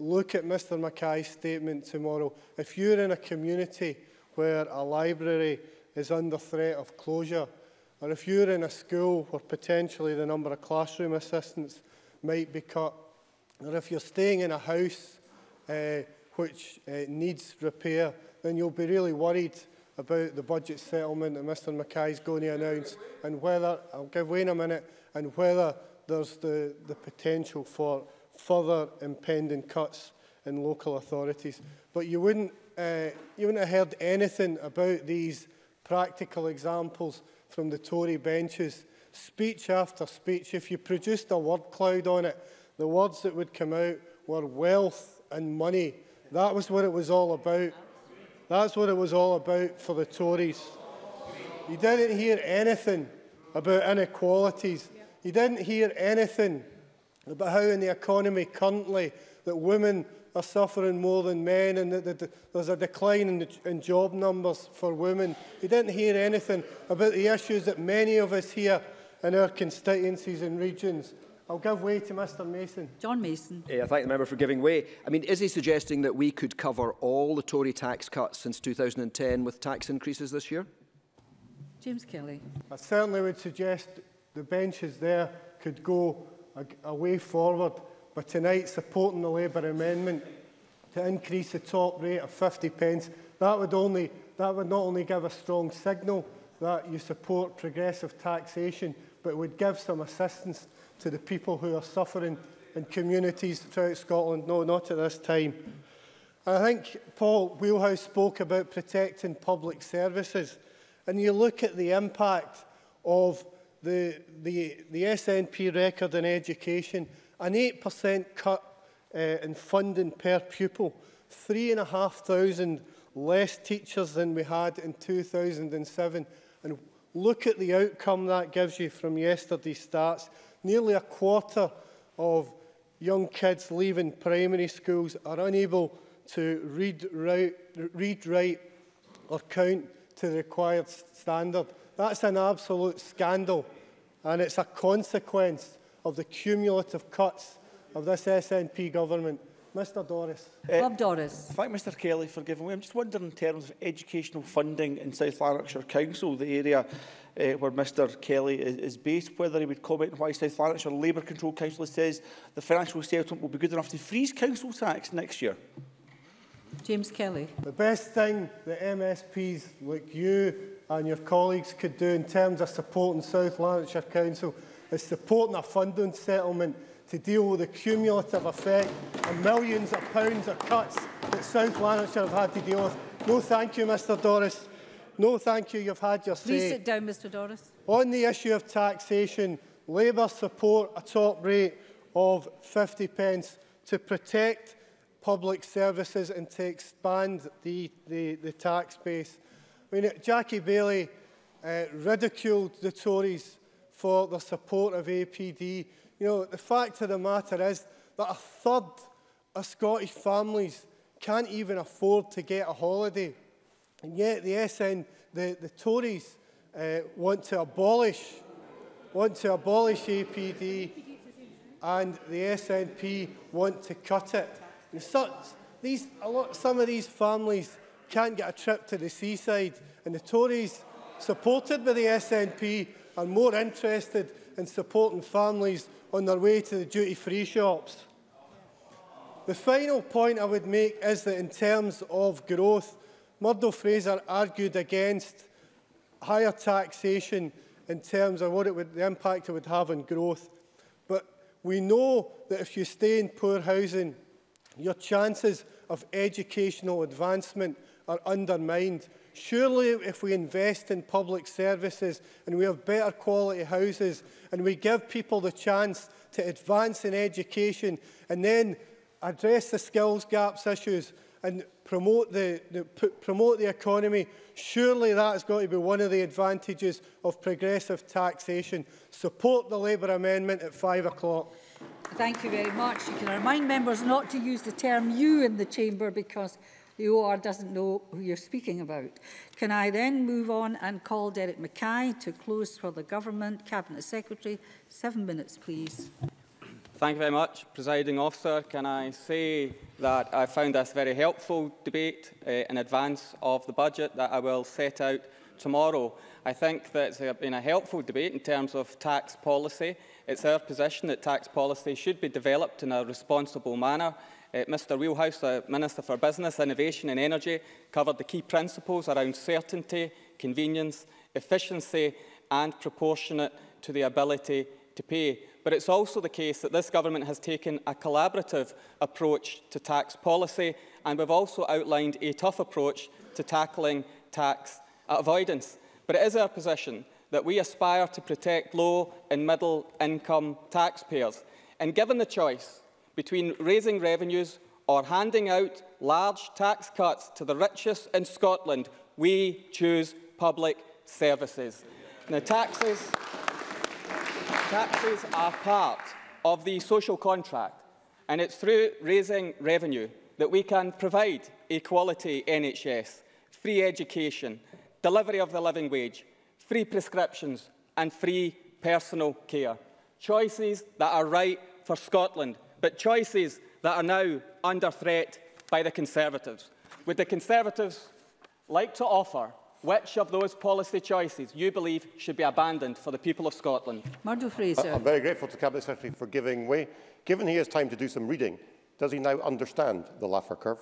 look at Mr Mackay's statement tomorrow. If you're in a community where a library is under threat of closure, or if you're in a school where potentially the number of classroom assistants might be cut, or if you're staying in a house uh, which uh, needs repair, then you'll be really worried about the budget settlement that Mr Mackay is going to announce, and whether, I'll give way in a minute, and whether there's the, the potential for further impending cuts in local authorities. But you wouldn't, uh, you wouldn't have heard anything about these practical examples from the Tory benches. Speech after speech, if you produced a word cloud on it, the words that would come out were wealth and money. That was what it was all about. That's what it was all about for the Tories. You didn't hear anything about inequalities. You didn't hear anything about how in the economy currently that women are suffering more than men and that the, there's a decline in, the, in job numbers for women. You didn't hear anything about the issues that many of us here in our constituencies and regions. I'll give way to Mr Mason. John Mason. Yeah, I thank the member for giving way. I mean, is he suggesting that we could cover all the Tory tax cuts since two thousand ten with tax increases this year? James Kelly. I certainly would suggest the benches there could go a, a way forward by tonight supporting the Labour amendment to increase the top rate of fifty pence. That would, only, that would not only give a strong signal that you support progressive taxation, but it would give some assistance to the people who are suffering in communities throughout Scotland. No, not at this time. I think Paul Wheelhouse spoke about protecting public services, and you look at the impact of the, the, the S N P record in education, an eight percent cut uh, in funding per pupil, three and a half thousand less teachers than we had in two thousand seven. And look at the outcome that gives you from yesterday's stats. Nearly a quarter of young kids leaving primary schools are unable to read, write, read, write or count to the required standard. That's an absolute scandal, and it's a consequence of the cumulative cuts of this S N P government. Mr Doris. Uh, Bob Doris. Thank Mr Kelly for giving way. I'm just wondering in terms of educational funding in South Lanarkshire Council, the area uh, where Mr Kelly is, is based, whether he would comment on why South Lanarkshire Labour Control Council says the financial settlement will be good enough to freeze council tax next year. James Kelly. The best thing that M S Ps like you and your colleagues could do in terms of supporting South Lanarkshire Council is supporting a funding settlement to deal with the cumulative effect of millions of pounds of cuts that South Lanarkshire have had to deal with. No thank you, Mr Doris. No thank you, you've had your say. Please sit down, Mr Doris. On the issue of taxation, Labour support a top rate of fifty pence to protect public services and to expand the, the, the tax base. I mean, Jackie Baillie uh, ridiculed the Tories for their support of A P D. You know, the fact of the matter is that a third of Scottish families can't even afford to get a holiday. And yet the S N, the, the Tories uh, want to abolish, want to abolish A P D, and the S N P want to cut it. And so, these, a lot, some of these families can't get a trip to the seaside, and the Tories, supported by the S N P, are more interested in supporting families on their way to the duty-free shops. The final point I would make is that in terms of growth, Murdo Fraser argued against higher taxation in terms of what it would, the impact it would have on growth. But we know that if you stay in poor housing, your chances of educational advancement are undermined. Surely if we invest in public services and we have better quality houses and we give people the chance to advance in education and then address the skills gaps issues and promote the, the, promote the economy, surely that has got to be one of the advantages of progressive taxation. Support the Labour amendment at five o'clock. Thank you very much. You can remind members not to use the term you in the chamber because the O R doesn't know who you're speaking about. Can I then move on and call Derek Mackay to close for the Government? Cabinet Secretary, seven minutes, please. Thank you very much, Presiding Officer. Can I say that I found this a very helpful debate uh, in advance of the budget that I will set out tomorrow. I think that it's been a helpful debate in terms of tax policy. It's our position that tax policy should be developed in a responsible manner. Uh, Mr Wheelhouse, the Minister for Business, Innovation and Energy, covered the key principles around certainty, convenience, efficiency and proportionate to the ability to pay. But it's also the case that this government has taken a collaborative approach to tax policy, and we've also outlined a tough approach to tackling tax avoidance. But it is our position that we aspire to protect low and middle income taxpayers. And given the choice between raising revenues or handing out large tax cuts to the richest in Scotland, we choose public services. Now, taxes, taxes are part of the social contract, and it's through raising revenue that we can provide a quality N H S, free education, delivery of the living wage, free prescriptions and free personal care. Choices that are right for Scotland, but choices that are now under threat by the Conservatives. Would the Conservatives like to offer which of those policy choices you believe should be abandoned for the people of Scotland? Murdo Fraser. I'm very grateful to Cabinet Secretary for giving way. Given he has time to do some reading, does he now understand the Laffer curve?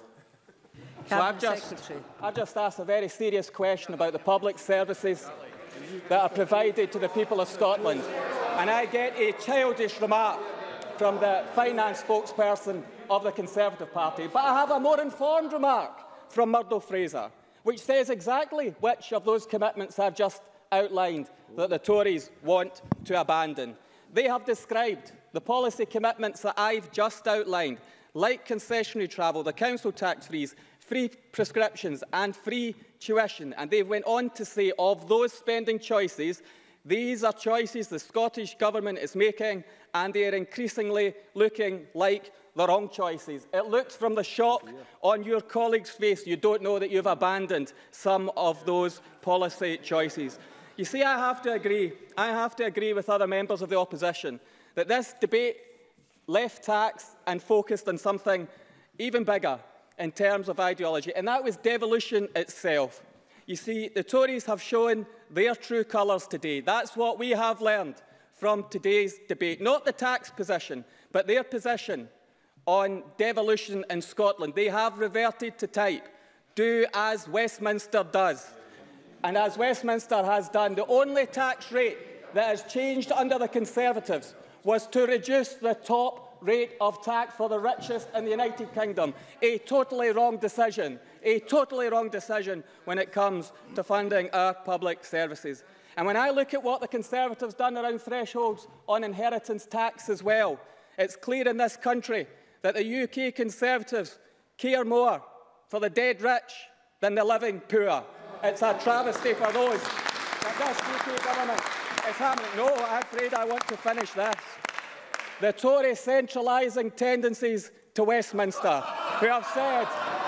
So I've just, I've just asked a very serious question about the public services that are provided to the people of Scotland, and I get a childish remark from the finance spokesperson of the Conservative Party. But I have a more informed remark from Murdo Fraser, which says exactly which of those commitments I've just outlined that the Tories want to abandon. They have described the policy commitments that I've just outlined, like concessionary travel, the council tax freeze, free prescriptions and free tuition. And they went on to say of those spending choices, these are choices the Scottish Government is making, and they are increasingly looking like the wrong choices. It looks from the shock on your colleague's face you don't know that you've abandoned some of those policy choices. You see, I have to agree, I have to agree with other members of the opposition that this debate left tax and focused on something even bigger in terms of ideology, and that was devolution itself. You see, the Tories have shown their true colours today. That's what we have learned from today's debate. Not the tax position, but their position on devolution in Scotland. They have reverted to type. Do as Westminster does. And as Westminster has done, the only tax rate that has changed under the Conservatives was to reduce the top rate of tax for the richest in the United Kingdom. A totally wrong decision. A totally wrong decision when it comes to funding our public services. And when I look at what the Conservatives done around thresholds on inheritance tax as well, it's clear in this country that the U K Conservatives care more for the dead rich than the living poor. It's a travesty for those that this U K government is happening. No, I'm afraid I want to finish this. The Tory centralising tendencies to Westminster, who have said,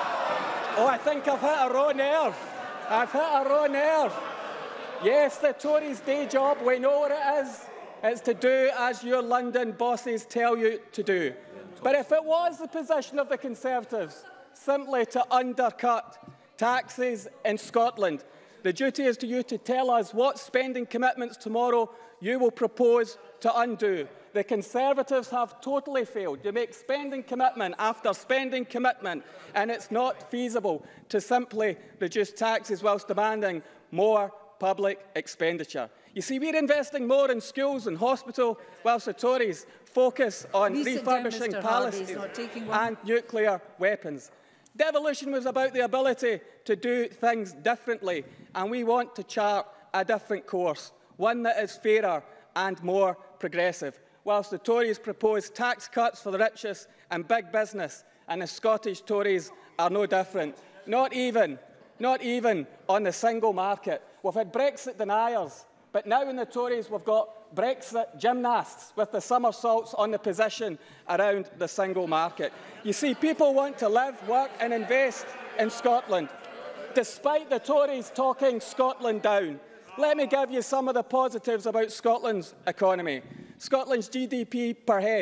oh, I think I've hit a raw nerve. I've hit a raw nerve. Yes, the Tories' day job, we know what it is. It's to do as your London bosses tell you to do. But if it was the position of the Conservatives simply to undercut taxes in Scotland, the duty is to you to tell us what spending commitments tomorrow you will propose to undo. The Conservatives have totally failed. You make spending commitment after spending commitment, and it's not feasible to simply reduce taxes whilst demanding more public expenditure. You see, we're investing more in schools and hospitals, whilst the Tories focus on Please refurbishing down, palaces and nuclear weapons. Devolution was about the ability to do things differently, and we want to chart a different course, one that is fairer and more progressive. Whilst the Tories propose tax cuts for the richest and big business, and the Scottish Tories are no different, not even, not even on the single market. We've had Brexit deniers, but now in the Tories we've got Brexit gymnasts with the somersaults on the position around the single market. You see, people want to live, work and invest in Scotland, despite the Tories talking Scotland down. Let me give you some of the positives about Scotland's economy. Scotland's G D P per head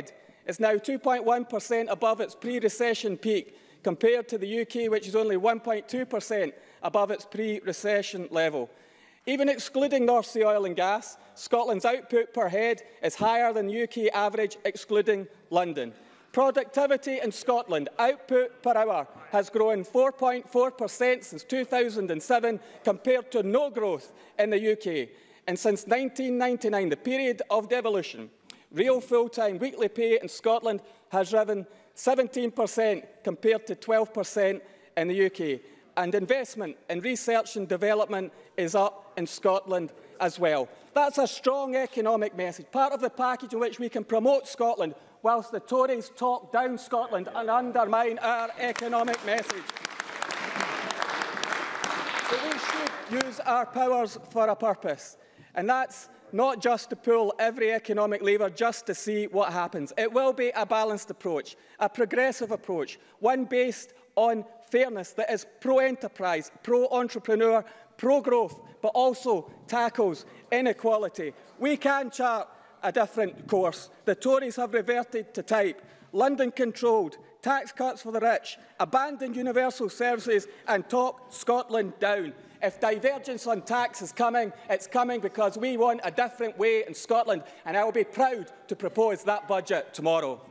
is now two point one percent above its pre-recession peak, compared to the U K, which is only one point two percent above its pre-recession level. Even excluding North Sea oil and gas, Scotland's output per head is higher than the U K average, excluding London. Productivity in Scotland, output per hour, has grown four point four percent since two thousand seven, compared to no growth in the U K. And since nineteen ninety-nine, the period of devolution, real full-time weekly pay in Scotland has risen seventeen percent compared to twelve percent in the U K. And investment in research and development is up in Scotland as well. That's a strong economic message, part of the package in which we can promote Scotland, whilst the Tories talk down Scotland and undermine our economic message. So we should use our powers for a purpose, and that's not just to pull every economic lever just to see what happens. It will be a balanced approach, a progressive approach, one based on fairness that is pro-enterprise, pro-entrepreneur, pro-growth, but also tackles inequality. We can chart a different course. The Tories have reverted to type. London controlled, tax cuts for the rich, abandoned universal services and talk Scotland down. If divergence on tax is coming, it's coming because we want a different way in Scotland, and I will be proud to propose that budget tomorrow.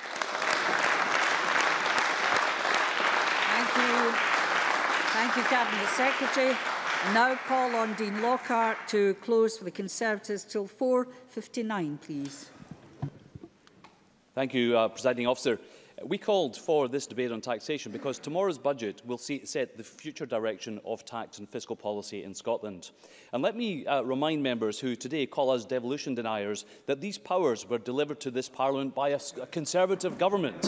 Thank you. Thank you, Cabinet Secretary. I now call on Dean Lockhart to close for the Conservatives till four fifty-nine, please. Thank you, uh, Presiding Officer. We called for this debate on taxation because tomorrow's budget will see, set the future direction of tax and fiscal policy in Scotland. And let me uh, remind members who today call us devolution deniers that these powers were delivered to this Parliament by a, a Conservative government.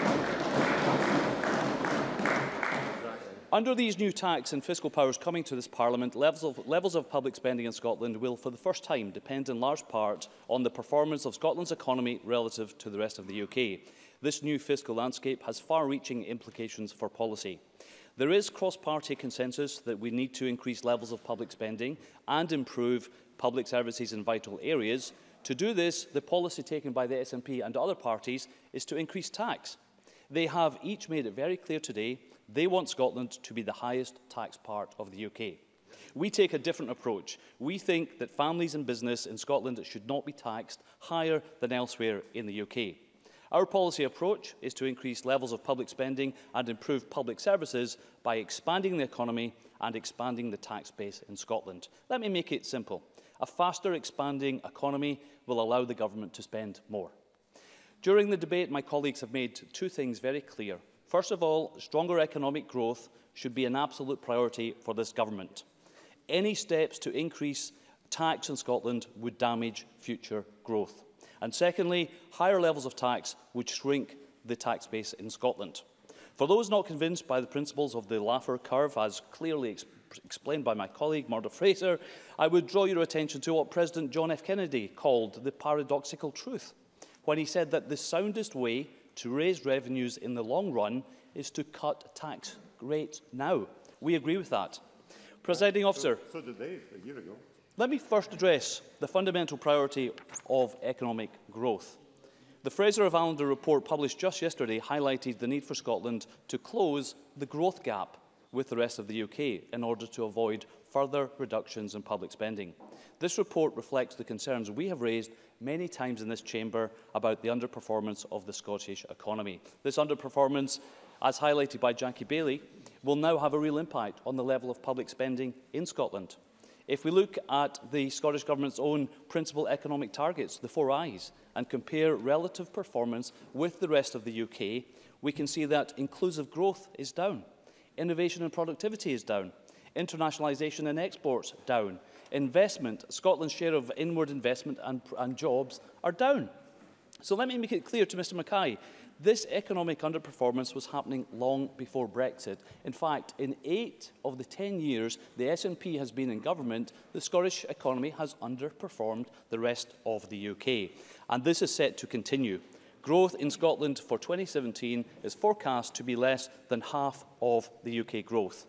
Under these new tax and fiscal powers coming to this Parliament, levels of, levels of public spending in Scotland will, for the first time, depend in large part on the performance of Scotland's economy relative to the rest of the U K. This new fiscal landscape has far-reaching implications for policy. There is cross-party consensus that we need to increase levels of public spending and improve public services in vital areas. To do this, the policy taken by the S N P and other parties is to increase tax. They have each made it very clear today they want Scotland to be the highest tax part of the U K. We take a different approach. We think that families and business in Scotland should not be taxed higher than elsewhere in the U K. Our policy approach is to increase levels of public spending and improve public services by expanding the economy and expanding the tax base in Scotland. Let me make it simple. A faster expanding economy will allow the government to spend more. During the debate, my colleagues have made two things very clear. First of all, stronger economic growth should be an absolute priority for this government. Any steps to increase tax in Scotland would damage future growth. And secondly, higher levels of tax would shrink the tax base in Scotland. For those not convinced by the principles of the Laffer curve, as clearly ex explained by my colleague Murdo Fraser, I would draw your attention to what President John F Kennedy called the paradoxical truth, when he said that the soundest way to raise revenues in the long run is to cut tax rates now. We agree with that. Presiding Officer, so, so did they a year ago. Let me first address the fundamental priority of economic growth. The Fraser of Allender report published just yesterday highlighted the need for Scotland to close the growth gap with the rest of the U K in order to avoid further reductions in public spending. This report reflects the concerns we have raised many times in this chamber about the underperformance of the Scottish economy. This underperformance, as highlighted by Jackie Bailey, will now have a real impact on the level of public spending in Scotland. If we look at the Scottish Government's own principal economic targets, the four I's, and compare relative performance with the rest of the U K, we can see that inclusive growth is down, innovation and productivity is down, internationalisation and exports down, investment, Scotland's share of inward investment and, and jobs are down. So let me make it clear to Mr Mackay, this economic underperformance was happening long before Brexit. In fact, in eight of the ten years the S N P has been in government, the Scottish economy has underperformed the rest of the U K. And this is set to continue. Growth in Scotland for twenty seventeen is forecast to be less than half of the U K growth.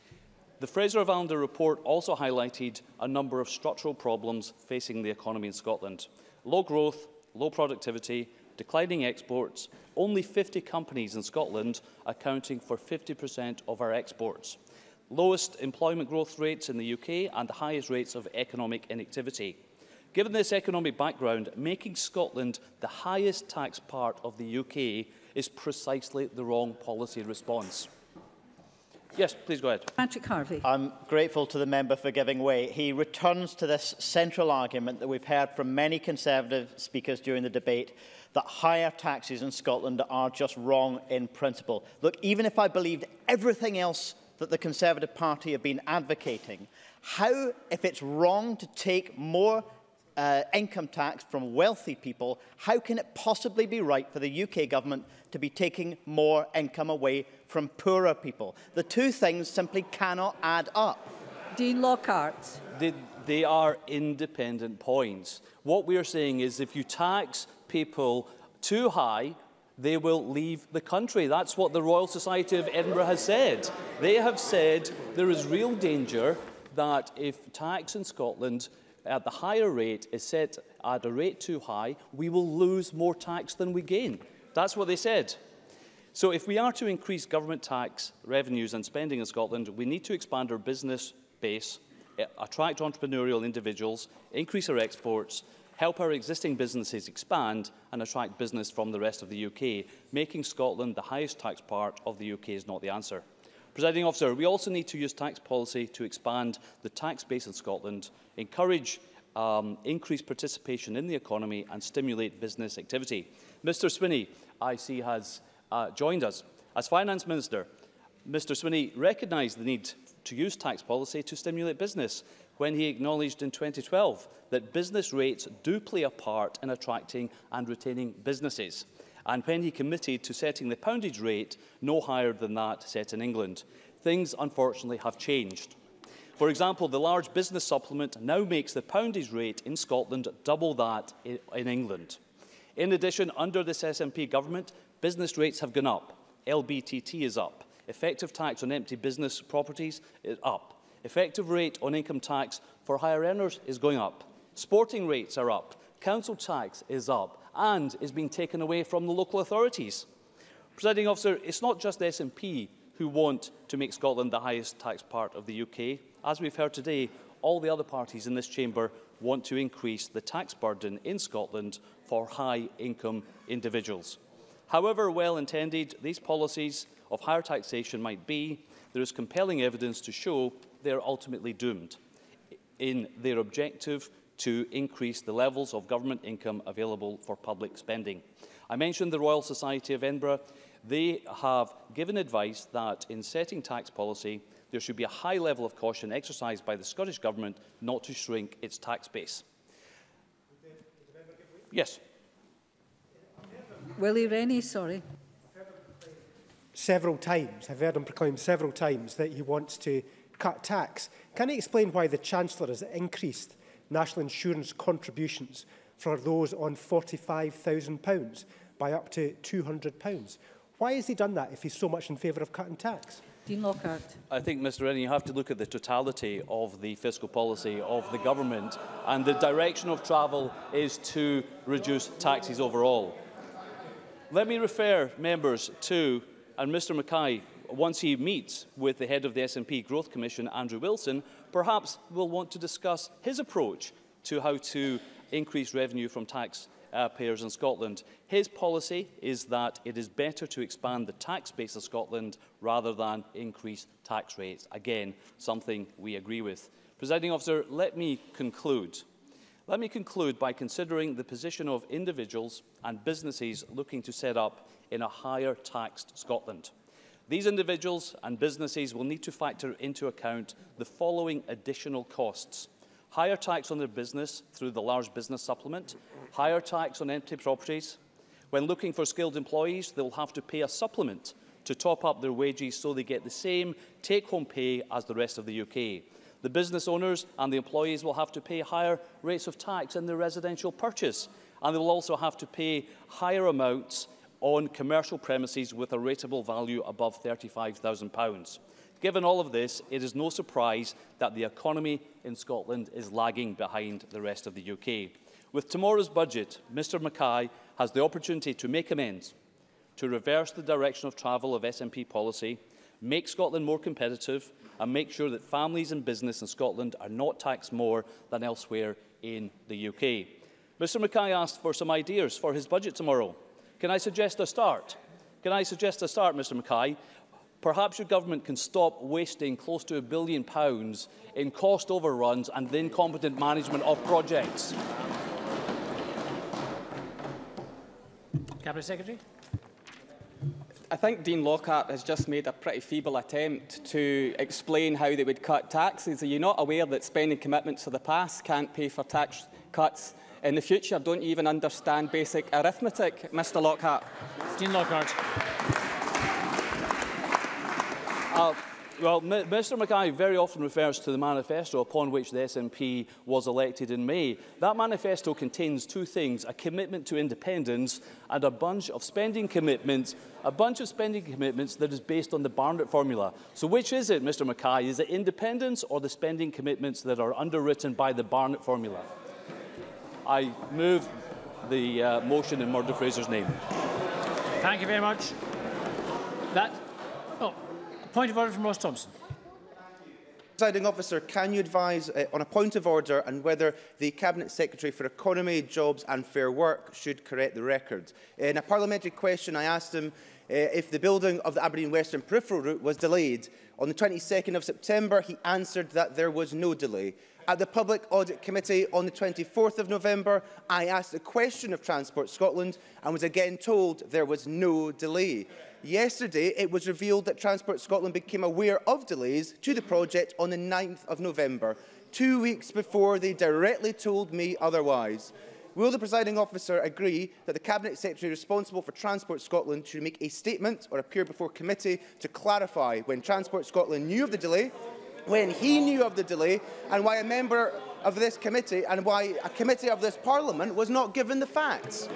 The Fraser of Allender report also highlighted a number of structural problems facing the economy in Scotland. Low growth, low productivity, declining exports, only fifty companies in Scotland accounting for fifty percent of our exports, lowest employment growth rates in the U K and the highest rates of economic inactivity. Given this economic background, making Scotland the highest tax part of the U K is precisely the wrong policy response. Yes, please go ahead. Patrick Harvie. I'm grateful to the member for giving way. He returns to this central argument that we've heard from many Conservative speakers during the debate, that higher taxes in Scotland are just wrong in principle. Look, even if I believed everything else that the Conservative Party have been advocating, how, if it's wrong to take more uh, income tax from wealthy people, how can it possibly be right for the U K government to be taking more income away from poorer people? The two things simply cannot add up. Dean Lockhart. They, they are independent points. What we are saying is if you tax people too high, they will leave the country. That's what the Royal Society of Edinburgh has said. They have said there is real danger that if tax in Scotland at the higher rate is set at a rate too high, we will lose more tax than we gain. That's what they said. So if we are to increase government tax revenues and spending in Scotland, we need to expand our business base, attract entrepreneurial individuals, increase our exports, help our existing businesses expand and attract business from the rest of the U K. Making Scotland the highest tax part of the U K is not the answer. Presiding Officer, we also need to use tax policy to expand the tax base in Scotland, encourage um, increased participation in the economy and stimulate business activity. Mr Swinney, I see, has uh, joined us. As Finance Minister, Mr Swinney recognised the need to use tax policy to stimulate business when he acknowledged in twenty twelve that business rates do play a part in attracting and retaining businesses, and when he committed to setting the poundage rate no higher than that set in England. Things, unfortunately, have changed. For example, the large business supplement now makes the poundage rate in Scotland double that in England. In addition, under this S N P government, business rates have gone up. L B T T is up. Effective tax on empty business properties is up. Effective rate on income tax for higher earners is going up. Sporting rates are up. Council tax is up and is being taken away from the local authorities. Presiding Officer, it's not just the S N P who want to make Scotland the highest tax part of the U K. As we've heard today, all the other parties in this chamber want to increase the tax burden in Scotland for high-income individuals. However well-intended these policies of higher taxation might be, there is compelling evidence to show they are ultimately doomed in their objective to increase the levels of government income available for public spending. I mentioned the Royal Society of Edinburgh. They have given advice that in setting tax policy, there should be a high level of caution exercised by the Scottish Government not to shrink its tax base. Yes. Willie Rennie, sorry. Several times, I've heard him proclaim several times that he wants to cut tax. Can he explain why the Chancellor has increased national insurance contributions for those on forty-five thousand pounds by up to two hundred pounds? Why has he done that if he's so much in favour of cutting tax? Dean Lockhart. I think, Mr Rennie, you have to look at the totality of the fiscal policy of the government, and the direction of travel is to reduce taxes overall. Let me refer members to, and Mr Mackay, once he meets with the head of the S N P Growth Commission, Andrew Wilson, perhaps will want to discuss his approach to how to increase revenue from tax uh, payers in Scotland. His policy is that it is better to expand the tax base of Scotland rather than increase tax rates. Again, something we agree with. Presiding Officer, let me conclude. Let me conclude by considering the position of individuals and businesses looking to set up in a higher taxed Scotland. These individuals and businesses will need to factor into account the following additional costs: higher tax on their business through the large business supplement, higher tax on empty properties. When looking for skilled employees, they will have to pay a supplement to top up their wages so they get the same take-home pay as the rest of the U K. The business owners and the employees will have to pay higher rates of tax in their residential purchase, and they will also have to pay higher amounts on commercial premises with a rateable value above thirty-five thousand pounds. Given all of this, it is no surprise that the economy in Scotland is lagging behind the rest of the U K. With tomorrow's budget, Mr Mackay has the opportunity to make amends, to reverse the direction of travel of S N P policy, make Scotland more competitive and make sure that families and business in Scotland are not taxed more than elsewhere in the U K. Mr Mackay asked for some ideas for his budget tomorrow. Can I suggest a start? Can I suggest a start, Mr Mackay? Perhaps your government can stop wasting close to a billion pounds in cost overruns and the incompetent management of projects. Cabinet Secretary. I think Dean Lockhart has just made a pretty feeble attempt to explain how they would cut taxes. Are you not aware that spending commitments of the past can't pay for tax cuts in the future? Don't you even understand basic arithmetic, Mr Lockhart? Dean Lockhart. Uh, well, Mr Mackay very often refers to the manifesto upon which the S N P was elected in May. That manifesto contains two things: a commitment to independence and a bunch of spending commitments, a bunch of spending commitments that is based on the Barnett formula. So which is it, Mr Mackay? Is it independence or the spending commitments that are underwritten by the Barnett formula? I move the uh, motion in Murdo Fraser's name. Thank you very much. That. Oh. Point of order from Ross Thompson. Presiding officer, can you advise uh, on a point of order and whether the Cabinet Secretary for Economy, Jobs and Fair Work should correct the record? In a parliamentary question, I asked him uh, if the building of the Aberdeen Western Peripheral Route was delayed. On the twenty-second of September, he answered that there was no delay. At the Public Audit Committee on the twenty-fourth of November, I asked a question of Transport Scotland and was again told there was no delay. Yesterday, it was revealed that Transport Scotland became aware of delays to the project on the ninth of November, two weeks before they directly told me otherwise. Will the presiding officer agree that the Cabinet Secretary responsible for Transport Scotland should make a statement or appear before committee to clarify when Transport Scotland knew of the delay, when he knew of the delay, and why a member of this committee and why a committee of this Parliament was not given the facts?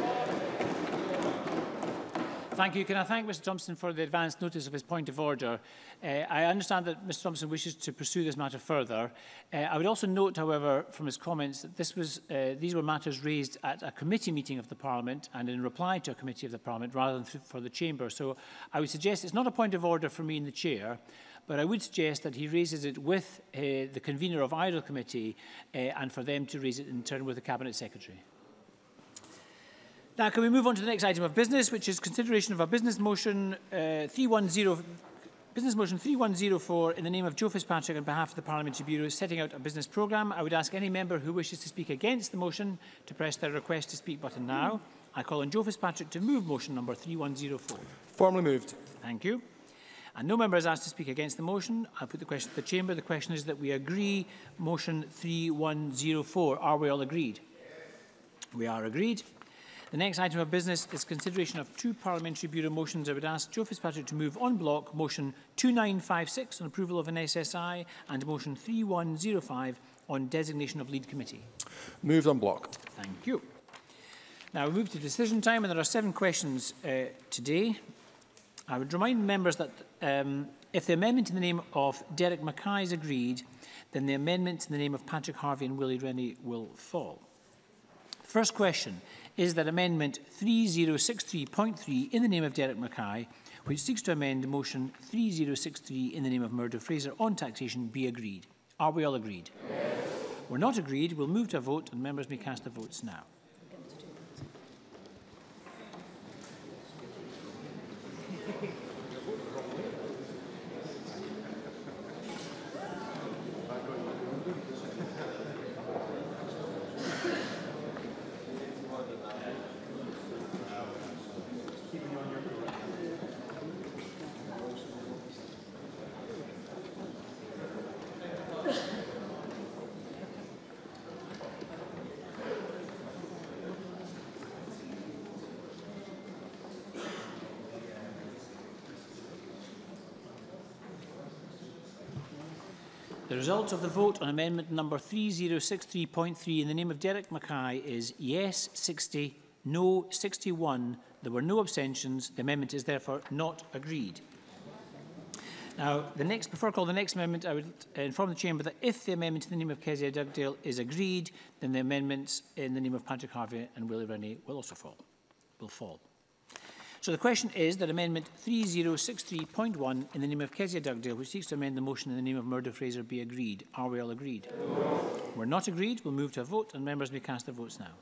Thank you. Can I thank Mr Thompson for the advance notice of his point of order? Uh, I understand that Mr Thompson wishes to pursue this matter further. Uh, I would also note, however, from his comments that this was, uh, these were matters raised at a committee meeting of the Parliament and in reply to a committee of the Parliament rather than for the Chamber. So I would suggest it's not a point of order for me in the Chair, but I would suggest that he raises it with uh, the convener of either committee uh, and for them to raise it in turn with the Cabinet Secretary. Now, can we move on to the next item of business, which is consideration of a business motion uh, three one zero, business motion three one zero four in the name of Joe Fitzpatrick on behalf of the Parliamentary Bureau setting out a business programme. I would ask any member who wishes to speak against the motion to press their request to speak button now. I call on Joe Fitzpatrick to move motion number three one zero four. Formally moved. Thank you. And no member is asked to speak against the motion. I'll put the question to the Chamber. The question is that we agree motion three one zero four. Are we all agreed? We are agreed. The next item of business is consideration of two Parliamentary Bureau motions. I would ask Joe Fitzpatrick to move en bloc motion two nine five six on approval of an S S I and motion three one zero five on designation of lead committee. Moved en bloc. Thank you. Now we move to decision time, and there are seven questions uh, today. I would remind members that um, if the amendment in the name of Derek Mackay is agreed, then the amendment in the name of Patrick Harvie and Willie Rennie will fall. First question is that Amendment three zero six three point three in the name of Derek Mackay, which seeks to amend motion three zero six three in the name of Murdo Fraser on taxation, be agreed. Are we all agreed? Yes. We're not agreed. We'll move to a vote, and members may cast their votes now. The result of the vote on amendment number three zero six three point three in the name of Derek Mackay is yes sixty, no sixty-one. There were no abstentions. The amendment is therefore not agreed. Now, the next, before I call the next amendment, I would uh, inform the Chamber that if the amendment in the name of Kezia Dugdale is agreed, then the amendments in the name of Patrick Harvey and Willie Rennie will also fall. Will fall. So the question is that Amendment three zero six three point one in the name of Kezia Dugdale, which seeks to amend the motion in the name of Murdo Fraser, be agreed. Are we all agreed? No. We're not agreed. We'll move to a vote, and members may cast their votes now.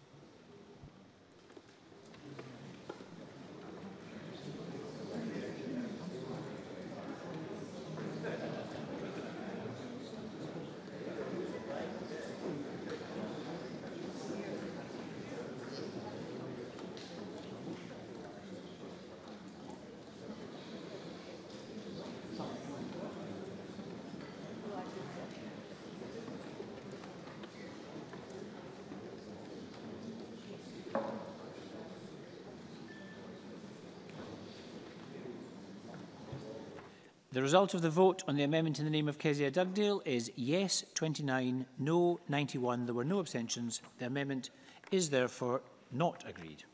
The result of the vote on the amendment in the name of Kezia Dugdale is yes twenty-nine, no ninety-one. There were no abstentions. The amendment is therefore not agreed.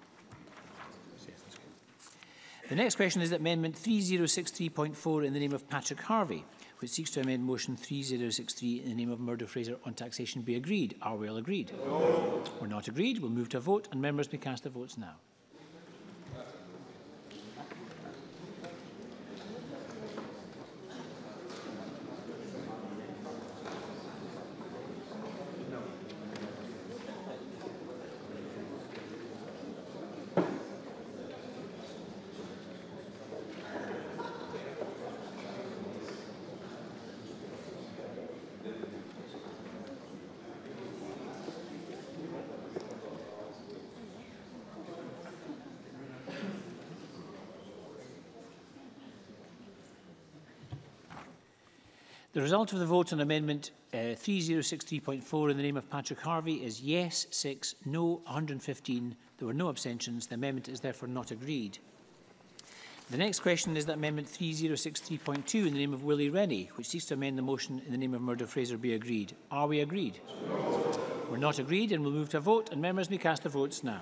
The next question is that Amendment three zero six three point four in the name of Patrick Harvey, which seeks to amend motion three zero six three in the name of Murdo Fraser on taxation, be agreed. Are we all agreed? No. We're not agreed. We'll move to a vote, and members may cast their votes now. The result of the vote on Amendment uh, three zero six three point four in the name of Patrick Harvey is yes six, no one hundred fifteen. There were no abstentions. The amendment is therefore not agreed. The next question is that Amendment three zero six three point two in the name of Willie Rennie, which seeks to amend the motion in the name of Murdo Fraser, be agreed. Are we agreed? No. We're not agreed, and we'll move to a vote, and members may cast their votes now.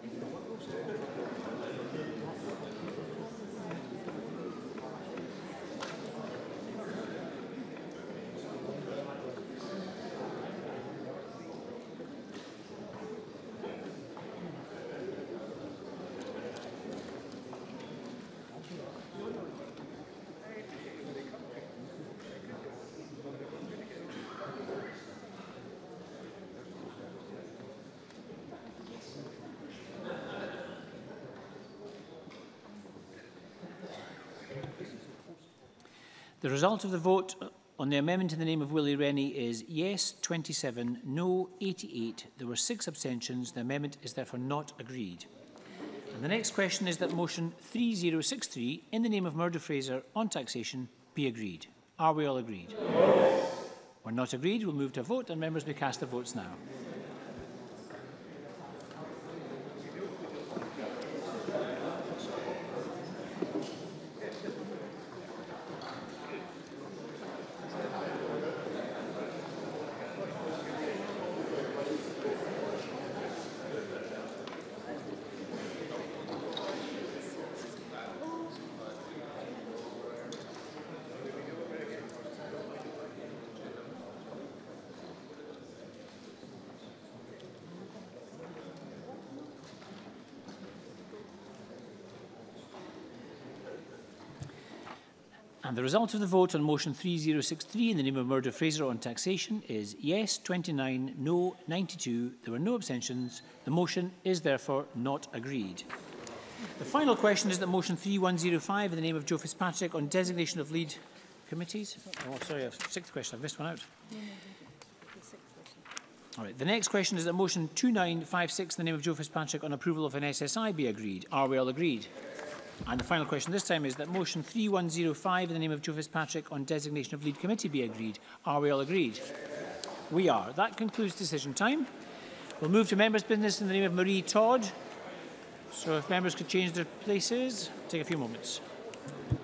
The result of the vote on the amendment in the name of Willie Rennie is yes twenty-seven, no eighty-eight. There were six abstentions. The amendment is therefore not agreed. And the next question is that motion three zero six three in the name of Murdo Fraser on taxation be agreed. Are we all agreed? Yes. We're not agreed. We'll move to a vote, and members may cast their votes now. And the result of the vote on motion three zero six three in the name of Murdo Fraser on taxation is yes twenty-nine, no ninety-two. There were no abstentions. The motion is therefore not agreed. The final question is that motion three one zero five in the name of Joe Fitzpatrick on designation of lead committees. Oh, sorry, a sixth question. I've missed one out. All right. The next question is that motion two nine five six in the name of Joe Fitzpatrick on approval of an S S I be agreed. Are we all agreed? And the final question this time is that motion three one zero five in the name of Joe Fitzpatrick on designation of lead committee be agreed. Are we all agreed? We are. That concludes decision time. We'll move to members' business in the name of Marie Todd. So if members could change their places, take a few moments.